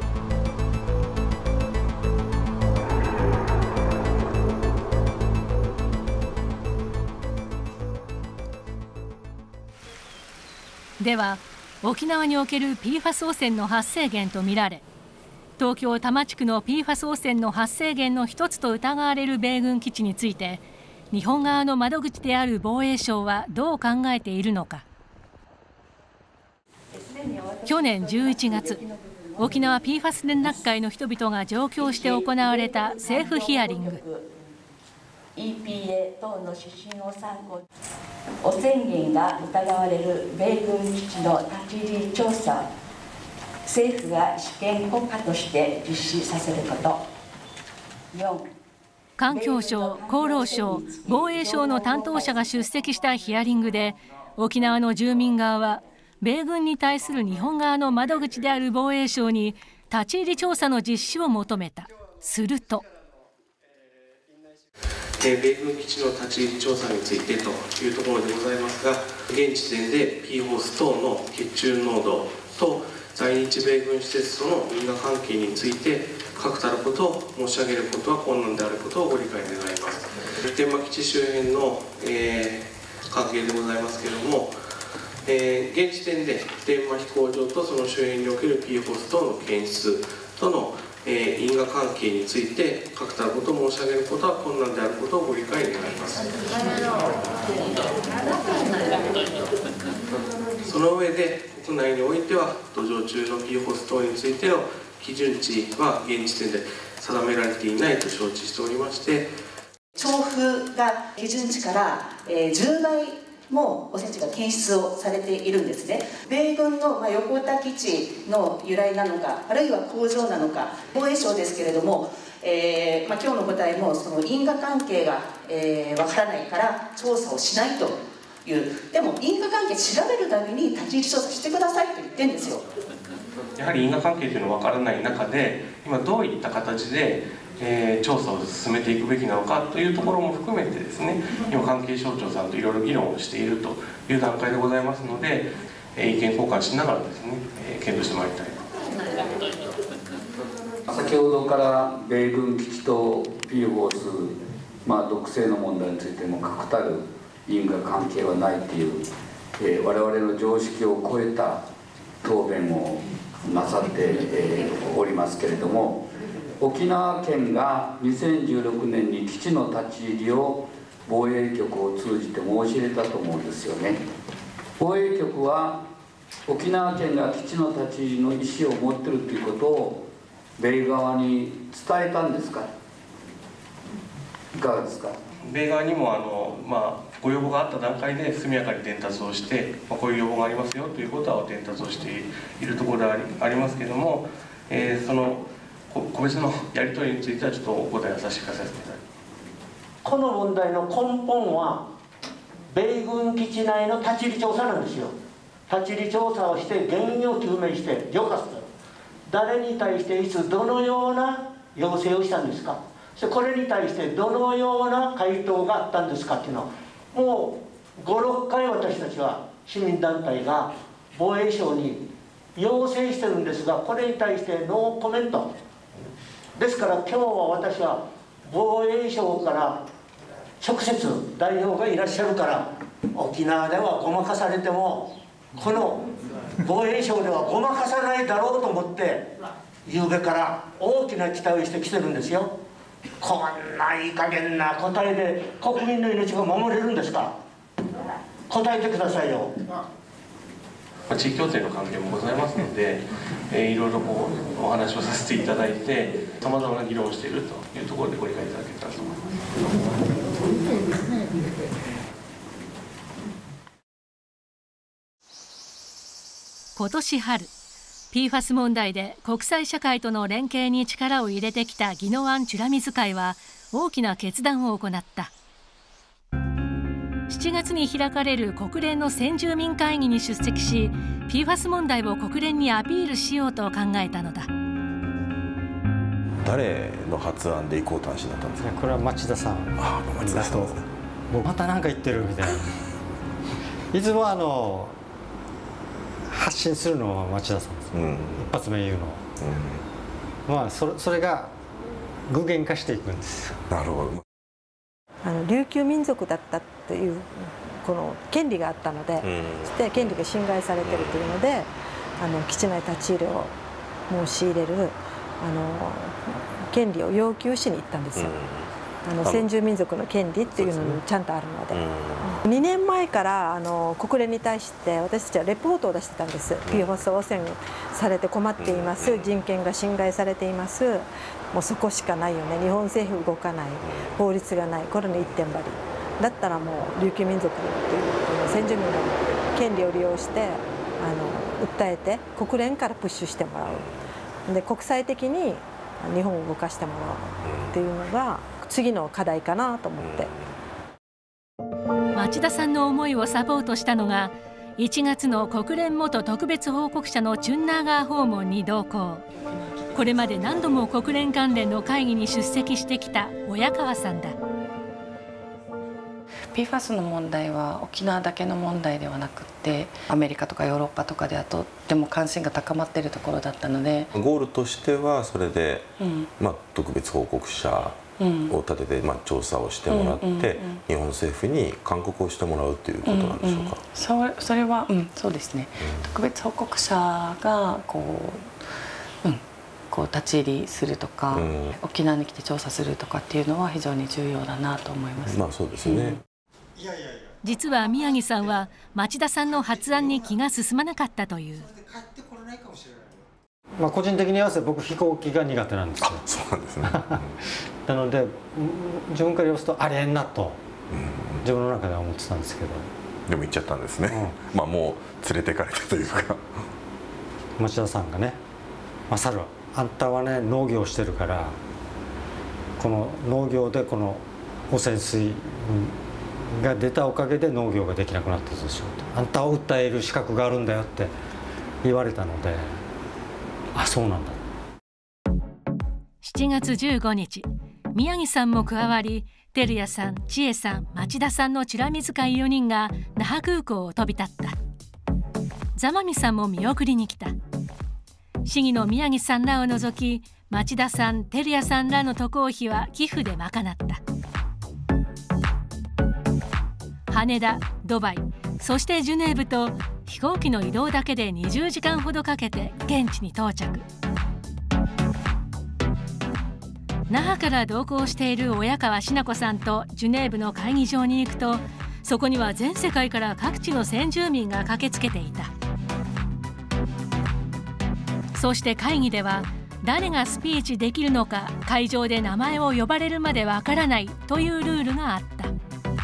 では、沖縄における ピーファス 汚染の発生源とみられ、東京多摩地区の ピーファス 汚染の発生源の一つと疑われる米軍基地について、日本側の窓口である防衛省はどう考えているのか。去年じゅういちがつ、沖縄 ピーファス 連絡会の人々が上京して行われた政府ヒアリング。 イーピーエー 等の指針を参考に、汚染源が疑われる米軍基地の立ち入り調査を政府が主権国家として実施させること。よん、 環境省、厚労省、防衛省の担当者が出席したヒアリングで、沖縄の住民側は米軍に対する日本側の窓口である防衛省に立ち入り調査の実施を求めた。すると、 米軍基地の立ち入り調査についてというところでございますが、現時点で ピーフォス 等の血中濃度と在日米軍施設との因果関係について確たることを申し上げることは困難であることをご理解願います。普天間基地周辺の、えー、関係でございますけれども、えー、現時点で普天間飛行場とその周辺における ピーフォス 等の検出とのえー、因果関係について確たることを申し上げることは困難であることをご理解願います。その上で国内においては土壌中の ピーフォス 等についての基準値は現時点で定められていないと承知しておりまして、 調布が基準値からじゅうばいも汚染値が検出をされているんですね。米軍の横田基地の由来なのか、あるいは工場なのか、防衛省ですけれども、えーまあ、今日の答えもその因果関係がわ、えー、からないから調査をしないという、でも因果関係調べるために立ち入り調査してくださいと言ってるんですよ。 やはり因果関係というのは分からない中で、今どういった形でえー、調査を進めていくべきなのかというところも含めてですね、今関係省庁さんといろいろ議論をしているという段階でございますので、えー、意見交換しながらですね、えー、検討してまいりたいと。 先ほどから米軍基地と ピーフォース、まあ、毒性の問題についても確たる因果関係はないという、えー、我々の常識を超えた答弁をなさって、えー、おりますけれども、沖縄県がにせんじゅうろくねんに基地の立ち入りを防衛局を通じて申し入れたと思うんですよね。防衛局は沖縄県が基地の立ち入りの意思を持っているということを米側に伝えたんですか。いかがですか。 米側にもあの、まあ、ご要望があった段階で速やかに伝達をして、まあ、こういう要望がありますよということは伝達をしているところであり、ありますけれども、えー、その個別のやり取りについてはちょっとお答えをさせてください。 この問題の根本は米軍基地内の立ち入り調査なんですよ。立ち入り調査をして原因を究明して除かすと。誰に対していつどのような要請をしたんですか。そしてこれに対してどのような回答があったんですかっていうのをもうご、ろっかい私たちは市民団体が防衛省に要請してるんですが、これに対してノーコメントですから、今日は私は防衛省から直接代表がいらっしゃるから、沖縄ではごまかされてもこの防衛省ではごまかさないだろうと思って夕べから大きな期待をしてきてるんですよ。こんないい加減な答えで国民の命が守れるんですか。答えてくださいよ。 地域協定の関係もございますので、えー、いろいろこうお話をさせていただいて、さまざまな議論をしているというところでご理解いただけたらと思います。 今年春、ピーファス 問題で国際社会との連携に力を入れてきた宜野湾美ら水会は大きな決断を行った。しちがつに開かれる国連の先住民会議に出席し、 ピーファス 問題を国連にアピールしようと考えたのだ。 誰の発案で意向端子だったんですか。 これは町田さん。 ああ、町田さんですね。 もうまた何か言ってるみたいな。いつもあの発信するのは町田さんです、うん、一発目言うの、うん、まあそれ、それが具現化していくんですよ。 なるほど。 あの琉球民族だったというこの権利があったので、うん、そして権利が侵害されているというので、あの基地内立ち入りを申し入れるあの権利を要求しに行ったんですよ。うん、あの先住民族の権利っていうのにちゃんとあるので、うん、にねんまえからあの国連に対して私たちはレポートを出してたんです。ピーファス汚染されて困っています、人権が侵害されています、もうそこしかないよね、日本政府動かない、法律がない、これの一点張りだったらもう琉球民族というこの先住民の権利を利用してあの訴えて国連からプッシュしてもらう、で国際的に日本を動かしてもらうっていうのが次の課題かなと思って。 町田さんの思いをサポートしたのがいちがつの国連元特別報告者のチュンナーガー訪問に同行。これまで何度も国連関連の会議に出席してきた親川さんだ。 ピーファス の問題は沖縄だけの問題ではなくて、アメリカとかヨーロッパとかではとっても関心が高まっているところだったので、 ゴールとしてはそれで、うん、まあ、特別報告者を立てて、まあ、調査をしてもらって、日本政府に勧告をしてもらうということなんでしょうか。うんうん、 それ、それは、うん、そうですね、うん、特別報告者がこう、うん、こう立ち入りするとか、うん、沖縄に来て調査するとかっていうのは非常に重要だなと思います。 まあそうですね。うん、 実は宮城さんは町田さんの発案に気が進まなかったという。 まあ個人的に言わせて僕飛行機が苦手なんですよ。 そうなんですね。 なので自分から言わすとありえんなと自分の中では思ってたんですけど。 でも行っちゃったんですね。うん、まあもう連れてかれたというか。 町田さんがね、マサルあんたはね農業してるからこの農業でこの汚染水が出たおかげで農業ができなくなったでしょうと、あんたを訴える資格があるんだよって言われたので、あ、そうなんだ。 しちがつじゅうごにち、宮城さんも加わり、照屋さん、千恵さん、町田さんの美ら水会よにんが那覇空港を飛び立った。座間味さんも見送りに来た。市議の宮城さんらを除き、町田さん、照屋さんらの渡航費は寄付で賄った。羽田、ドバイ、そしてジュネーブと飛行機の移動だけでにじゅうじかんほどかけて現地に到着。那覇から同行している親川しな子さんとジュネーブの会議場に行くと、そこには全世界から各地の先住民が駆けつけていた。 そして会議では誰がスピーチできるのか会場で名前を呼ばれるまでわからないというルールがあった。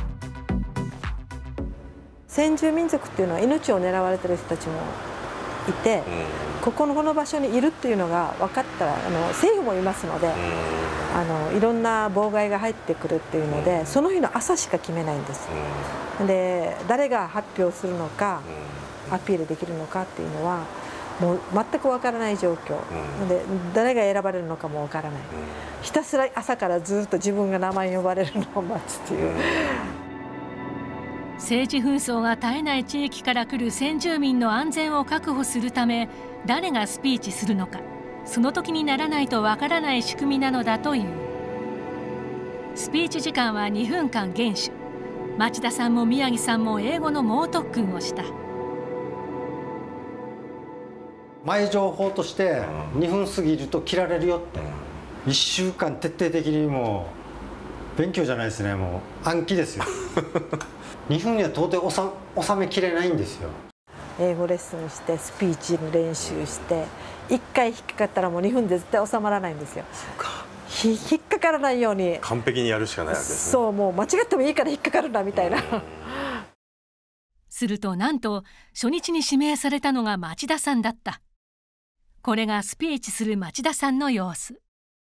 先住民族っていうのは命を狙われてる人たちもいて、ここのこの場所にいるっていうのが分かったら、あの政府もいますので、あのいろんな妨害が入ってくるっていうので、その日の朝しか決めないんです。で、誰が発表するのかアピールできるのかっていうのはもう全く分からない状況で、誰が選ばれるのかも分からない、ひたすら朝からずっと自分が名前呼ばれるのを待つっていう。 政治紛争が絶えない地域から来る先住民の安全を確保するため、誰がスピーチするのか、その時にならないとわからない仕組みなのだという。スピーチ時間はにふんかん厳守。町田さんも宮城さんも英語の猛特訓をした。 前情報としてにふん過ぎると切られるよって、いっしゅうかん徹底的にもう勉強じゃないですね、もう暗記ですよ。にふんには到底収めきれないんですよ。 英語レッスンしてスピーチの練習していっかい引っかかったらもうにふんで絶対収まらないんですよ。引っかからないように完璧にやるしかないわけですね。 そう、もう間違ってもいいから引っかかるんだみたいな。 するとなんと初日に指名されたのが町田さんだった。これがスピーチする町田さんの様子。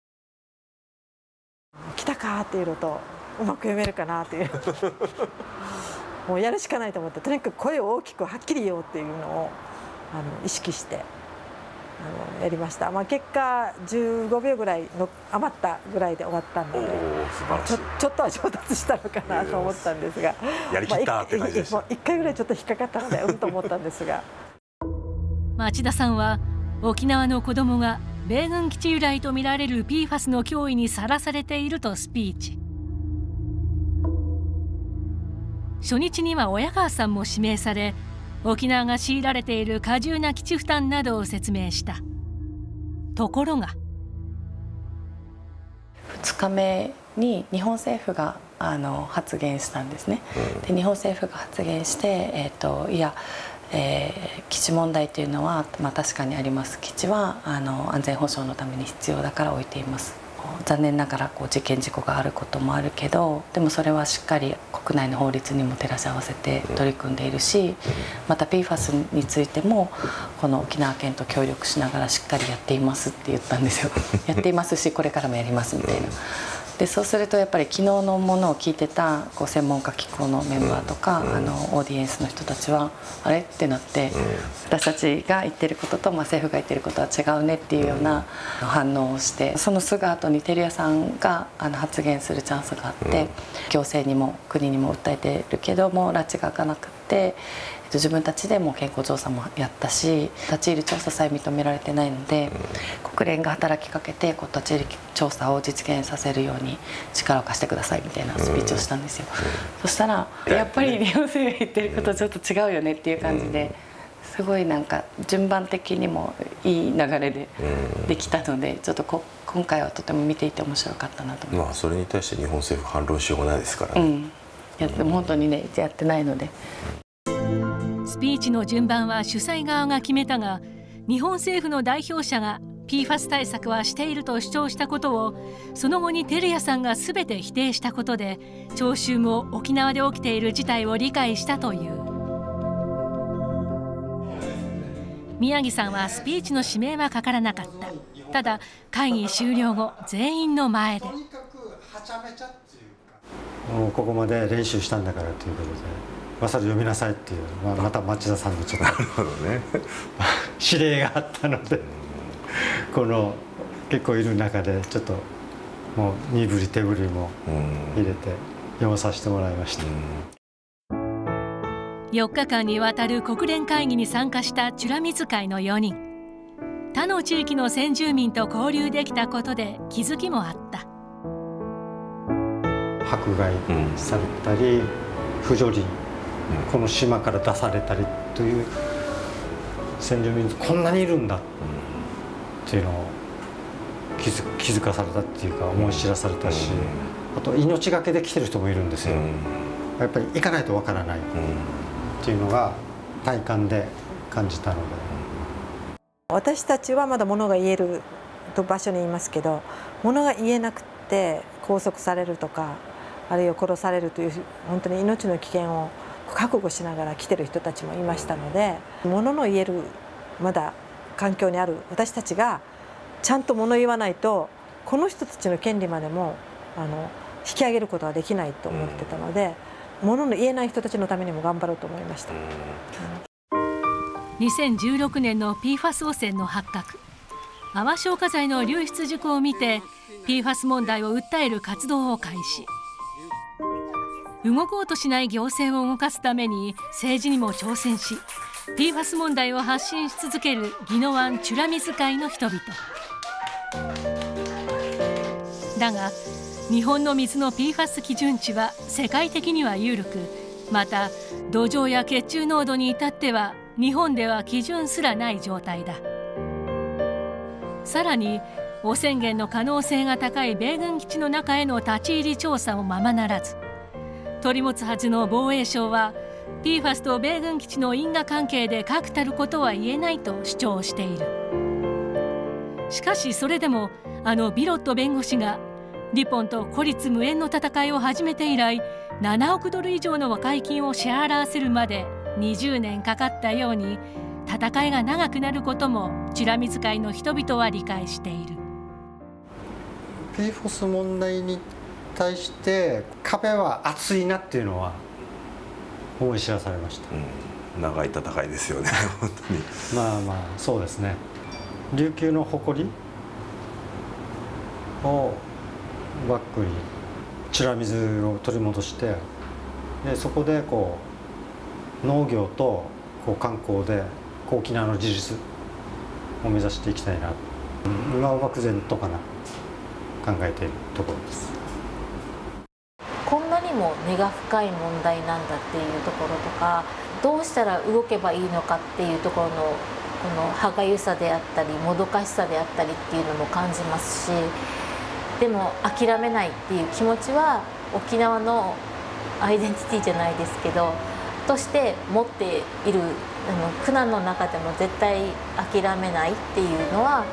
来たかっていうのとうまく読めるかなっていうもうやるしかないと思って、とにかく声を大きくはっきり言おうっていうのをあの意識してあのやりました。まあ、結果じゅうごびょうぐらいの余ったぐらいで終わったので、ちょ、ちょっとは上達したのかなと思ったんですが、 やりきったって感じでした。 まあ、いっかいぐらいちょっと引っかかったのでうんと思ったんですが。 町田さんは沖縄の子どもが米軍基地由来とみられる ピーファス の脅威にさらされているとスピーチ。初日には親川さんも指名され、沖縄が強いられている過重な基地負担などを説明した。ところがふつかめに日本政府があの発言したんですね。で日本政府が発言して、えーと、いや、えー、基地問題というのは、まあ、確かにあります。基地はあの安全保障のために必要だから置いています。残念ながらこう事件事故があることもあるけど、でもそれはしっかり国内の法律にも照らし合わせて取り組んでいるし、また ピーファス についてもこの沖縄県と協力しながらしっかりやっていますって言ったんですよ。やっていますし、これからもやりますみたいな。でそうするとやっぱり昨日のものを聞いてたこう専門家機構のメンバーとか、あのオーディエンスの人たちはあれってなって、私たちが言ってることと、まあ、政府が言ってることは違うねっていうような反応をして、そのすぐ後に照屋さんがあの発言するチャンスがあって、行政にも国にも訴えてるけども拉致が開かなくって。自分たちでも健康調査もやったし、立ち入り調査さえ認められてないので、国連が働きかけてこう立ち入り調査を実現させるように力を貸してくださいみたいなスピーチをしたんですよ。そしたらやっぱり日本政府が言ってることちょっと違うよねっていう感じで、すごいなんか順番的にもいい流れでできたので、ちょっとこ今回はとても見ていて面白かったなと思います。 まあそれに対して日本政府反論しようがないですからね。 うん、やっても本当にねやってないので。 スピーチの順番は主催側が決めたが、日本政府の代表者が ピーファス 対策はしていると主張したことを、その後に照屋さんが全て否定したことで、聴衆も沖縄で起きている事態を理解したという。宮城さんはスピーチの指名はかからなかった。ただ会議終了後、全員の前でもうここまで練習したんだからということで、マサル読みなさいっていう、まあ、また町田さんのちょっとね指令があったので、この結構いる中でちょっともう身振り手振りも入れて読まさせてもらいました。 よっかかんにわたる国連会議に参加した美ら水会のよにん。他の地域の先住民と交流できたことで気づきもあった。 迫害されたり、不条理、この島から出されたりという先住民族こんなにいるんだっていうのを気づ、気づかされたっていうか思い知らされたし、あと命がけで来てる人もいるんですよ。やっぱり行かないとわからないっていうのが体感で感じたので。 私たちはまだ物が言える場所にいますけど、物が言えなくて拘束されるとか、あるいは殺されるという本当に命の危険を覚悟しながら来てる人たちもいましたので、物の言えるまだ環境にある私たちがちゃんと物言わないと、この人たちの権利までもあの引き上げることはできないと思ってたので、物の言えない人たちのためにも頑張ろうと思いました。 にせんじゅうろくねんの ピーファス 汚染の発覚、泡消火剤の流出事故を見て ピーファス 問題を訴える活動を開始。動こうとしない行政を動かすために政治にも挑戦し、 ピーファス 問題を発信し続ける宜野湾美ら水会の人々だが、日本の水の ピーファス 基準値は世界的には緩く、また土壌や血中濃度に至っては日本では基準すらない状態だ。さらに汚染源の可能性が高い米軍基地の中への立ち入り調査もままならず、取り持つはずの防衛省は ピーファス と米軍基地の因果関係で確たることは言えないと主張している。しかしそれでもあのビロット弁護士がリポンと孤立無縁の戦いを始めて以来、ななおくドル以上の和解金を支払わせるまでにじゅうねんかかったように、戦いが長くなることも美ら水会の人々は理解している。 ピーファス 問題に対して壁は厚いなっていうのは思い知らされました。 うん、長い戦いですよね本当に。 まあまあそうですね。琉球の誇りをバックに美ら水を取り戻して、でそこでこう農業とこう観光でこう沖縄の自立を目指していきたいな、今は漠然とかな考えているところです。 こんなにも根が深い問題なんだっていうところとか、どうしたら動けばいいのかっていうところのこの歯がゆさであったりもどかしさであったりっていうのも感じますし、でも諦めないっていう気持ちは沖縄のアイデンティティじゃないですけどとして持っている、あの苦難の中でも絶対諦めないっていうのは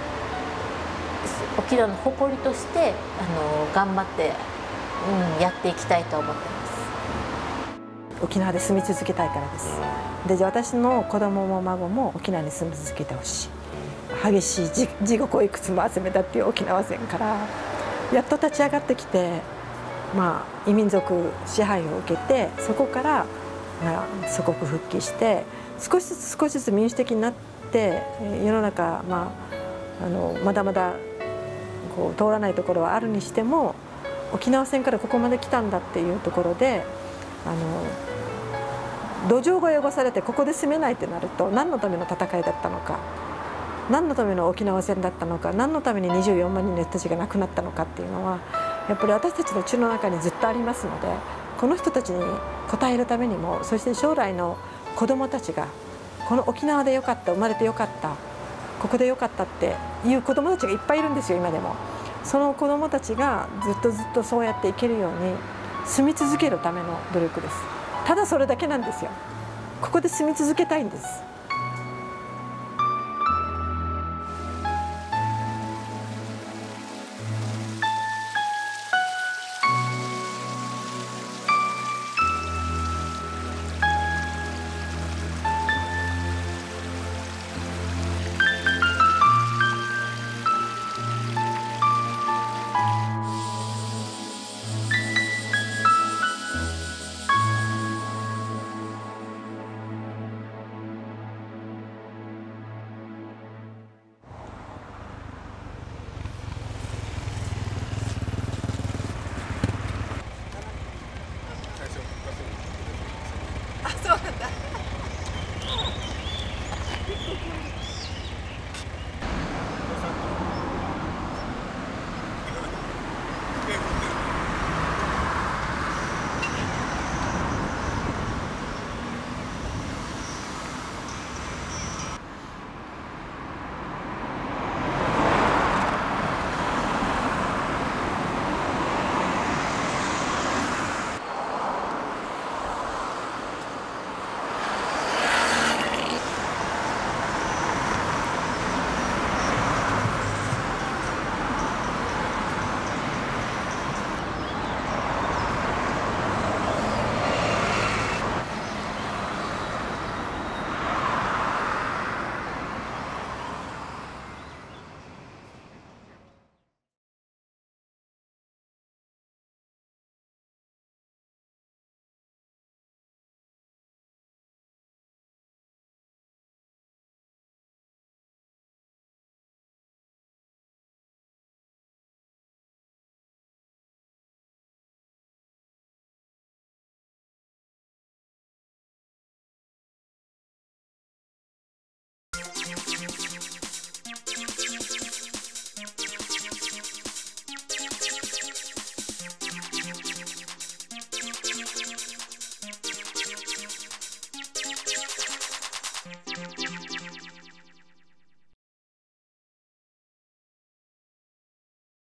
沖縄の誇りとしてあの頑張って、うん、やっていきたいと思ってます。 沖縄で住み続けたいからです。で、じゃあ私の子供も孫も沖縄に住み続けてほしい。激しい地地獄をいくつも集めたっていう沖縄戦からやっと立ち上がってきて、まあ、異民族支配を受けて、そこから、まあ、祖国復帰して少しずつ少しずつ民主的になって、世の中、まあ、あのまだまだこう通らないところはあるにしても、沖縄戦からここまで来たんだっていうところで、あの土壌が汚されてここで住めないってなると、何のための戦いだったのか、何のための沖縄戦だったのか、何のためににじゅうよんまんにんの人たちが亡くなったのかっていうのはやっぱり私たちの血の中にずっとありますので、この人たちに応えるためにも、そして将来の子どもたちがこの沖縄でよかった、生まれてよかった、ここでよかったっていう子どもたちがいっぱいいるんですよ、今でも。その子どもたちがずっとずっとそうやっていけるように住み続けるための努力です。ただそれだけなんですよ。ここで住み続けたいんです。